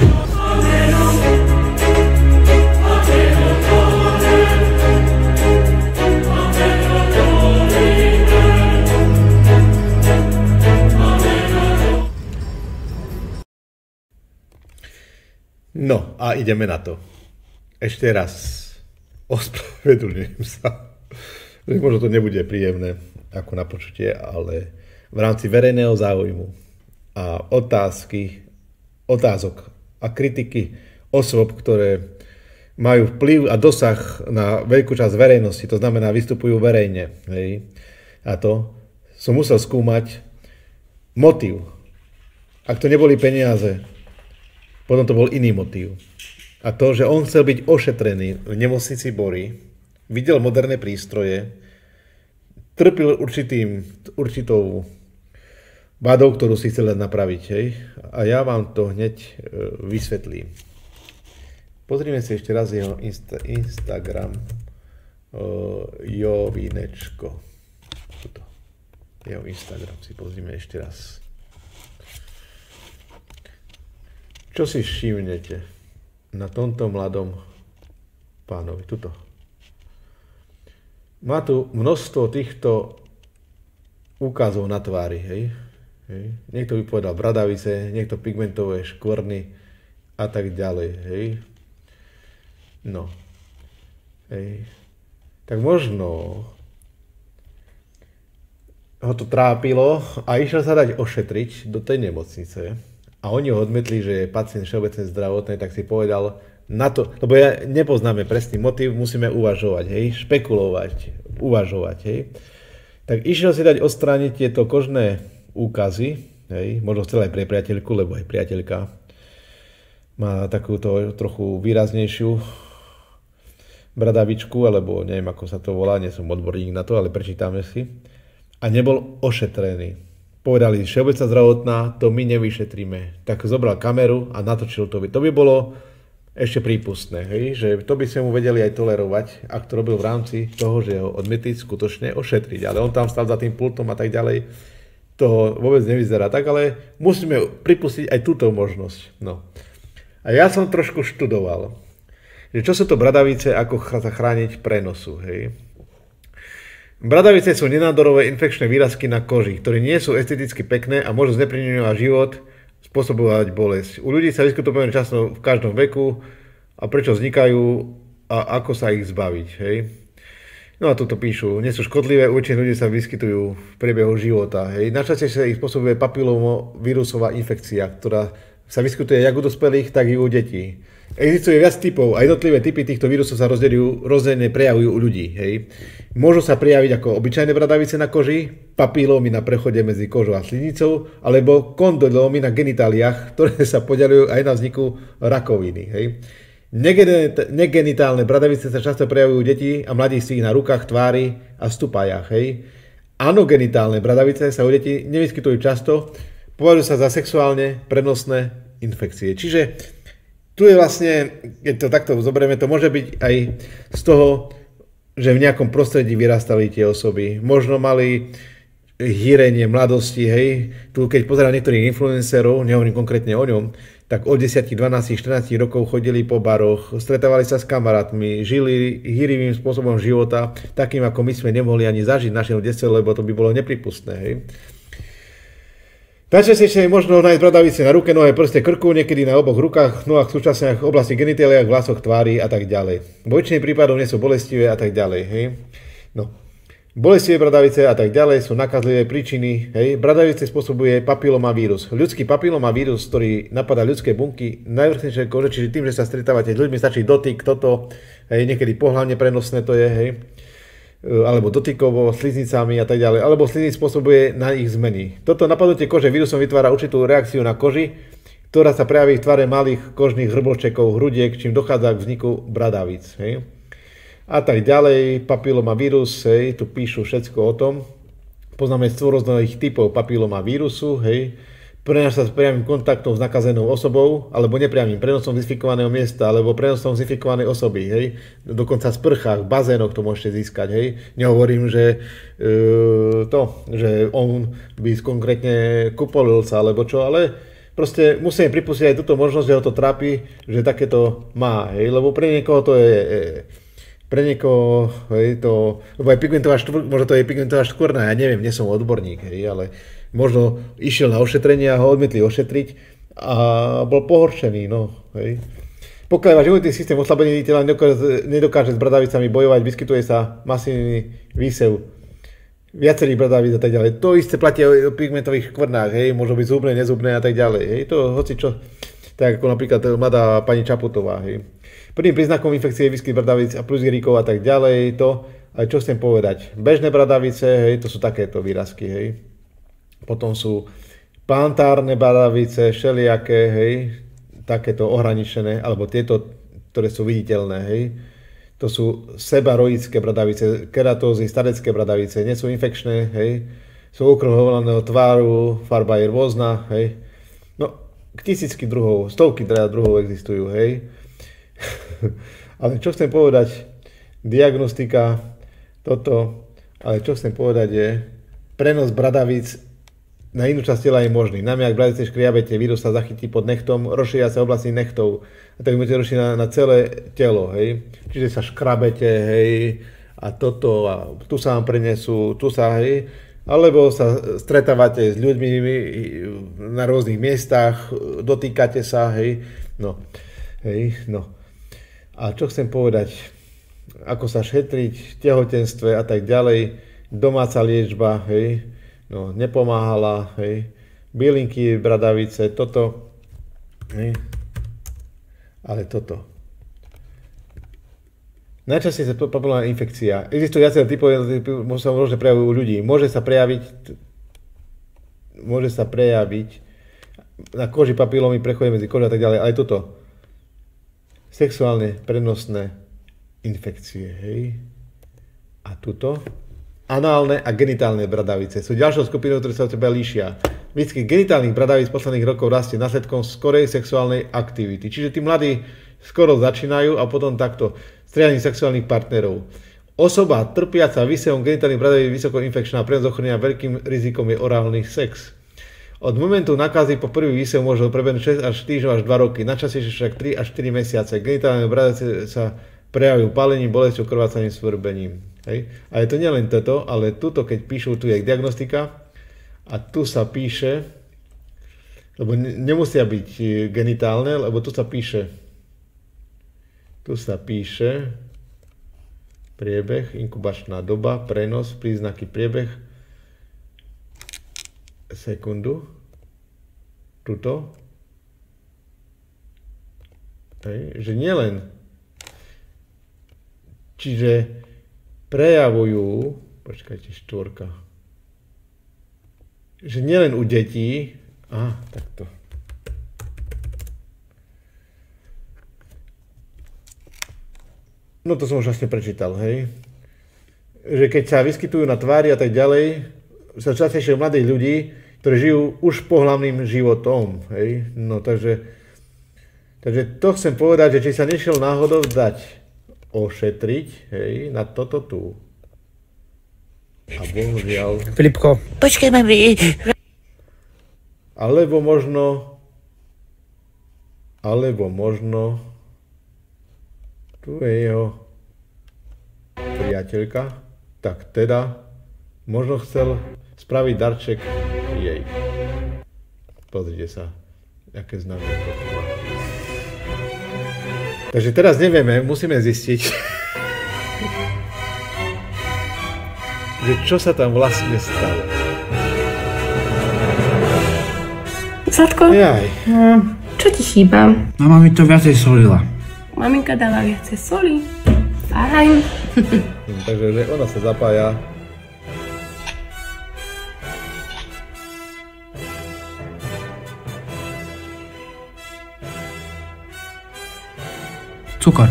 No a ideme na to. Ešte raz ospravedlňujem sa, že možno to nebude príjemné ako na počutie, ale v rámci verejného záujmu a otázky, otázok a kritiky osôb, ktoré majú vplyv a dosah na veľkú časť verejnosti, to znamená vystupujú verejne, hej, a to som musel skúmať motív. Ak to neboli peniaze, potom to bol iný motív. A to, že on chcel byť ošetrený v nemocnici Bory, videl moderné prístroje, trpil určitým, určitou vadou, ktorú si chcel napraviť. Hej? A ja vám to hneď e, vysvetlím. Pozrime si ešte raz jeho insta, Instagram. E, Jovinečko. Tuto. Jeho Instagram si pozrime ešte raz. Čo si všimnete na tomto mladom pánovi? Tuto. Má tu množstvo týchto úkazov na tvári, hej? Hej? Niekto by povedal bradavice, niekto pigmentové škvrny a tak ďalej, hej? No. Hej. Tak možno ho to trápilo a išiel sa dať ošetriť do tej nemocnice. A oni ho odmetli, že je pacient všeobecnej zdravotnej, tak si povedal na to, lebo ja nepoznáme presný motív, musíme uvažovať, hej, špekulovať, uvažovať, hej. Tak išiel si dať odstrániť tieto kožné úkazy, hej, možno chcel aj pre priateľku, lebo aj priateľka má takúto trochu výraznejšiu bradavičku, alebo neviem, ako sa to volá, nie som odborník na to, ale prečítame si. A nebol ošetrený. Povedali, Všeobecná zdravotná, to my nevyšetríme. Tak zobral kameru a natočil to. To by bolo ešte prípustné, hej? Že to by sme mu vedeli aj tolerovať, ak to robil v rámci toho, že ho odmietli skutočne ošetriť. Ale on tam stal za tým pultom a tak ďalej. To vôbec nevyzerá tak, ale musíme pripustiť aj túto možnosť. No. A ja som trošku študoval, že čo sú to bradavice, ako sa chrániť prenosu, hej? Bradavice sú nenádorové infekčné výrazky na koži, ktoré nie sú esteticky pekné a môžu znepríjemňovať život, spôsobovať bolesť. U ľudí sa vyskytujú pomerne často v každom veku a prečo vznikajú a ako sa ich zbaviť. Hej? No a toto píšu, nie sú škodlivé, u väčšiny ľudí sa vyskytujú v priebehu života. Hej. Najčastejšie ich spôsobuje papilomovírusová infekcia, ktorá sa vyskytuje jak u dospelých, tak i u detí. Existuje viac typov a jednotlivé typy týchto vírusov sa rozdeľujú, rozdielne prejavujú u ľudí. Hej. Môžu sa prejaviť ako obyčajné bradavice na koži, papilómy na prechode medzi kožou a sliznicou, alebo kondylómy na genitáliách, ktoré sa poďaľujú aj na vzniku rakoviny. Hej. Negenitálne bradavice sa často prejavujú u detí a mladistvých na rukách, tvári a stupajách. Hej. Anogenitálne bradavice sa u detí nevyskytujú často, považujú sa za sexuálne prenosné infekcie. Čiže tu je vlastne, keď to takto zoberieme, to môže byť aj z toho, že v nejakom prostredí vyrastali tie osoby. Možno mali hýrenie mladosti, hej. Tu keď pozerám niektorých influencerov, nehovorím konkrétne o ňom, tak od desať, dvanásť, štrnásť rokov chodili po baroch, stretávali sa s kamarátmi, žili hýrivým spôsobom života, takým ako my sme nemohli ani zažiť v našom detstve, lebo to by bolo nepripustné. Hej. Najčastejšie je možno nájsť bradavice na ruke, nohe, prste, krku, niekedy na oboch rukách, nohách, súčasne v oblasti genitáliách, vlasoch, tvári a tak ďalej. Vo väčšine prípadov nie sú bolestivé a tak ďalej. Hej. No. Bolestivé bradavice a tak ďalej sú nakazlivé príčiny. Hej. Bradavice spôsobuje papilomavírus. Ľudský papilomavírus, ktorý napadá ľudské bunky, najvrchnejšie kože, čiže tým, že sa stretávate s ľuďmi, stačí dotyk, toto, hej, niekedy pohlavne prenosné to je, hej, alebo dotykovo, sliznicami a tak ďalej, alebo sliznic spôsobuje na ich zmeny. Toto napadnutie kože vírusom vytvára určitú reakciu na koži, ktorá sa prejaví v tvare malých kožných hrblčekov, hrudiek, čím dochádza k vzniku bradavíc. Hej. A tak ďalej, papilomavírus, hej, tu píšu všetko o tom. Poznáme sto rôznych typov papilomavírusu, hej. Prenáša sa s priamým kontaktom s nakazenou osobou, alebo nepriamým prenosom z infikovaného miesta, alebo prenosom z infikovanej osoby, hej. Dokonca v sprchách, v bazénoch to môžete získať, hej. Nehovorím, že e, to, že on by konkrétne kupolil sa, alebo čo, ale proste musíme pripustiť aj túto možnosť, že ho to trápi, že takéto má, hej. Lebo pre niekoho to je... E, Pre niekoho, hej, to, lebo aj pigmentová štvr, možno to je pigmentová štvorná, ja neviem, nie som odborník, hej, ale možno išiel na ošetrenie a ho odmietli ošetriť a bol pohoršený, no, hej. Pokiaľ váš imunitný systém oslabený tela nedokáže, nedokáže s bradavicami bojovať, vyskytuje sa masívny výsev viacerých bradavíc a tak ďalej. To isté platí o pigmentových škvrnách, hej, môžu byť zubné, nezubné a tak ďalej, hej, to hoci čo, tak ako napríklad mladá pani Čaputová, hej. Prvým príznakom infekcie je výskyt bradavíc a plusgeríkov a tak ďalej, to, ale čo chcem povedať, bežné bradavice, hej, to sú takéto výrazky, hej. Potom sú plantárne bradavice, všelijaké, hej, takéto ohraničené, alebo tieto, ktoré sú viditeľné, hej. To sú sebaroické bradavice, keratózy, starecké bradavice, nie sú infekčné, hej. Sú okrúhovaného tváru, farba je rôzna, hej. No, tisícky druhov, stovky teda druhov existujú, hej. Ale čo chcem povedať, diagnostika, toto, ale čo chcem povedať je, prenos bradavíc na inú časť tela je možný. Najmä ak bradavice škriabete, vírus sa zachytí pod nechtom, rozšíria sa oblasti nechtov a tak môžete rozšíriť na, na celé telo, hej. Čiže sa škrabete, hej, a toto, a tu sa vám prenesú, tu sa, hej, alebo sa stretávate s ľuďmi na rôznych miestach, dotýkate sa, hej, no, hej, no. A čo chcem povedať, ako sa šetriť v tehotenstve a tak ďalej, domáca liečba, hej, no, nepomáhala, hej, bylinky, bradavice, toto, hej, ale toto. Najčastejšie sa papilomá infekcia. Existujú viaceré typov, môže sa môže prejaviť u ľudí. Môže sa prejaviť, môže sa prejaviť na koži papilómy, prechode medzi kožou a tak ďalej, ale toto. Sexuálne prenosné infekcie, hej. A tuto. Análne a genitálne bradavice sú ďalšou skupinou, ktoré sa od seba líšia. Výskyt genitálnych bradavíc posledných rokov rastie následkom skorej sexuálnej aktivity. Čiže tí mladí skoro začínajú a potom takto striedaním sexuálnych partnerov. Osoba trpiaca výsevom genitálnych bradavíc vysoko infekčná prenos ochorenia veľkým rizikom je orálny sex. Od momentu nákazy po prvý výsev môže prebehnúť šesť až týždňov až dva roky, najčastejšie však tri až štyri mesiace. Genitálne bradavice sa prejavujú pálením, bolesťou, krvácaním, svrbením. Hej. A je to nielen toto, ale tuto, keď píšu, tu je diagnostika a tu sa píše, lebo nemusia byť genitálne, lebo tu sa píše, tu sa píše, priebeh, inkubačná doba, prenos, príznaky, priebeh, sekundu, tuto, hej, že nielen, čiže prejavujú, počkajte, štvorka, že nielen u detí, aha, takto, no to som už vlastne prečítal, hej, že keď sa vyskytujú na tvári a tak ďalej, sa častejšie u mladých ľudí, ktorí žijú už pohlavným životom, hej, no takže, takže to chcem povedať, že či sa nešiel náhodou dať ošetriť, hej, na toto tu. A bohužiaľ... Filipko. Počkaj, mami. Alebo možno... Alebo možno... Tu je jeho priateľka. Tak teda, možno chcel spraviť darček jej. Pozrite sa, aké znamienko to má. Takže teraz nevieme, musíme zistiť, že čo sa tam vlastne stalo. Zlatko? Jaj. No, čo ti chýba? Mama mi to viacej solila. Maminka dala viacej soli. Fajn. Takže že ona sa zapája. Cukor.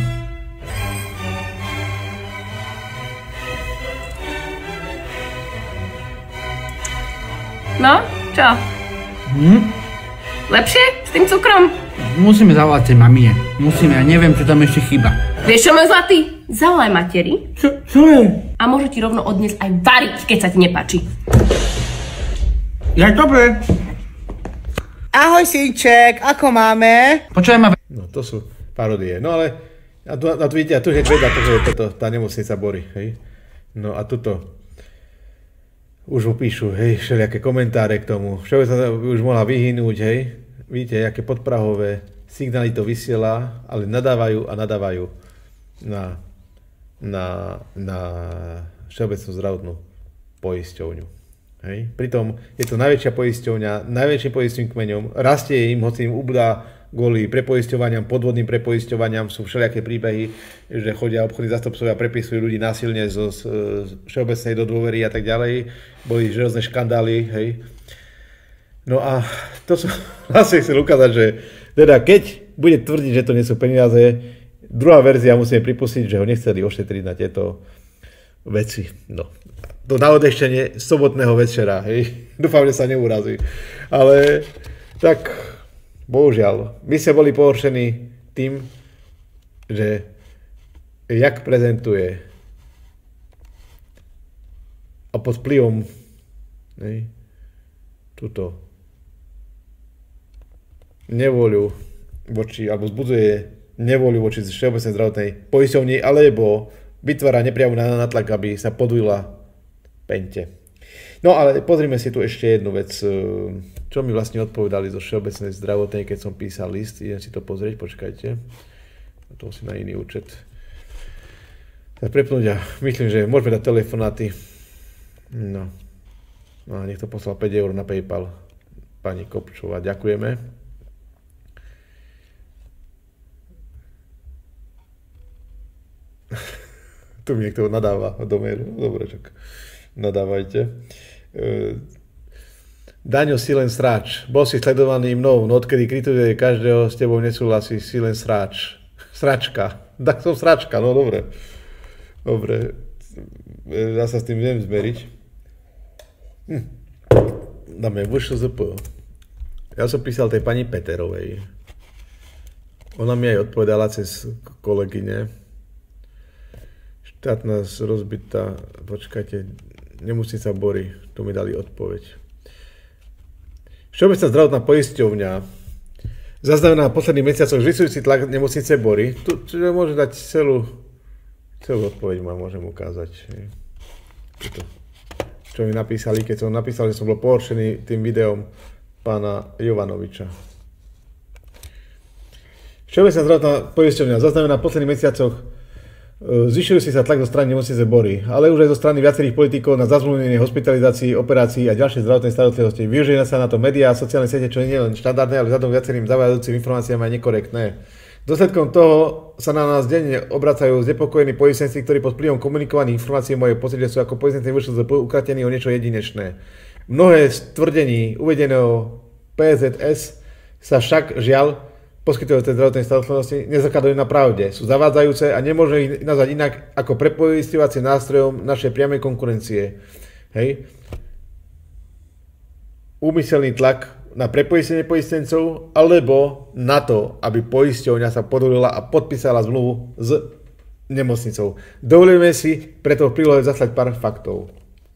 No, čo? Hm? Lepšie? S tým cukrom? Musíme zavolať tej mamine. Musíme, ja neviem, čo tam ešte chýba. Vieš čo, môj zlatý? Zavolaj materi. Čo, čo je? A môže ti rovno odniesť aj variť, keď sa ti nepáči. Ja, dobre. Ahoj, synček, ako máme? Počujem ma... No, to sú parodie. No ale, a tu, a tu vidíte, a tu je veda, to, že je toto, tá nemocnica Bory, hej. No a tuto, už mu píšu, hej, všelijaké komentáre k tomu. Všelijaké sa už mohla vyhynúť, hej. Vidíte, aké podprahové signály to vysiela, ale nadávajú a nadávajú na, na, na Všeobecnú zdravotnú poisťovňu. Hej. Pritom je to najväčšia poisťovňa, najväčším poistným kmeňom, rastie im, hoci im ubdá kvôli prepoisťovaniam, podvodným prepoisťovaniam, sú všelijaké príbehy, že chodia obchodní zástupcovia a prepisujú ľudí násilne zo z, z všeobecnej do dôvery a tak ďalej. Boli rôzne škandály, hej. No a to som vlastne chcel ukázať, že teda keď bude tvrdiť, že to nie sú peniaze, druhá verzia musíme pripustiť, že ho nechceli ošetriť na tieto veci. No. To na odeštenie sobotného večera, hej. Dúfam, že sa neurazí. Ale tak, bohužiaľ, my sme boli pohoršení tým, že jak prezentuje a pod vplyvom, hej, túto nevoľu voči, alebo vzbudzuje nevoľu voči Všeobecnej zdravotnej poisťovni, alebo vytvára nepriamu nátlak, aby sa podujila pente. No ale pozrime si tu ešte jednu vec, čo mi vlastne odpovedali zo Všeobecnej zdravotnej, keď som písal list, idem si to pozrieť, počkajte, to si na iný účet. Tak prepnúť a myslím, že môžeme dať telefonáty. No. No a nech to poslal päť eur na PayPal. Pani Kopčová, ďakujeme. Tu mi niekto nadáva do mailu. Dobre, čak nadávajte. Daňo Silen Sráč. Bol si sledovaný mnou, no odkedy kritizuje každého, s tebou nesúhlasí Silen Sráč. Sračka. Tak som sračka, no dobre. Dobre. Ja sa s tým viem zmeriť. Hm. Dáme vé š zet pé. Ja som písal tej pani Peterovej. Ona mi aj odpovedala cez kolegyne. Štátna rozbitá, počkajte, nemocnica Bory, tu mi dali odpoveď. Všeobecná zdravotná poisťovňa zaznamená v posledných mesiacoch zvyšujúci tlak nemocnice Bory. Tu, čiže môžem dať celú, celú odpoveď, ma môžem ukázať. Tuto. Čo mi napísali, keď som napísal, že som bol pohoršený tým videom pána Jovanoviča. Všeobecná zdravotná poisťovňa zaznamená v posledných mesiacoch Zvyšuje si sa tlak zo strany nemocnice Bory, ale už aj zo strany viacerých politikov na zazmluvnenie hospitalizácií, operácií a ďalšej zdravotnej starostlivosti. Využije sa na to médiá a sociálne siete, čo nie je len štandardné, ale vzhľadom viacerým zavádzajúcim informáciám aj nekorektné. Dôsledkom toho sa na nás denne obracajú znepokojení poistenci, ktorí pod vplyvom komunikovaných informácií o mojej pocite sú ako poistenci vé š zet pé ukratení o niečo jedinečné. Mnohé z tvrdení uvedeného pé zet es sa však žiaľ poskytujúce zdravotnej starostlivosti nezakladajú na pravde. Sú zavádzajúce a nemôžeme ich nazvať inak ako prepoisťovacie nástrojom našej priamej konkurencie. Hej. Úmyselný tlak na prepoistenie poistencov alebo na to, aby poisťovňa sa podvolila a podpísala zmluvu s nemocnicou. Dovolíme si preto v prílohe zaslať pár faktov.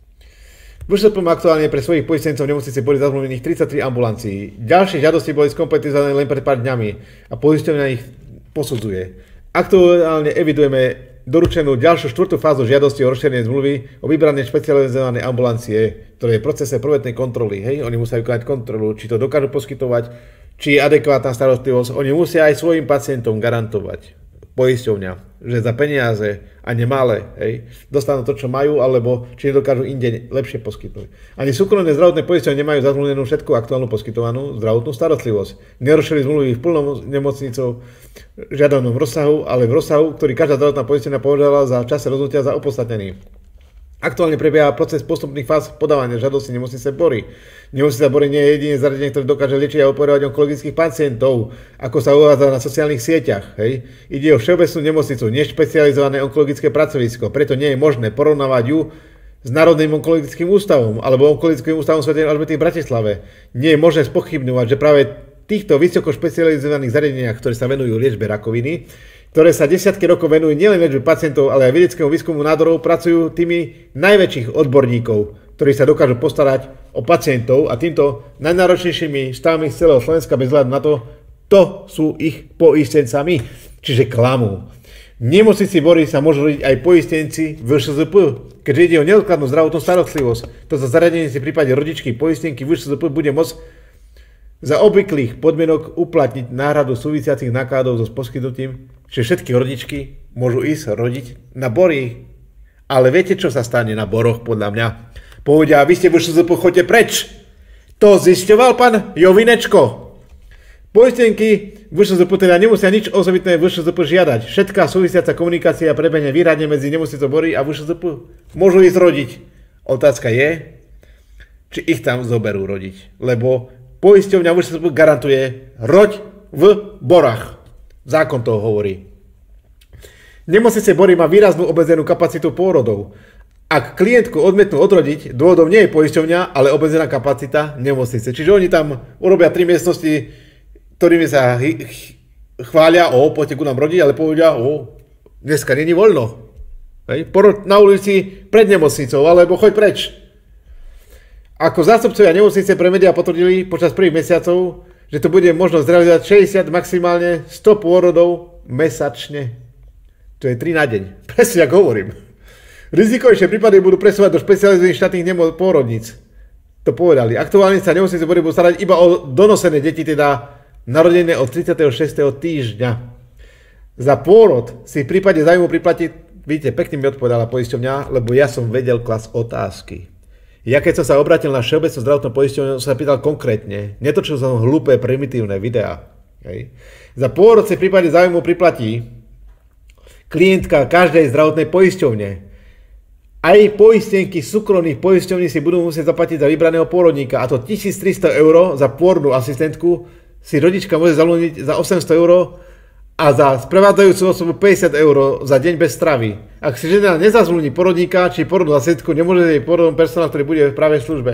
vé š zet pé má aktuálne pre svojich poistencov v nemocnici boli zazmluvených tridsaťtri ambulancií. Ďalšie žiadosti boli skompletizované len pred pár dňami a poisťovňa ich posudzuje. Aktuálne evidujeme doručenú ďalšiu štvrtú fázu žiadosti o rozšírenie zmluvy o vybrané špecializované ambulancie, ktoré je v procese prvotnej kontroly. Hej, oni musia vykonať kontrolu, či to dokážu poskytovať, či je adekvátna starostlivosť. Oni musia aj svojim pacientom garantovať, poisťovňa, že za peniaze a nemalé, hej, dostanú to, čo majú, alebo či nedokážu inde lepšie poskytnúť. Ani súkromné zdravotné poisťovne nemajú zazmluvenú všetku aktuálnu poskytovanú zdravotnú starostlivosť. Nerušili zmluvy v plnom nemocnicou v žiadanom rozsahu, ale v rozsahu, ktorý každá zdravotná poisťovňa považovala za čase rozhodnutia za opodstatnený. Aktuálne prebieha proces postupných fáz podávania žiadosti nemocnice Bory. Nemocnica Bory nie je jediné zariadenie, ktoré dokáže liečiť a operovať onkologických pacientov, ako sa uvádza na sociálnych sieťach. Hej. Ide o všeobecnú nemocnicu, nešpecializované onkologické pracovisko, preto nie je možné porovnávať ju s Národným onkologickým ústavom alebo onkologickým ústavom svätej Alžbety v Bratislave. Nie je možné spochybňovať, že práve týchto vysoko špecializovaných zariadeniach, ktoré sa venujú liečbe rakoviny, ktoré sa desiatky rokov venujú nielen liečbe pacientov, ale aj vedeckému výskumu nádorov, pracujú tými najväčších odborníkov, ktorí sa dokážu postarať o pacientov a týmto najnáročnejšími stavmi z celého Slovenska bez hľadu na to, to sú ich poistencami, čiže klamú. V nemocnici Bory sa môžu rodiť aj poistenci vé š zet pé, keďže ide o neodkladnú zdravotnú starostlivosť. To za zariadenie si v prípade rodičky poistenky vé š zet pé bude môcť za obvyklých podmienok uplatniť náhradu súvisiacich nákladov so poskytnutím, že všetky rodičky môžu ísť rodiť na Bory. Ale viete, čo sa stane na Boroch podľa mňa? Povedia, vy ste vé š zet pé, choďte preč. To zisťoval pán Jovinečko. Poistenky vé š zet pé teda nemusia nič osobitné vé š zet pé žiadať. Všetká súvisiaca komunikácia prebehne výhradne medzi nemocnicou Bory a vé š zet pé. Môžu ísť rodiť. Otázka je, či ich tam zoberú rodiť. Lebo poisťovňa vé š zet pé garantuje roď v Borách. Zákon toho hovorí. Nemocnice Bory má výraznú obmedzenú kapacitu pôrodov. Ak klientku odmietnú odrodiť, dôvodom nie je poisťovňa, ale obmedzená kapacita nemocnice. Čiže oni tam urobia tri miestnosti, ktorými sa chvália, o, poďte ku nám rodiť, ale povedia, o, dneska není voľno. Hej? Porod na ulici pred nemocnicou, alebo choď preč. Ako zástupcovia nemocnice pre médiá potvrdili počas prvých mesiacov, že to bude možno zrealizovať šesťdesiat, maximálne sto pôrodov mesačne. To je tri na deň. Presne ako hovorím. Rizikovejšie prípady budú presúvať do špecializovaných štátnych nemo- pôrodníc. To povedali. Aktuálne sa nemocnice Bory budú starať iba o donosené deti, teda narodené od tridsiateho šiesteho týždňa. Za pôrod si v prípade zájmu priplatí, vidíte, pekne mi odpovedala poisťovňa, lebo ja som vedel klas otázky. Ja keď som sa obrátil na Všeobecnú zdravotnú poisťovňu, som sa pýtal konkrétne. Netočil som hlúpe, primitívne videá. Hej. Za pôrod si v prípade záujmu priplatí klientka každej zdravotnej poisťovne. Aj poistenky súkromných poisťovní si budú musieť zaplatiť za vybraného pôrodníka. A to tisíctristo eur za pôrodnú asistentku si rodička môže zalúniť za osemsto eur a za sprevádzajúcu osobu päťdesiat eur za deň bez stravy. Ak si žena nezazmluvní porodníka či porodnú asistentku, nemôže jej porodný personál, ktorý bude v právej službe.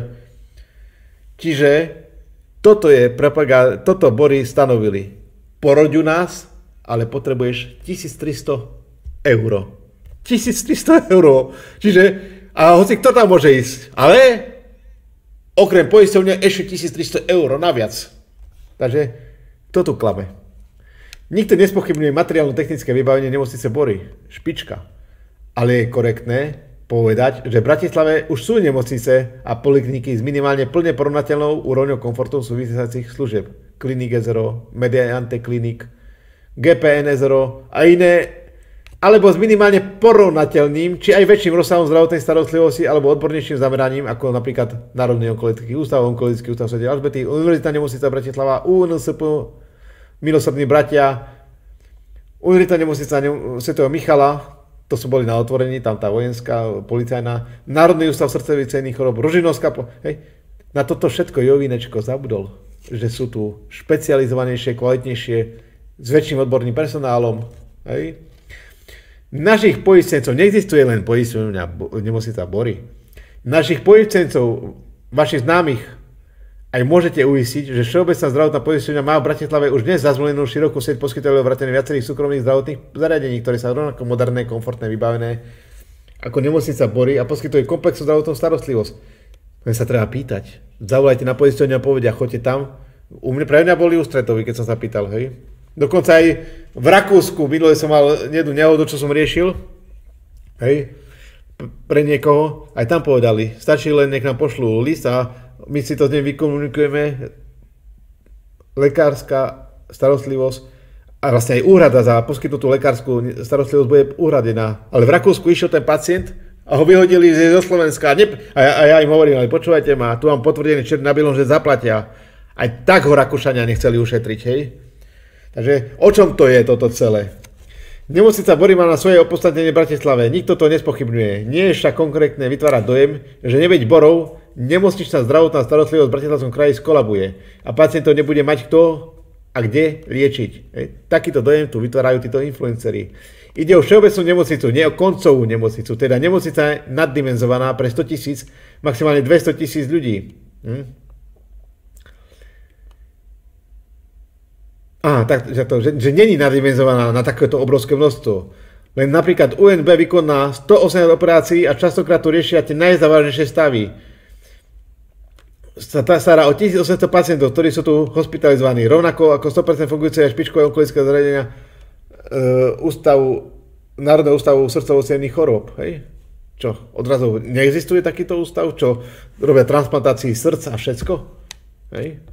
Čiže toto je propaganda, toto Bory stanovili. Poroď u nás, ale potrebuješ tisíctristo eur. tisíctristo eur. Čiže, a hoci kto tam môže ísť, ale okrem poisťovne ešte tisíctristo eur naviac. Takže to tu klame. Nikto nespochybňuje materiálno-technické vybavenie nemocnice Bory. Špička. Ale je korektné povedať, že v Bratislave už sú nemocnice a polikliniky s minimálne plne porovnateľnou úrovňou komfortu súvisiacich služieb. Klinik Ezero, Mediante Klinik, gé pé en Ezero a iné alebo s minimálne porovnateľným, či aj väčším rozsahom zdravotnej starostlivosti, alebo odbornejším zameraním, ako napríklad Národný onkologický ústav, Onkologický ústav svätej Alžbety, Univerzitná nemocnica Bratislava, ú en es pé, Milosrdní bratia, Univerzitná nemocnica svätého Michala, to sú boli na otvorení, tam tá vojenská, policajná, Národný ústav srdcových cenných chorób, Ružinovská, hej, na toto všetko Jovinečko zabudol, že sú tu špecializovanejšie, kvalitnejšie, s väčším odborným personálom, hej. Našich poistencov, neexistuje len poistenia nemocnica Bory, našich poistencov, vašich známych, aj môžete uistiť, že Všeobecná zdravotná poisťovňa má v Bratislave už dnes zazvolenú širokú sieť poskytovateľov vrátane viacerých súkromných zdravotných zariadení, ktoré sa rovnako moderné, komfortné, vybavené ako nemocnica Bory a poskytujú komplexnú zdravotnú starostlivosť. Len sa treba pýtať. Zavolajte na poisťovňu a povedia, choďte tam. U mňa pre mňa boli ústretoví, keď som sa pýtal, hej. Dokonca aj v Rakúsku, minule som mal jednu nehodu, čo som riešil, hej, pre niekoho, aj tam povedali, stačí len, nech nám pošlú list a my si to s ním vykomunikujeme, lekárska starostlivosť a vlastne aj úhrada za poskytnutú lekárskú starostlivosť bude uhradená. Ale v Rakúsku išiel ten pacient a ho vyhodili zo Slovenska. A, ne, a, ja, a ja im hovorím, ale počúvajte ma, tu mám potvrdený čert na bielom, že zaplatia. Aj tak ho Rakúšania nechceli ušetriť, hej? Takže o čom to je toto celé? Nemocnica Bory má na svoje opodstatnenie v Bratislave. Nikto to nespochybňuje. Nie je však konkrétne vytvárať dojem, že neveď Borov nemocničná zdravotná starostlivosť v Bratislavskom kraji skolabuje a pacientov nebude mať kto a kde liečiť. Hej. Takýto dojem tu vytvárajú títo influenceri. Ide o všeobecnú nemocnicu, nie o koncovú nemocnicu. Teda nemocnica je naddimenzovaná pre sto tisíc, maximálne dvesto tisíc ľudí. Hm? Á, tak, že, to, že, že není naddimenzovaná na takéto obrovské množstvo. Len napríklad ú en bé vykoná sto osemnásť operácií a častokrát tu riešia tie najzávažnejšie stavy. Sa stará o tisícosemsto pacientov, ktorí sú tu hospitalizovaní, rovnako ako sto percent fungujúce špičkové onkologické zariadenia e, ústavu, Národného ústavu srdcovo-cievnych chorôb. Hej? Čo, odrazu neexistuje takýto ústav, čo robia transplantácii srdca a všetko? Hej?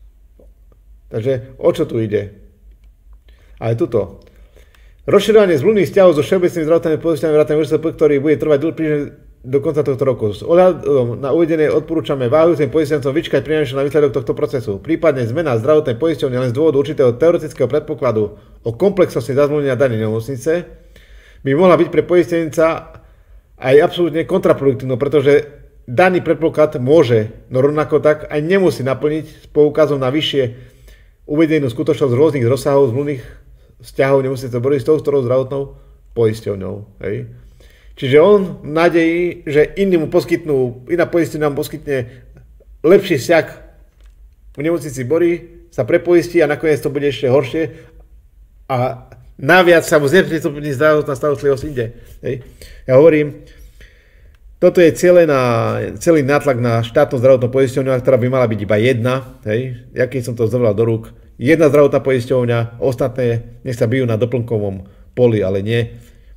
Takže o čo tu ide? Ale tuto. Rozširovanie zmluvných vzťahov so všeobecným zdravotným poisťovňou vrátane ú es pé, ktorý bude trvať do konca tohto roku. S ohľadom na uvedené odporúčame váhajúcim poisťovňom vyčkať priamočne na výsledok tohto procesu. Prípadne zmena zdravotnej poisťovne len z dôvodu určitého teoretického predpokladu o komplexnosti zazmluvnenia danej nemocnice by mohla byť pre poistenca aj absolútne kontraproduktívna, pretože daný predpoklad môže, no rovnako tak aj nemusí naplniť s poukazom na vyššie uvedenú skutočnosť z rôznych rozsahov zmluvných vzťahov nemocnice Bory s tou ktorou zdravotnou poisťovňou. Hej. Čiže on v nádeji, že iní mu poskytnú, iná poisťovňa mu poskytne lepší vzťah v nemocnici Bory, sa prepoistí a nakoniec to bude ešte horšie a naviac sa mu zneprístupní zdravotná starostlivosť inde. Hej. Ja hovorím, toto je celé na, celý nátlak na štátnu zdravotnú poisťovňu, ktorá by mala byť iba jedna. Hej. Ja keď som to zobral do rúk, jedna zdravotná poisťovňa, ostatné nech sa bijú na doplnkovom poli, ale nie,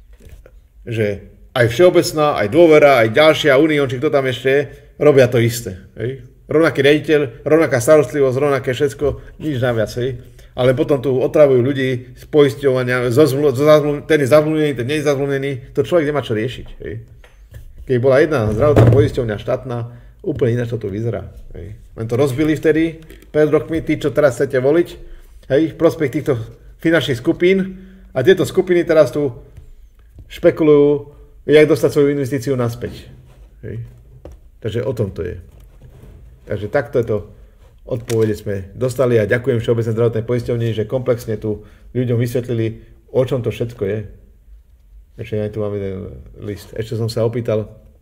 že aj Všeobecná, aj Dôvera, aj ďalšia, Unión, či kto tam ešte je, robia to isté. Hej. Rovnaký riaditeľ, rovnaká starostlivosť, rovnaké všetko, nič naviac. Hej. Ale potom tu otravujú ľudí z poisťovania, zo zmlu, zo zazmlu, ten je zazmluvnený, ten nie je zazmluvnený, to človek nemá čo riešiť. Hej. Keď bola jedna zdravotná poisťovňa štátna, úplne ináč to tu vyzerá. Hej. Len to rozbili vtedy, pred rokmi, tí, čo teraz chcete voliť, hej, v prospech týchto finančných skupín a tieto skupiny teraz tu špekulujú, jak dostať svoju investíciu naspäť. Hej. Takže o tom to je. Takže takto to odpovede sme dostali a ďakujem Všeobecnej zdravotnej poisťovni, že komplexne tu ľuďom vysvetlili, o čom to všetko je. Ešte aj tu mám jeden list. Ešte som sa opýtal,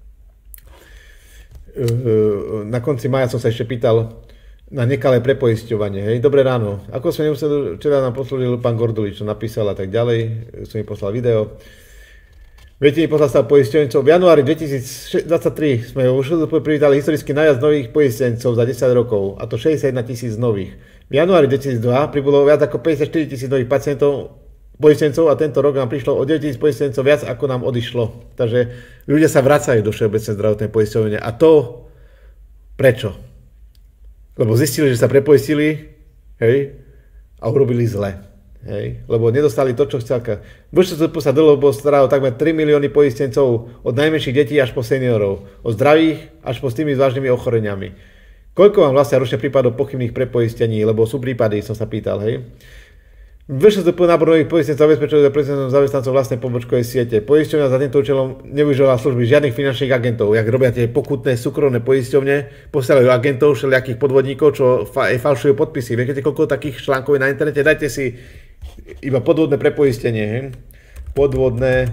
na konci mája som sa ešte pýtal na nekalé prepoisťovanie. Hej, dobré ráno. Ako sme nemuseli, včera nám poslúžil pán Gordulič, čo napísal a tak ďalej, som mi poslal video. Viete mi poslal stav poisťovnícov. V januári dvetisícdvadsaťtri sme vo ŠZP privítali historicky najviac nových poisťovnícov za desať rokov, a to šesťdesiatjeden tisíc nových. V januári dvetisícdva pribolo viac ako päťdesiatštyri tisíc nových pacientov poistencov a tento rok nám prišlo o deväť tisíc poistencov viac, ako nám odišlo. Takže ľudia sa vracajú do Všeobecnej zdravotnej poisťovne. A to prečo? Lebo zistili, že sa prepoistili, hej, a urobili zle. Hej? Lebo nedostali to, čo chcel. vé š zet pé sa dlhodobo staralo takmer tri milióny poistencov od najmenších detí až po seniorov, od zdravých až po s tými vážnymi ochoreniami. Koľko vám vlastne ročne prípadov pochybných prepoistení, lebo sú prípady, som sa pýtal, hej? vé š zet pé nábor nových poistencov zabezpečuje za zamestnancov vlastnej pobočkovej siete. Poisťovňa za týmto účelom nevyužívala služby žiadnych finančných agentov. Jak robia tie pokutné súkromné poisťovne, posielajú agentov všelijakých podvodníkov, čo fa- falšujú podpisy. Viete, koľko takých článkov je na internete? Dajte si iba podvodné prepoistenie. He? Podvodné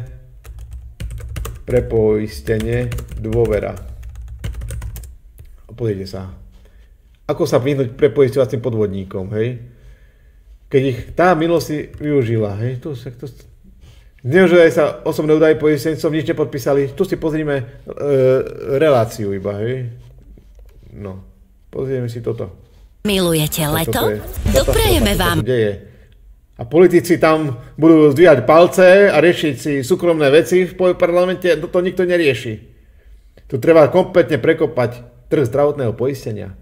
prepoistenie dôvera. Pozrite sa. Ako sa vyhnúť prepoisťovacím podvodníkom, hej? Keď ich tá minulosti využila, hej, tu sa, tu, zneužívajú sa osobné údaje poistencov, nič nepodpísali, tu si pozrime e, reláciu iba, hej. No, pozrieme si toto. Milujete leto? Doprajeme vám. A politici tam budú zdvíjať palce a riešiť si súkromné veci v parlamente, to nikto nerieši. Tu treba kompletne prekopať trh zdravotného poistenia.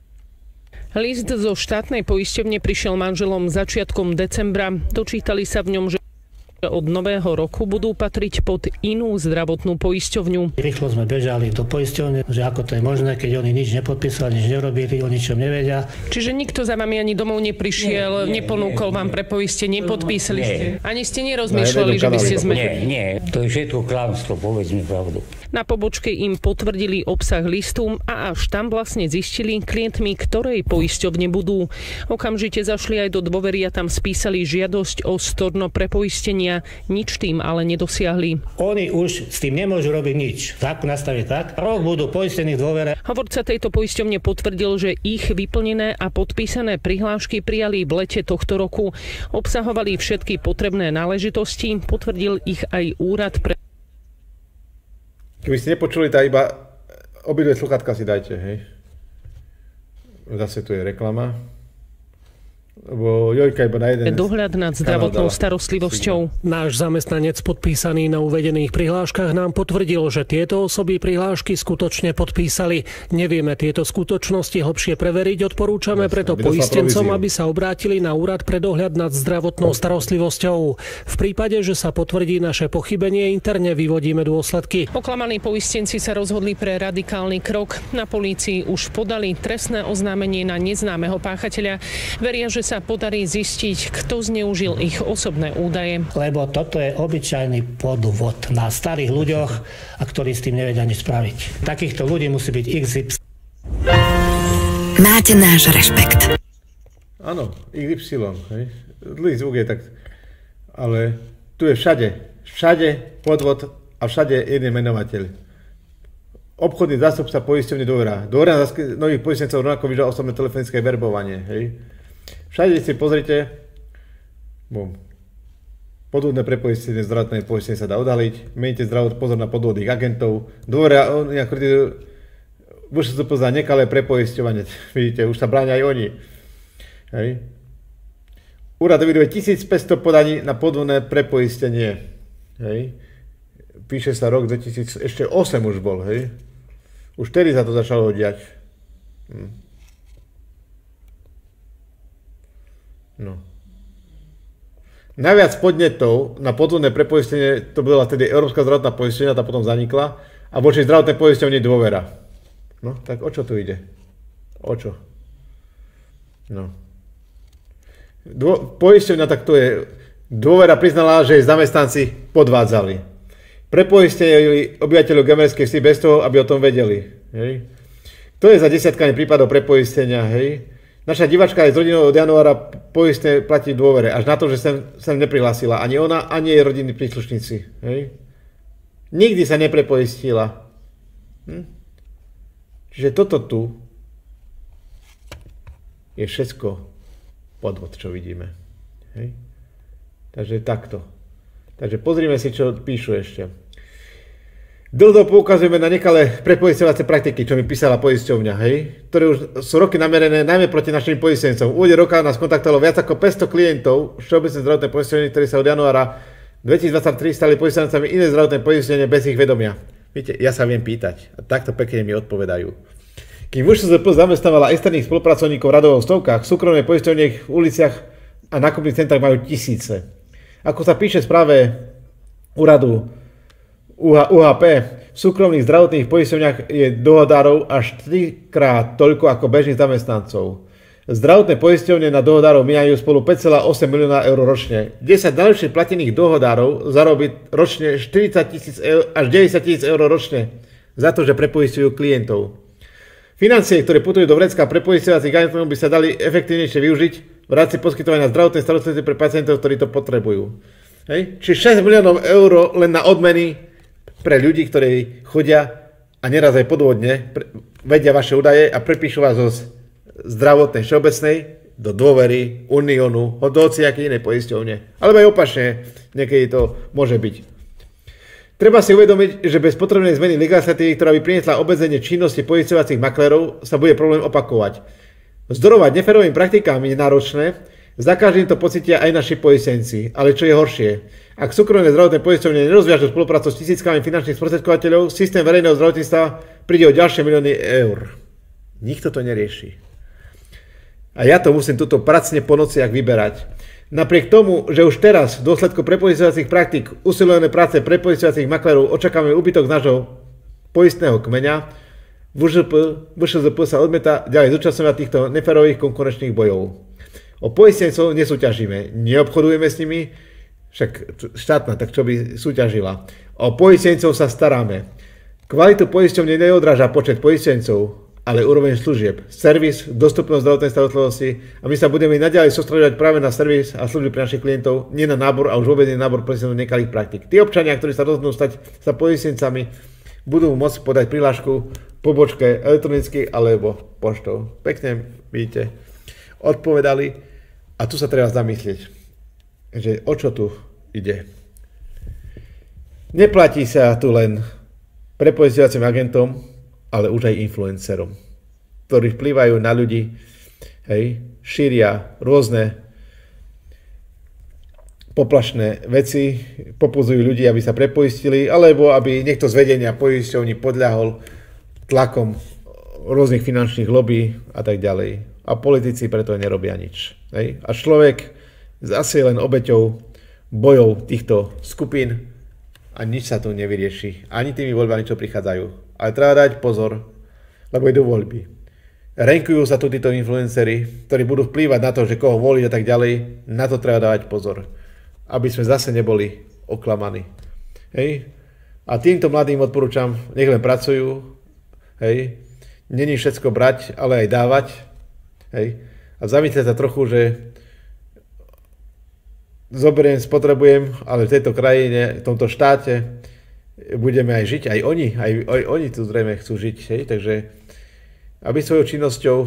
List zo štátnej poisťovne prišiel manželom začiatkom decembra. Dočítali sa v ňom, že od nového roku budú patriť pod inú zdravotnú poisťovňu. Rýchlo sme bežali do poisťovne, že ako to je možné, keď oni nič nepodpísali, nič nerobili, o ničom nevedia. Čiže nikto za vami ani domov neprišiel, nie, nie, neponúkol nie, vám pre poistenie, nepodpísali nie. ste? Ani ste nerozmýšľali, že by ste sme... Nie, nie, to je všetko klamstvo, povedz mi pravdu. Na pobočke im potvrdili obsah listu a až tam vlastne zistili klientmi, ktorej poisťovne budú. Okamžite zašli aj do dôvery a tam spísali žiadosť o storno pre poistenia. Nič tým ale nedosiahli. Oni už s tým nemôžu robiť nič. Zákon nastaví tak, rok budú poistení v dôvere. Hovorca tejto poisťovne potvrdil, že ich vyplnené a podpísané prihlášky prijali v lete tohto roku. Obsahovali všetky potrebné náležitosti, potvrdil ich aj úrad pre... Keby ste nepočuli, tá iba obidve sluchátka si dajte, hej. Zase tu je reklama. Lebo Jojka iba na jeden... Dohľad nad zdravotnou starostlivosťou. Náš zamestnanec podpísaný na uvedených prihláškach nám potvrdil, že tieto osoby prihlášky skutočne podpísali. Nevieme tieto skutočnosti hlbšie preveriť, odporúčame preto poistencom, aby sa obrátili na úrad pre dohľad nad zdravotnou starostlivosťou. V prípade, že sa potvrdí naše pochybenie, interne vyvodíme dôsledky. Oklamaní poistenci sa rozhodli pre radikálny krok. Na polícii už podali trestné oznámenie na neznámeho páchateľa. Veria, že sa podarí zistiť, kto zneužil ich osobné údaje. Lebo toto je obyčajný podvod na starých ľuďoch, a ktorí s tým nevedia nič spraviť. Takýchto ľudí musí byť iks ypsilon. Máte náš rešpekt. Áno, iks ypsilon. Hej. Dlhý zvuk je tak, ale tu je všade. Všade podvod a všade jeden menovateľ. Obchodný zástupca poisťovne dôvera. Dôvera nových poistencov rovnako vyžaduje osobné telefonické verbovanie. Hej. Všade si pozrite, bum. Podvodné prepoistenie zdravotnej poistenie sa dá odhaliť, menite zdravot pozor na podvodných agentov, dôvera, oni ako vé š zet pé za nekalé prepoisťovanie, vidíte, už sa bráňa aj oni. Hej. Úrad eviduje tisícpäťsto podaní na podvodné prepoistenie. Hej. Píše sa rok dvetisícosem už bol, hej. Už vtedy sa to začalo diať. Hm. No. Najviac podnetov na podvodné prepoistenie, to bola tedy Európska zdravotná poisťovňa, tá potom zanikla, a voči zdravotnej poisťovni dôvera. No, tak o čo tu ide? O čo? No. Dô, poisťovňa, tak to je, dôvera priznala, že jej zamestnanci podvádzali. Prepoistili obyvateľov Gemerskej vsi bez toho, aby o tom vedeli. Hej. To je za desiatkami prípadov prepoistenia, hej. Naša divačka je z rodinou od januára poistné platí v dôvere, až na to, že sem, sem neprihlásila ani ona, ani jej rodinní príslušníci. Hej. Nikdy sa neprepoistila. Hm? Čiže toto tu je všetko podvod, čo vidíme. Hej. Takže takto. Takže pozrime si, čo píšu ešte. Dlho poukazujeme na nekalé prepoisťovacie praktiky, čo mi písala poisťovňa, hej, ktoré už sú roky namerené najmä proti našim poistencom. V úvode roka nás kontaktovalo viac ako päťsto klientov Všeobecnej zdravotnej poisťovne, ktorí sa od januára dvetisícdvadsaťtri stali poistencami iné zdravotné poistenie bez ich vedomia. Viete, ja sa viem pýtať a takto pekne mi odpovedajú. Kým vé š zet pé zamestnávala externých spolupracovníkov radovo v stovkách, súkromné poisťovne v uliciach a nákupných centrách majú tisíce. Ako sa píše v správe úradu U H P, v súkromných zdravotných poisťovniach je dohodárov až trikrát toľko ako bežných zamestnancov. Zdravotné poisťovne na dohodárov míňajú spolu päť celá osem milióna eur ročne. desať najlepších platených dohodárov zarobí ročne štyridsať tisíc eur až deväťdesiat tisíc eur ročne za to, že prepoisťujú klientov. Financie, ktoré putujú do vrecka prepoisťovacích agentov, by sa dali efektívnejšie využiť v rámci poskytovania zdravotnej starostlivosti pre pacientov, ktorí to potrebujú. Hej? Čiže šesť miliónov eur len na odmeny pre ľudí, ktorí chodia a neraz aj podvodne vedia vaše údaje a prepíšu vás zo zdravotnej všeobecnej do dôvery, Uniónu, do hociakej inej poisťovne. Alebo aj opačne, niekedy to môže byť. Treba si uvedomiť, že bez potrebnej zmeny legislatívy, ktorá by priniesla obmedzenie činnosti poisťovacích maklerov, sa bude problém opakovať. Vzdorovať neférovým praktikám je náročné, za každým to pocítia aj naši poistenci. Ale čo je horšie? Ak súkromné zdravotné poisťovne nerozviažú spoluprácu s tisíckami finančných sprostredkovateľov, systém verejného zdravotníctva príde o ďalšie milióny eur. Nikto to nerieši. A ja to musím tuto pracne po nociach vyberať. Napriek tomu, že už teraz v dôsledku prepoisťovacích praktík usilované práce prepoisťovacích maklerov očakávame úbytok z nášho poistného kmeňa, V Š Z P sa odmieta ďalej zúčastňovať týchto neférových konkurenčných bojov. O poistencov nesúťažíme, neobchodujeme s nimi, však štátna, tak čo by súťažila. O poistencov sa staráme. Kvalitu poisťovne neodráža počet poistencov, ale úroveň služieb, servis, dostupnosť zdravotnej starostlivosti a my sa budeme naďalej sústredovať práve na servis a služby pre našich klientov, nie na nábor a už vôbec nie nábor poistencov nekalých praktík. Tí občania, ktorí sa rozhodnú stať sa poistencami, budú môcť podať prihlášku pobočke elektronicky alebo poštou. Pekne, vidíte, odpovedali a tu sa treba zamyslieť, že o čo tu ide. Neplatí sa tu len prepoisťovacím agentom, ale už aj influencerom, ktorí vplyvajú na ľudí, hej, šíria rôzne poplašné veci, popudzujú ľudí, aby sa prepoistili, alebo aby niekto z vedenia poisťovní podľahol tlakom rôznych finančných lobby a tak ďalej. A politici preto nerobia nič. Hej. A človek zase je len obeťou bojov týchto skupín a nič sa tu nevyrieši. Ani tými voľbami, čo prichádzajú. Ale treba dať pozor, lebo idú voľby. Rankujú sa tu títo influenceri, ktorí budú vplývať na to, že koho voliť a tak ďalej. Na to treba dávať pozor, aby sme zase neboli oklamaní. Hej? A týmto mladým odporúčam, nech len pracujú. Hej? Není všetko brať, ale aj dávať. Hej? A zamyslite sa trochu, že zoberiem, spotrebujem, ale v tejto krajine, v tomto štáte budeme aj žiť, aj oni, aj, aj oni tu zrejme chcú žiť, hej? Takže aby svojou činnosťou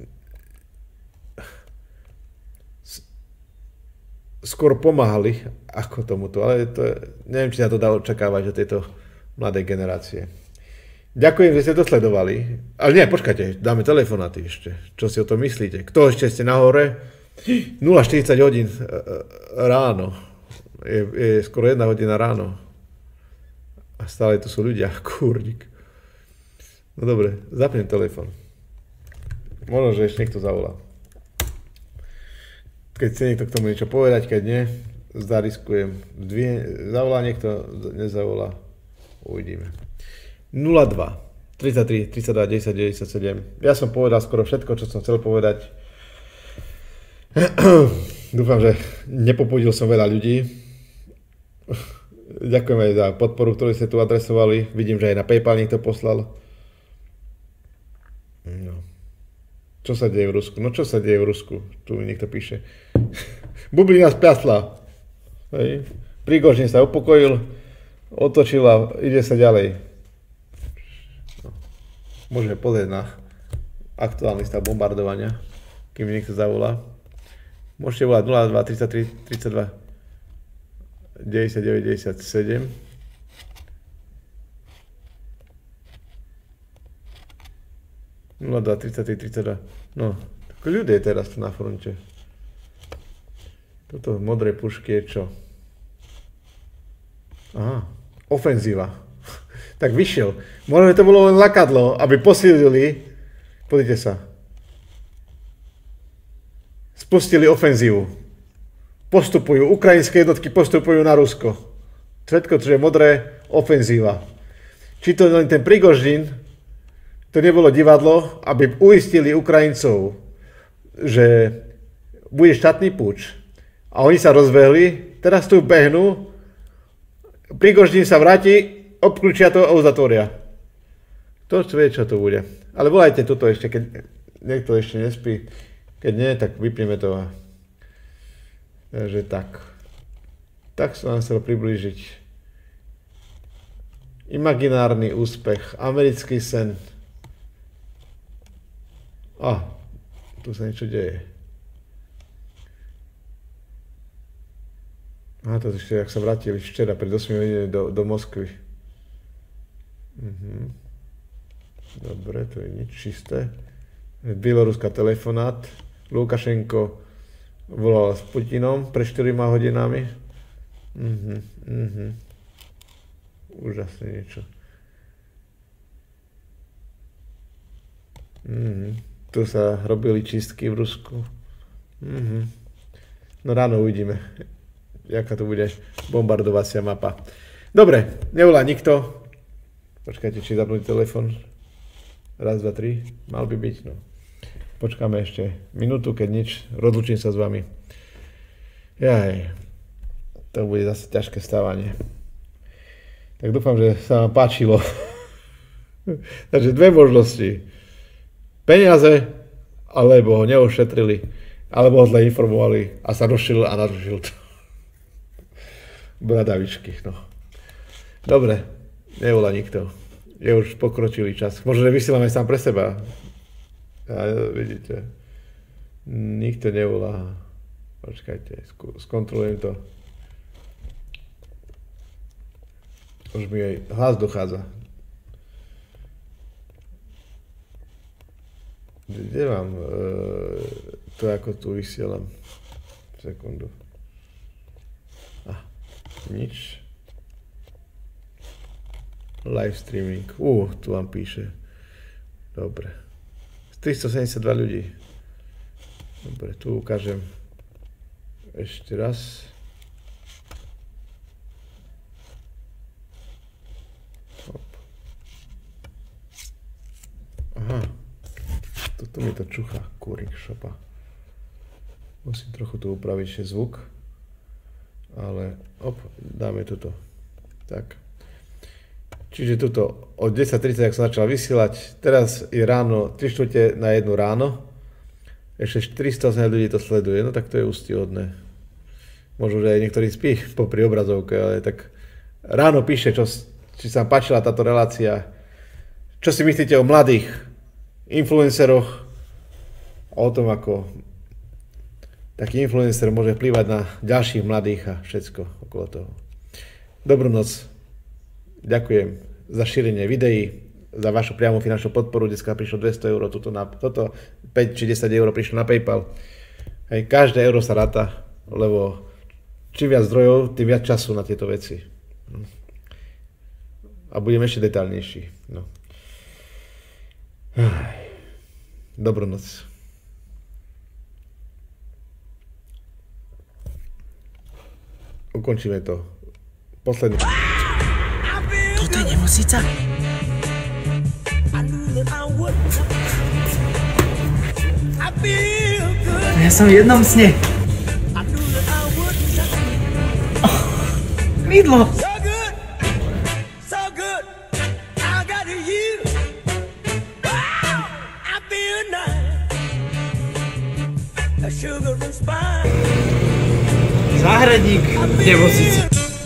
skôr pomáhali ako tomuto, ale to, neviem, či sa to dá očakávať od tejto mladej generácie. Ďakujem, že ste to sledovali, ale nie, počkajte, dáme telefonáty ešte, čo si o tom myslíte, kto ešte ste nahore? nula štyridsať hodín ráno, je, je skoro jedna hodina ráno. A stále tu sú ľudia, kurník. No dobre, zapnem telefon. Možno, že ešte niekto zavolá. Keď chce niekto k tomu niečo povedať, keď nie, zariskujem. Dvie, zavolá niekto, nezavolá. Uvidíme. nula dva tridsaťtri tridsaťdva desať deväťdesiatsedem. Ja som povedal skoro všetko, čo som chcel povedať. Dúfam, že nepopudil som veľa ľudí. Ďakujem aj za podporu, ktorú ste tu adresovali. Vidím, že aj na PayPal niekto poslal. No. Čo sa deje v Rusku? No čo sa deje v Rusku? Tu mi niekto píše. Bublina spiasla. Prigožin sa upokojil, otočil a ide sa ďalej. No. Môžeme pozrieť na aktuálny stav bombardovania, kým mi niekto zavolá. Môžete volať nula dva tridsaťtri tridsaťdva deväťdesiatdeväť deväťdesiatsedem. nula dva tridsaťtri tridsaťdva. No, ľud je teraz tu na fronte. Toto modré pušky je čo? Aha, ofenzíva. Tak vyšiel. Možno, že to bolo len lakadlo, aby posílili. Pozrite sa. Spustili ofenzívu. postupujú, ukrajinské jednotky postupujú na Rusko. Všetko, čo je modré, ofenzíva. Či to len ten Prigožin, to nebolo divadlo, aby uistili Ukrajincov, že bude štátny puč. A oni sa rozbehli, teraz tu behnú, Prigožin sa vráti, obklúčia to a uzatvoria. To vie, čo to bude. Ale volajte toto ešte, keď niekto ešte nespí. Keď nie, tak vypneme to. Takže tak. Tak som vám chcel priblížiť. Imaginárny úspech. Americký sen. Á, tu sa niečo deje. Aha, to ešte, jak sa vrátili včera, pred ôsmimi hodinami do, do Moskvy. Mhm. Dobre, to je nič čisté. Bieloruská telefonát. Lukašenko volal s Putinom pred štyrmi hodinami. Mhm, mhm. Úžasné niečo. Mhm. Tu sa robili čistky v Rusku. Mhm. No ráno uvidíme, jaká to bude bombardovacia mapa. Dobre, nevolá nikto. Počkajte, či zapnúť telefon. Raz, dva, tri. Mal by byť, no. Počkáme ešte minútu, keď nič. Rozlučím sa s vami. Jaj. To bude zase ťažké stávanie. Tak dúfam, že sa vám páčilo. Takže dve možnosti. Peniaze, alebo ho neošetrili, alebo ho zle informovali a sa rozšil a narušil to. Bradavičky, no. Dobre, nevolá nikto. Je už pokročilý čas. Možno, že vysielame sám pre seba. A vidíte, nikto nevolá. Počkajte, skontrolujem to. Už mi aj hlas dochádza. Kde mám e, to, ako tu vysielam? Sekundu. Ah, nič. Live streaming. Uh, tu vám píše. Dobre. tristosedemdesiatdva ľudí. Dobre, tu ukážem ešte raz. Hop. Aha. Toto mi to čuchá, kúrik šopa. Musím trochu tu upraviť ešte zvuk. Ale, op, dáme toto. Tak. Čiže tuto od desať tridsať, ak som začal vysielať, teraz je ráno, tri štvrte na jednu ráno. Ešte štyristosemdesiat ľudí to sleduje, no tak to je úctyhodné. Možno, že aj niektorý spí popri obrazovke, ale tak ráno píše, čo, či sa vám páčila táto relácia. Čo si myslíte o mladých influenceroch a o tom, ako taký influencer môže vplývať na ďalších mladých a všetko okolo toho. Dobrú noc. Ďakujem za šírenie videí, za vašu priamu finančnú podporu. Dneska prišlo dvesto eur, toto, na, toto päť či desať eur prišlo na PayPal. Hej, každé euro sa ráta, lebo čím viac zdrojov, tým viac času na tieto veci. A budem ešte detailnejší. No. Dobrú noc. Ukončíme to. Posledný. Toto je nemocnica? Ja som v jednom sne. Oh, mydlo. Záhradník v nemocnici.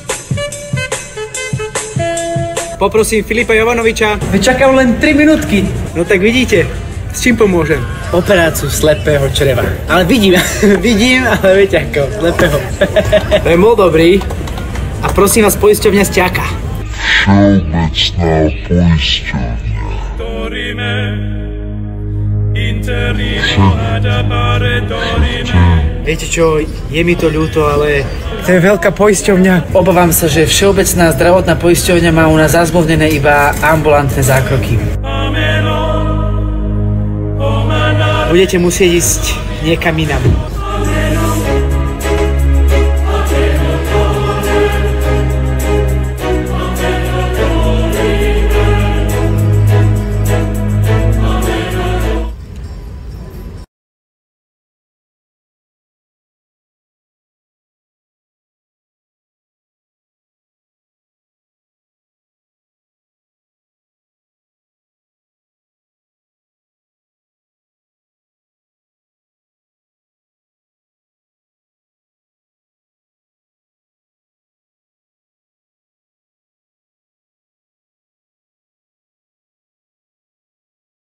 Poprosím Filipa Jovanoviča. Čakám len tri minútky. No tak vidíte, s čím pomôžem? Operáciu slepého čreva. Ale vidím, vidím, ale viete ako, slepého. To je bol dobrý. A prosím vás, poisťovňa Sťaka. Všeobecná poisťovňa. Viete čo, je mi to ľúto, ale to je veľká poisťovňa. Obávam sa, že Všeobecná zdravotná poisťovňa má u nás zazmluvnené iba ambulantné zákroky. Budete musieť ísť niekam inam.